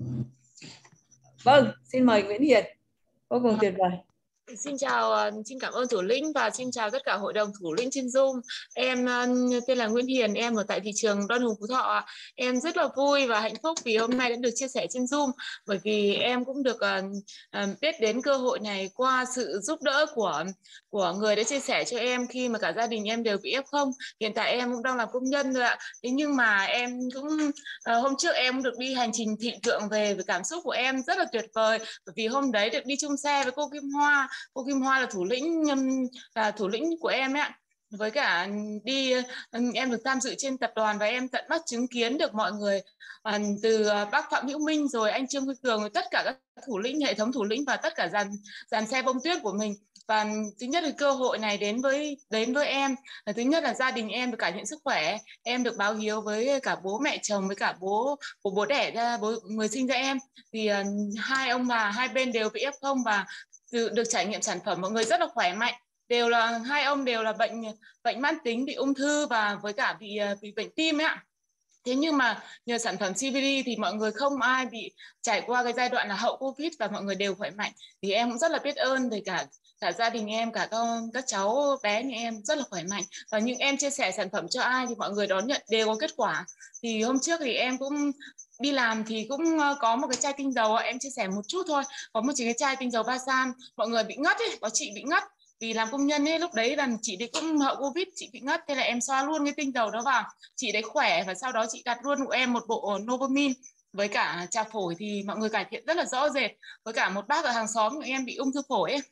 Vâng, xin mời Nguyễn Hiền. Vô cùng tuyệt vời. Xin chào, xin cảm ơn thủ lĩnh và xin chào tất cả hội đồng thủ lĩnh trên Zoom. Em tên là Nguyễn Hiền, em ở tại thị trường Đoan Hùng, Phú Thọ. Em rất là vui và hạnh phúc vì hôm nay đã được chia sẻ trên Zoom, bởi vì em cũng được biết đến cơ hội này qua sự giúp đỡ của người đã chia sẻ cho em khi mà cả gia đình em đều bị F0. Hiện tại em cũng đang làm công nhân rồi ạ. Thế nhưng mà em cũng hôm trước em cũng được đi hành trình thịnh vượng về, với cảm xúc của em rất là tuyệt vời, bởi vì hôm đấy được đi chung xe với cô Kim Hoa. Cô Kim Hoa là thủ lĩnh của em ấy, với cả em được tham dự trên tập đoàn và em tận mắt chứng kiến được mọi người, từ bác Phạm Hữu Minh rồi anh Trương Huy Cường rồi tất cả các thủ lĩnh, hệ thống thủ lĩnh và tất cả dàn xe bông tuyết của mình. Và thứ nhất là cơ hội này đến với em là thứ nhất là gia đình em được cải thiện sức khỏe, em được báo hiếu với cả bố mẹ chồng, với cả bố đẻ ra, người sinh ra em, thì hai ông bà hai bên đều bị F0 và được trải nghiệm sản phẩm mọi người rất là khỏe mạnh, hai ông đều là bệnh mãn tính, bị ung thư và với cả bị bệnh tim ấy ạ. Thế nhưng mà nhờ sản phẩm CBD thì mọi người không ai bị trải qua cái giai đoạn là hậu Covid và mọi người đều khỏe mạnh. Thì em cũng rất là biết ơn về cả gia đình em, cả các cháu bé như em rất là khỏe mạnh. Và những em chia sẻ sản phẩm cho ai thì mọi người đón nhận đều có kết quả. Thì hôm trước thì em cũng đi làm thì cũng có một cái chai tinh dầu, em chia sẻ một chút thôi. Có một cái chai tinh dầu Basan, mọi người bị ngất ấy, có chị bị ngất. Vì làm công nhân ấy, lúc đấy là chị đấy cũng hậu Covid, chị bị ngất, thế là em xoa luôn cái tinh dầu đó vào, chị đấy khỏe, và sau đó chị đặt luôn của em một bộ Novomin với cả trà phổi, thì mọi người cải thiện rất là rõ rệt. Với cả một bác ở hàng xóm của em bị ung thư phổi ấy,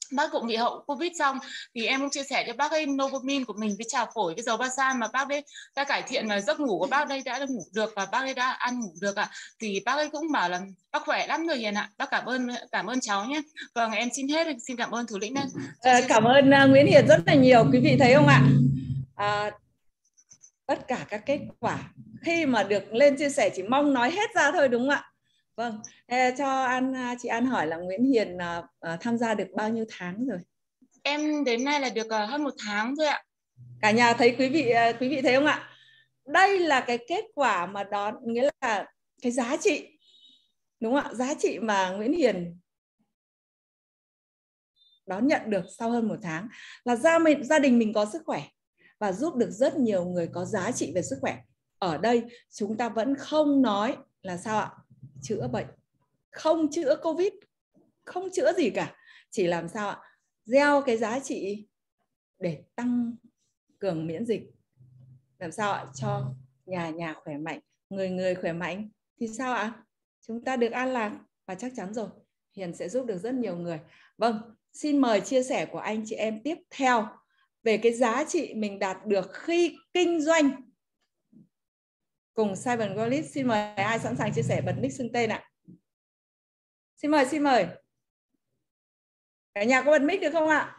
bác cũng bị hậu Covid xong thì em cũng chia sẻ cho bác ấy Novomin của mình với trà phổi với dầu ba san mà bác ấy đã cải thiện và giấc ngủ của bác đây đã ngủ được và bác ấy đã ăn ngủ được ạ. Thì bác ấy cũng bảo là bác khỏe lắm rồi Hiền ạ. Bác cảm ơn cháu nhé. Vâng, em xin hết, xin cảm ơn thủ lĩnh đây. Cảm ơn Nguyễn Hiền rất là nhiều. Quý vị thấy không ạ? Tất cả các kết quả khi mà được lên chia sẻ chỉ mong nói hết ra thôi, đúng không ạ? Vâng, cho chị An hỏi là Nguyễn Hiền tham gia được bao nhiêu tháng rồi? Em đến nay là được hơn 1 tháng thôi ạ. Cả nhà thấy quý vị thấy không ạ? Đây là cái kết quả mà đó nghĩa là cái giá trị, đúng không ạ? Giá trị mà Nguyễn Hiền đón nhận được sau hơn 1 tháng là gia đình mình có sức khỏe và giúp được rất nhiều người có giá trị về sức khỏe. Ở đây chúng ta vẫn không nói là sao ạ? Chữa bệnh, không chữa Covid, không chữa gì cả, chỉ làm sao ạ? Gieo cái giá trị để tăng cường miễn dịch, làm sao ạ? Cho nhà khỏe mạnh, người khỏe mạnh thì sao ạ? Chúng ta được an lạc và chắc chắn rồi Hiền sẽ giúp được rất nhiều người. Vâng, xin mời chia sẻ của anh chị em tiếp theo về cái giá trị mình đạt được khi kinh doanh cùng Cyber Wallet. Xin mời ai sẵn sàng chia sẻ bật nick xưng tên ạ. Xin mời. Cả nhà có bật mic được không ạ?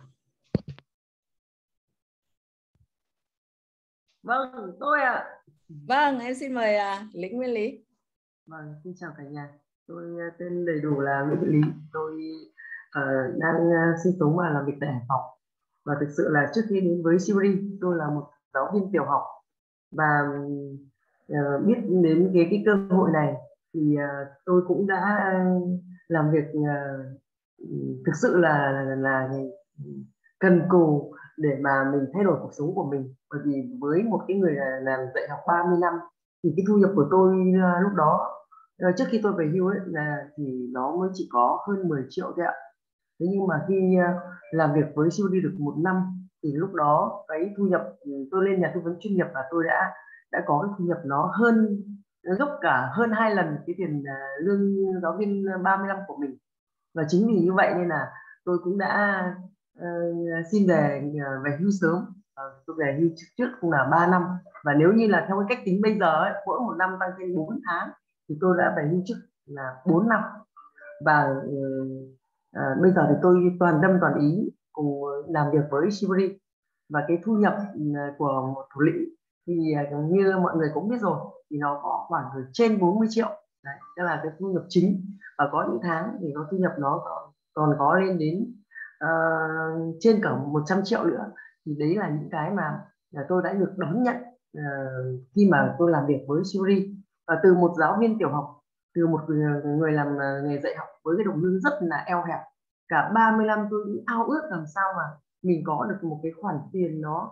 Vâng, tôi ạ. Vâng, em xin mời Lĩnh Nguyên Lý. Vâng, xin chào cả nhà. Tôi tên đầy đủ là Nguyễn Thị Lý. Tôi đang sinh sống và làm việc tại Hải Phòng. Và thực sự là trước khi đến với Sibri, tôi là một giáo viên tiểu học và biết đến cái cơ hội này thì tôi cũng đã làm việc thực sự là cần cù để mà mình thay đổi cuộc sống của mình. Bởi vì với một cái người làm dạy học 30 năm thì cái thu nhập của tôi lúc đó trước khi tôi về hưu ấy thì nó mới chỉ có hơn 10 triệu thôi ạ. Thế nhưng mà khi làm việc với COD được 1 năm thì lúc đó cái thu nhập tôi lên nhà tư vấn chuyên nghiệp và tôi đã có cái thu nhập nó gấp cả hơn 2 lần cái tiền lương giáo viên 30 năm của mình. Và chính vì như vậy nên là tôi cũng đã xin về hưu sớm. Tôi về hưu trước cũng là 3 năm, và nếu như là theo cái cách tính bây giờ ấy, mỗi 1 năm tăng thêm 4 tháng thì tôi đã về hưu trước là 4 năm. Và bây giờ thì tôi toàn tâm toàn ý cùng làm việc với Sibri. Và cái thu nhập của một thủ lĩnh thì như mọi người cũng biết rồi thì nó có khoảng trên 40 triệu. Đấy, đó là cái thu nhập chính. Và có những tháng thì có thu nhập nó còn có lên đến trên cả 100 triệu nữa. Thì đấy là những cái mà tôi đã được đón nhận khi mà tôi làm việc với Sibri. Và từ một giáo viên tiểu học, từ một người làm nghề dạy học với cái đồng lương rất là eo hẹp, cả 30 năm tôi ao ước làm sao mà mình có được một cái khoản tiền nó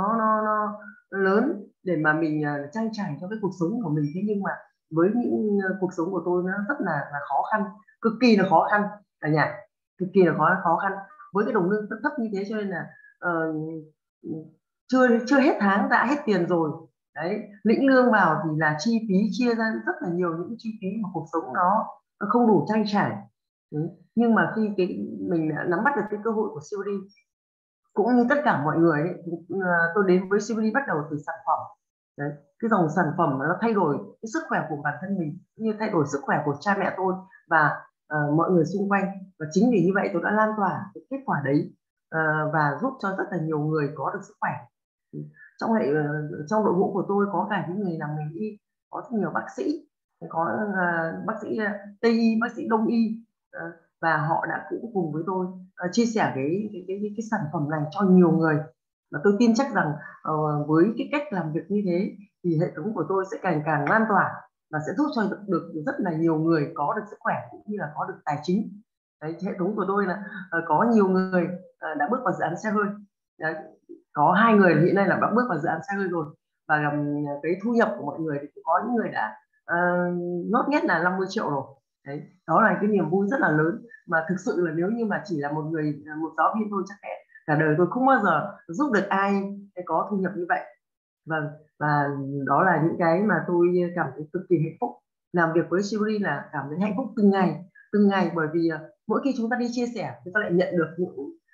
lớn để mà mình trang trải cho cái cuộc sống của mình. Thế nhưng mà với những cuộc sống của tôi nó rất là khó khăn, cực kỳ là khó khăn cả nhà, cực kỳ là khó khăn với cái đồng lương thấp như thế, cho nên là chưa hết tháng đã hết tiền rồi. Đấy, lĩnh lương vào thì là chi phí chia ra rất là nhiều những chi phí mà cuộc sống nó không đủ trang trải. Đấy. Nhưng mà khi mình nắm bắt được cái cơ hội của COD, cũng như tất cả mọi người ấy, tôi đến với COD bắt đầu từ sản phẩm. Đấy, cái dòng sản phẩm nó thay đổi cái sức khỏe của bản thân mình, như thay đổi sức khỏe của cha mẹ tôi và mọi người xung quanh. Và chính vì như vậy tôi đã lan tỏa cái kết quả đấy và giúp cho rất là nhiều người có được sức khỏe. Trong đội ngũ của tôi có cả những người làm ngành y, có rất nhiều bác sĩ, có bác sĩ Tây y, bác sĩ Đông y, và họ đã cũng cùng với tôi chia sẻ cái sản phẩm này cho nhiều người. Và tôi tin chắc rằng với cái cách làm việc như thế thì hệ thống của tôi sẽ càng lan tỏa và sẽ giúp cho được rất là nhiều người có được sức khỏe cũng như là có được tài chính. Đấy, hệ thống của tôi là có nhiều người đã bước vào dự án xe hơi. Đấy, có 2 người hiện nay là đã bước vào dự án xe hơi rồi. Và cái thu nhập của mọi người thì cũng có những người đã nốt nhất là 50 triệu rồi. Đấy, đó là cái niềm vui rất là lớn mà thực sự là nếu như mà chỉ là một giáo viên thôi chắc cả đời tôi không bao giờ giúp được ai có thu nhập như vậy. Vâng, và đó là những cái mà tôi cảm thấy cực kỳ hạnh phúc. Làm việc với Sibri là cảm thấy hạnh phúc từng ngày, bởi vì mỗi khi chúng ta đi chia sẻ chúng ta lại nhận được những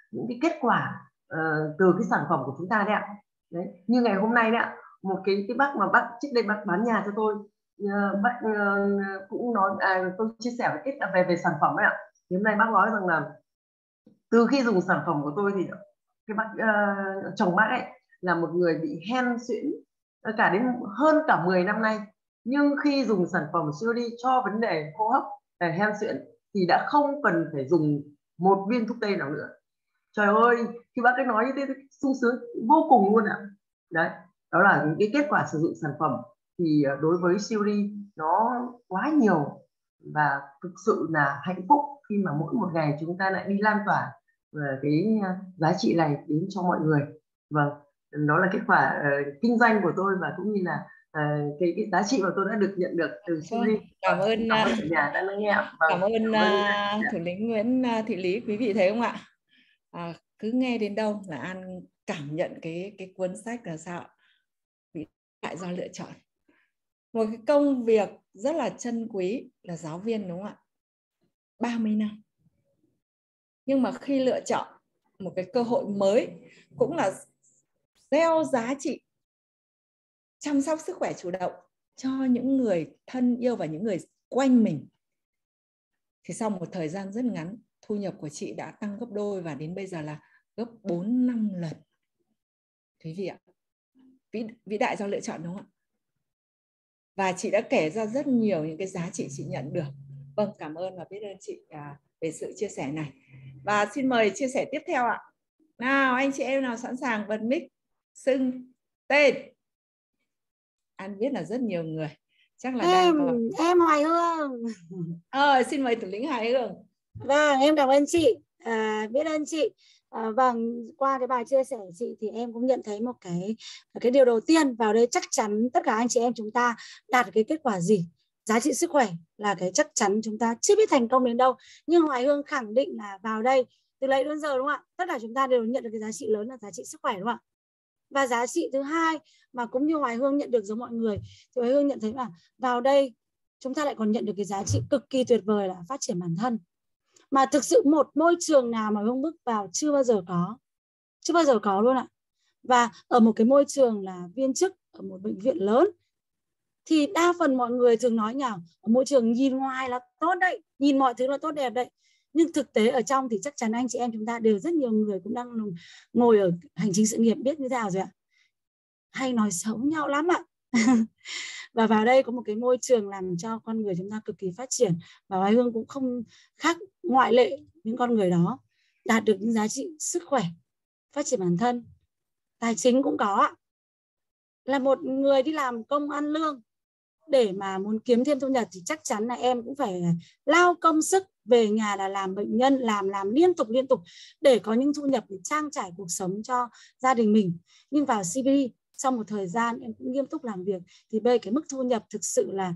những cái kết quả từ cái sản phẩm của chúng ta đấy ạ. Đấy, như ngày hôm nay đấy ạ, một cái bác mà bác trước đây bác bán nhà cho tôi, bác cũng nói tôi chia sẻ về sản phẩm ấy ạ. Thì hôm nay bác nói rằng là từ khi dùng sản phẩm của tôi thì cái bác chồng bác ấy là một người bị hen suyễn cả đến hơn cả 10 năm nay, nhưng khi dùng sản phẩm COD cho vấn đề hô hấp hen suyễn thì đã không cần phải dùng một viên thuốc tây nào nữa. Trời ơi, khi bác ấy nói như thế sung sướng vô cùng luôn ạ. Đấy, đó là những cái kết quả sử dụng sản phẩm thì đối với COD nó quá nhiều, và thực sự là hạnh phúc khi mà mỗi một ngày chúng ta lại đi lan tỏa cái giá trị này đến cho mọi người. Vâng, đó là kết quả kinh doanh của tôi, và cũng như là cái giá trị mà tôi đã được nhận được từ COD. Cảm ơn nhà đã lắng nghe. Cảm ơn thủ lĩnh Nguyễn Thị Lý. Quý vị thấy không ạ? Cứ nghe đến đâu là An cảm nhận cái cuốn sách là sao? Vĩ đại do lựa chọn. Một cái công việc rất là chân quý là giáo viên, đúng không ạ? 30 năm. Nhưng mà khi lựa chọn một cái cơ hội mới, cũng là gieo giá trị chăm sóc sức khỏe chủ động cho những người thân yêu và những người quanh mình, thì sau một thời gian rất ngắn, thu nhập của chị đã tăng gấp đôi và đến bây giờ là gấp 4-5 lần. Quý vị ạ, vĩ đại do lựa chọn, đúng không ạ? Và chị đã kể ra rất nhiều những cái giá trị chị nhận được. Vâng, cảm ơn và biết ơn chị về sự chia sẻ này. Và xin mời chia sẻ tiếp theo ạ. Nào, anh chị em nào sẵn sàng bật mic, xưng tên. An biết là rất nhiều người chắc là em Hoài Hương. Xin mời thủ lĩnh Hoài Hương. Vâng, em cảm ơn chị, biết ơn chị. Vâng, qua cái bài chia sẻ của chị thì em cũng nhận thấy một cái điều đầu tiên, vào đây chắc chắn tất cả anh chị em chúng ta đạt cái kết quả gì, giá trị sức khỏe là cái chắc chắn chúng ta chưa biết thành công đến đâu, nhưng Hoài Hương khẳng định là vào đây từ lấy đến giờ, đúng không ạ, tất cả chúng ta đều nhận được cái giá trị lớn là giá trị sức khỏe, đúng không ạ? Và giá trị thứ hai mà cũng như Hoài Hương nhận được giống mọi người, thì Hoài Hương nhận thấy là vào đây chúng ta lại còn nhận được cái giá trị cực kỳ tuyệt vời là phát triển bản thân. Mà thực sự một môi trường nào mà Hương bước vào chưa bao giờ có luôn ạ. Và ở một cái môi trường là viên chức ở một bệnh viện lớn, thì đa phần mọi người thường nói nhào ở môi trường nhìn ngoài là tốt đấy, nhìn mọi thứ là tốt đẹp đấy, nhưng thực tế ở trong thì chắc chắn anh chị em chúng ta đều rất nhiều người cũng đang ngồi ở hành trình sự nghiệp biết như thế nào rồi ạ, hay nói xấu nhau lắm ạ. Và vào đây có một cái môi trường làm cho con người chúng ta cực kỳ phát triển, và Hoài Hương cũng không khác ngoại lệ. Những con người đó đạt được những giá trị sức khỏe, phát triển bản thân, tài chính cũng có ạ. Là một người đi làm công ăn lương để mà muốn kiếm thêm thu nhập thì chắc chắn là em cũng phải lao công sức, về nhà là làm bệnh nhân, làm liên tục để có những thu nhập để trang trải cuộc sống cho gia đình mình. Nhưng vào CBD sau một thời gian em cũng nghiêm túc làm việc thì bây cái mức thu nhập thực sự là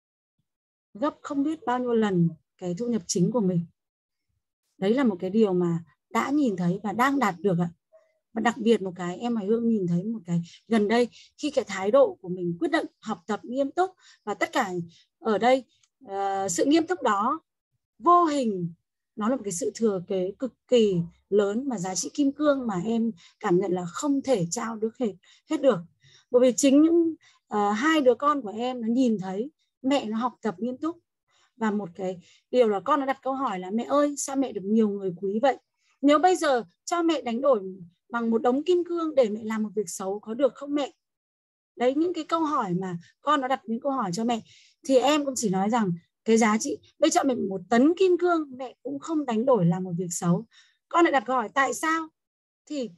gấp không biết bao nhiêu lần cái thu nhập chính của mình. Đấy là một cái điều mà đã nhìn thấy và đang đạt được ạ. Và đặc biệt một cái em Hoài Hương nhìn thấy một cái gần đây, khi cái thái độ của mình quyết định học tập nghiêm túc, và tất cả ở đây sự nghiêm túc đó vô hình nó là một cái sự thừa kế cực kỳ lớn, mà giá trị kim cương mà em cảm nhận là không thể trao được hết được. Bởi vì chính những hai đứa con của em nó nhìn thấy mẹ nó học tập nghiêm túc, và một cái điều là con nó đặt câu hỏi là mẹ ơi sao mẹ được nhiều người quý vậy, nếu bây giờ cho mẹ đánh đổi bằng một đống kim cương để mẹ làm một việc xấu có được không mẹ? Đấy, những cái câu hỏi mà con nó đặt những câu hỏi cho mẹ, thì em cũng chỉ nói rằng cái giá trị bây cho mẹ 1 tấn kim cương mẹ cũng không đánh đổi làm một việc xấu. Con lại đặt câu hỏi tại sao, thì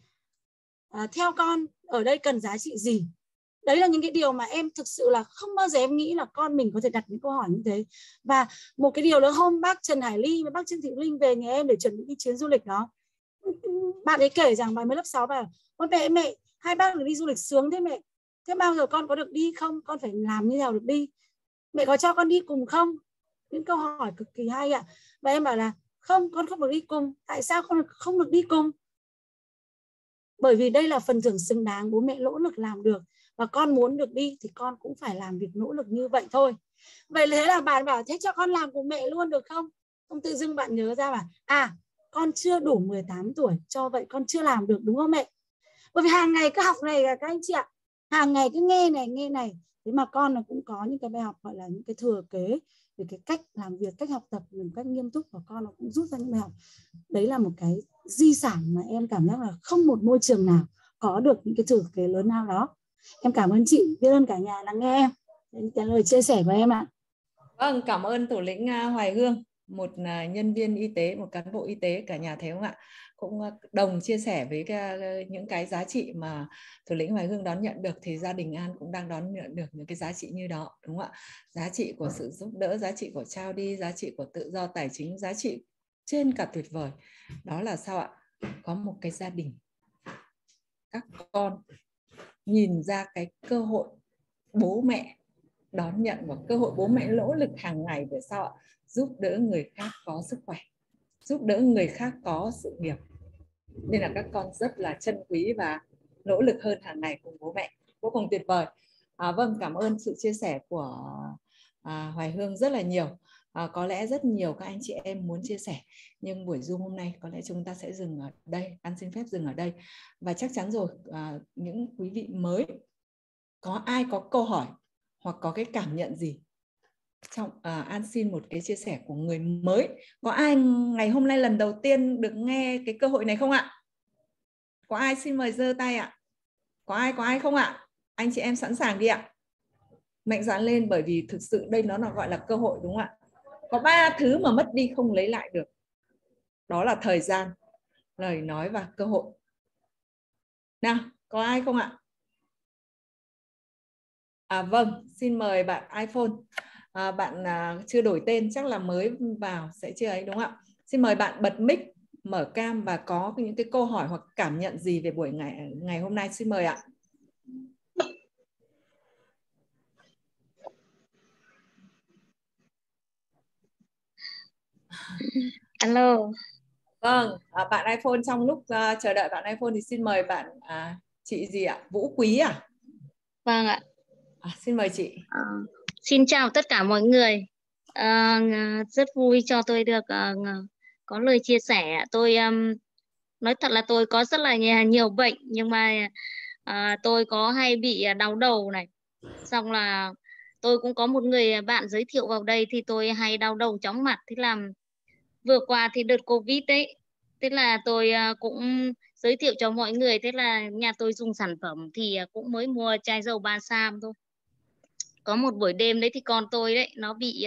theo con ở đây cần giá trị gì? Đấy là những cái điều mà em thực sự là không bao giờ em nghĩ là con mình có thể đặt những câu hỏi như thế. Và một cái điều nữa, hôm bác Trần Hải Ly và bác Trương Thị Linh về nhà em để chuẩn bị đi chuyến du lịch đó, bạn ấy kể rằng bạn mới lớp 6 vào, ôi mẹ hai bác được đi du lịch sướng thế mẹ, thế bao giờ con có được đi không, con phải làm như nào được đi, mẹ có cho con đi cùng không? Những câu hỏi cực kỳ hay ạ. Và em bảo là không, con không được đi cùng. Tại sao con không được đi cùng? Bởi vì đây là phần thưởng xứng đáng bố mẹ nỗ lực làm được, và con muốn được đi thì con cũng phải làm việc nỗ lực như vậy thôi. Vậy thế là bạn bảo thế cho con làm cùng mẹ luôn được không? Không, tự dưng bạn nhớ ra mà con chưa đủ 18 tuổi, cho vậy con chưa làm được, đúng không mẹ? Bởi vì hàng ngày cứ học này các anh chị ạ, hàng ngày cứ nghe này, thế mà con nó cũng có những cái bài học gọi là những cái thừa kế về cái cách làm việc, cách học tập mình cách nghiêm túc, và con nó cũng rút ra những bài học. Đấy là một cái di sản mà em cảm giác là không một môi trường nào có được những cái thừa kế lớn nào đó. Em cảm ơn chị, biết ơn cả nhà lắng nghe em, cái lời chia sẻ của em ạ. Vâng, cảm ơn thủ lĩnh Hoài Hương, một nhân viên y tế, một cán bộ y tế, cả nhà thấy không ạ? Cũng đồng chia sẻ với những cái giá trị mà thủ lĩnh Hoài Hương đón nhận được, thì gia đình An cũng đang đón nhận được những cái giá trị như đó, đúng không ạ? Giá trị của sự giúp đỡ, giá trị của trao đi, giá trị của tự do tài chính, giá trị trên cả tuyệt vời. Đó là sao ạ? Có một cái gia đình, các con nhìn ra cái cơ hội bố mẹ đón nhận và cơ hội bố mẹ nỗ lực hàng ngày để sao ạ? Giúp đỡ người khác có sức khỏe, giúp đỡ người khác có sự nghiệp. Nên là các con rất là trân quý và nỗ lực hơn hàng ngày cùng bố mẹ. Vô cùng tuyệt vời. Vâng, cảm ơn sự chia sẻ của Hoài Hương rất là nhiều. Có lẽ rất nhiều các anh chị em muốn chia sẻ, nhưng buổi Zoom hôm nay có lẽ chúng ta sẽ dừng ở đây. An xin phép dừng ở đây. Và chắc chắn rồi, những quý vị mới, có ai có câu hỏi hoặc có cái cảm nhận gì trong An xin một cái chia sẻ của người mới. Có ai ngày hôm nay lần đầu tiên được nghe cái cơ hội này không ạ? Có ai xin mời giơ tay ạ? Có ai không ạ? Anh chị em sẵn sàng đi ạ. Mạnh dạn lên, bởi vì thực sự đây nó là gọi là cơ hội, đúng không ạ? Có 3 thứ mà mất đi không lấy lại được. Đó là thời gian, lời nói và cơ hội. Nào, có ai không ạ? Vâng, xin mời bạn iPhone. Bạn chưa đổi tên, chắc là mới vào sẽ chưa ấy, đúng không ạ? Xin mời bạn bật mic, mở cam và có những cái câu hỏi hoặc cảm nhận gì về buổi ngày hôm nay. Xin mời ạ. Alo. Vâng, bạn iPhone, trong lúc chờ đợi bạn iPhone thì xin mời bạn chị gì ạ? Vũ Quý à? Vâng ạ. Xin mời chị. Xin chào tất cả mọi người. Rất vui cho tôi được có lời chia sẻ. Tôi nói thật là tôi có rất là nhiều bệnh, nhưng mà tôi có hay bị đau đầu này. Xong là tôi cũng có một người bạn giới thiệu vào đây thì tôi hay đau đầu chóng mặt. Thế là vừa qua thì đợt Covid đấy, thế là tôi cũng giới thiệu cho mọi người. Thế là nhà tôi dùng sản phẩm thì cũng mới mua chai dầu balsam thôi. Có một buổi đêm đấy thì con tôi đấy nó bị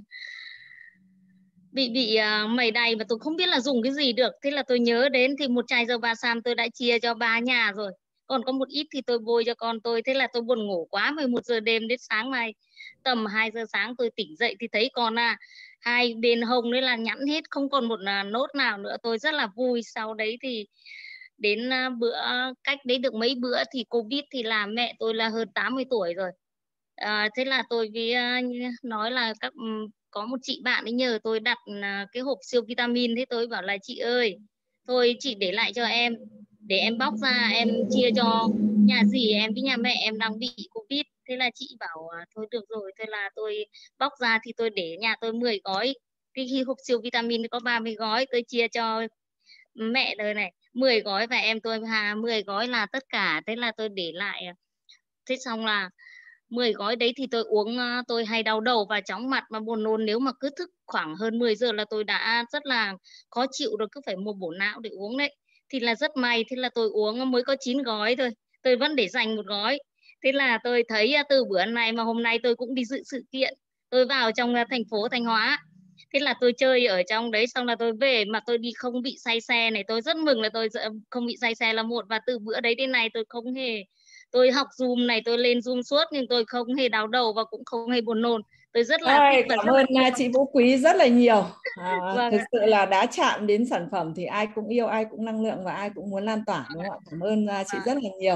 mẩy đầy mà tôi không biết là dùng cái gì được. Thế là tôi nhớ đến thì một chai dầu balsam tôi đã chia cho 3 nhà rồi, còn có một ít thì tôi bôi cho con tôi. Thế là tôi buồn ngủ quá, 11 giờ đêm đến sáng mai tầm 2 giờ sáng tôi tỉnh dậy thì thấy con hai bên hông đấy là nhẵn hết, không còn một nốt nào nữa. Tôi rất là vui. Sau đấy thì đến bữa cách đấy được mấy bữa thì Covid thì là mẹ tôi là hơn 80 tuổi rồi. Thế là tôi với nói là có một chị bạn ấy nhờ tôi đặt cái hộp siêu vitamin. Thế tôi bảo là chị ơi, thôi chị để lại cho em, để em bóc ra em chia cho nhà dì em với nhà mẹ em đang bị Covid. Thế là chị bảo thôi được rồi. Thế là tôi bóc ra thì tôi để nhà tôi 10 gói. Cái hộp siêu vitamin có 30 gói, tôi chia cho mẹ đời này 10 gói và em tôi 10 gói là tất cả. Thế là tôi để lại. Thế xong là 10 gói đấy thì tôi uống, tôi hay đau đầu và chóng mặt và buồn nôn. Nếu mà cứ thức khoảng hơn 10 giờ là tôi đã rất là khó chịu rồi, cứ phải mua bổ não để uống đấy. Thì là rất may, thế là tôi uống mới có 9 gói thôi, tôi vẫn để dành một gói. Thế là tôi thấy từ bữa này mà hôm nay tôi cũng đi dự sự kiện, tôi vào trong thành phố Thanh Hóa. Thế là tôi chơi ở trong đấy, xong là tôi về mà tôi đi không bị say xe này. Tôi rất mừng là tôi không bị say xe là một. Và từ bữa đấy đến nay tôi không hề, tôi học Zoom này, tôi lên Zoom suốt nhưng tôi không hề đau đầu và cũng không hề buồn nôn. Tôi rất là thích và cảm ơn chị Vũ Quý rất là nhiều. Vâng Thực sự là đã chạm đến sản phẩm thì ai cũng yêu, ai cũng năng lượng và ai cũng muốn lan tỏa, đúng không ạ? Cảm ơn chị rất là nhiều.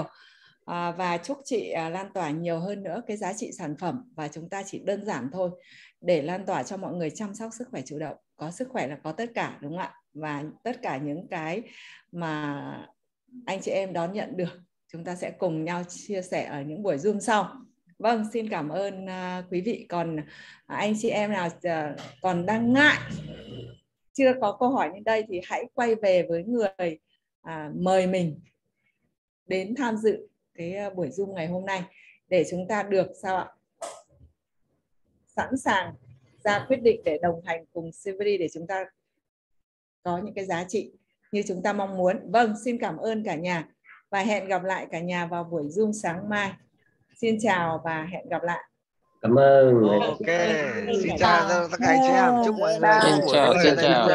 Và chúc chị lan tỏa nhiều hơn nữa cái giá trị sản phẩm. Và chúng ta chỉ đơn giản thôi, để lan tỏa cho mọi người chăm sóc sức khỏe chủ động. Có sức khỏe là có tất cả, đúng không ạ? Và tất cả những cái mà anh chị em đón nhận được, chúng ta sẽ cùng nhau chia sẻ ở những buổi Zoom sau. Vâng, xin cảm ơn quý vị. Còn anh chị em nào còn đang ngại chưa có câu hỏi đến đây thì hãy quay về với người mời mình đến tham dự cái buổi Zoom ngày hôm nay để chúng ta được sao ạ? Sẵn sàng ra quyết định để đồng hành cùng Silvery để chúng ta có những cái giá trị như chúng ta mong muốn. Vâng, xin cảm ơn cả nhà và hẹn gặp lại cả nhà vào buổi Zoom sáng mai. Xin chào và hẹn gặp lại. Cảm ơn. Ok, xin chào tất cả anh chị em. Chúc mọi người xin chào.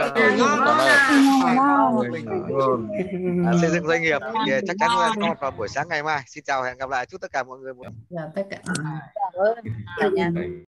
xây dựng doanh nghiệp thì chắc chắn là có vào buổi sáng ngày mai. Xin chào, hẹn gặp lại. Chúc tất cả mọi người một tất cả. Cảm ơn cả nhà.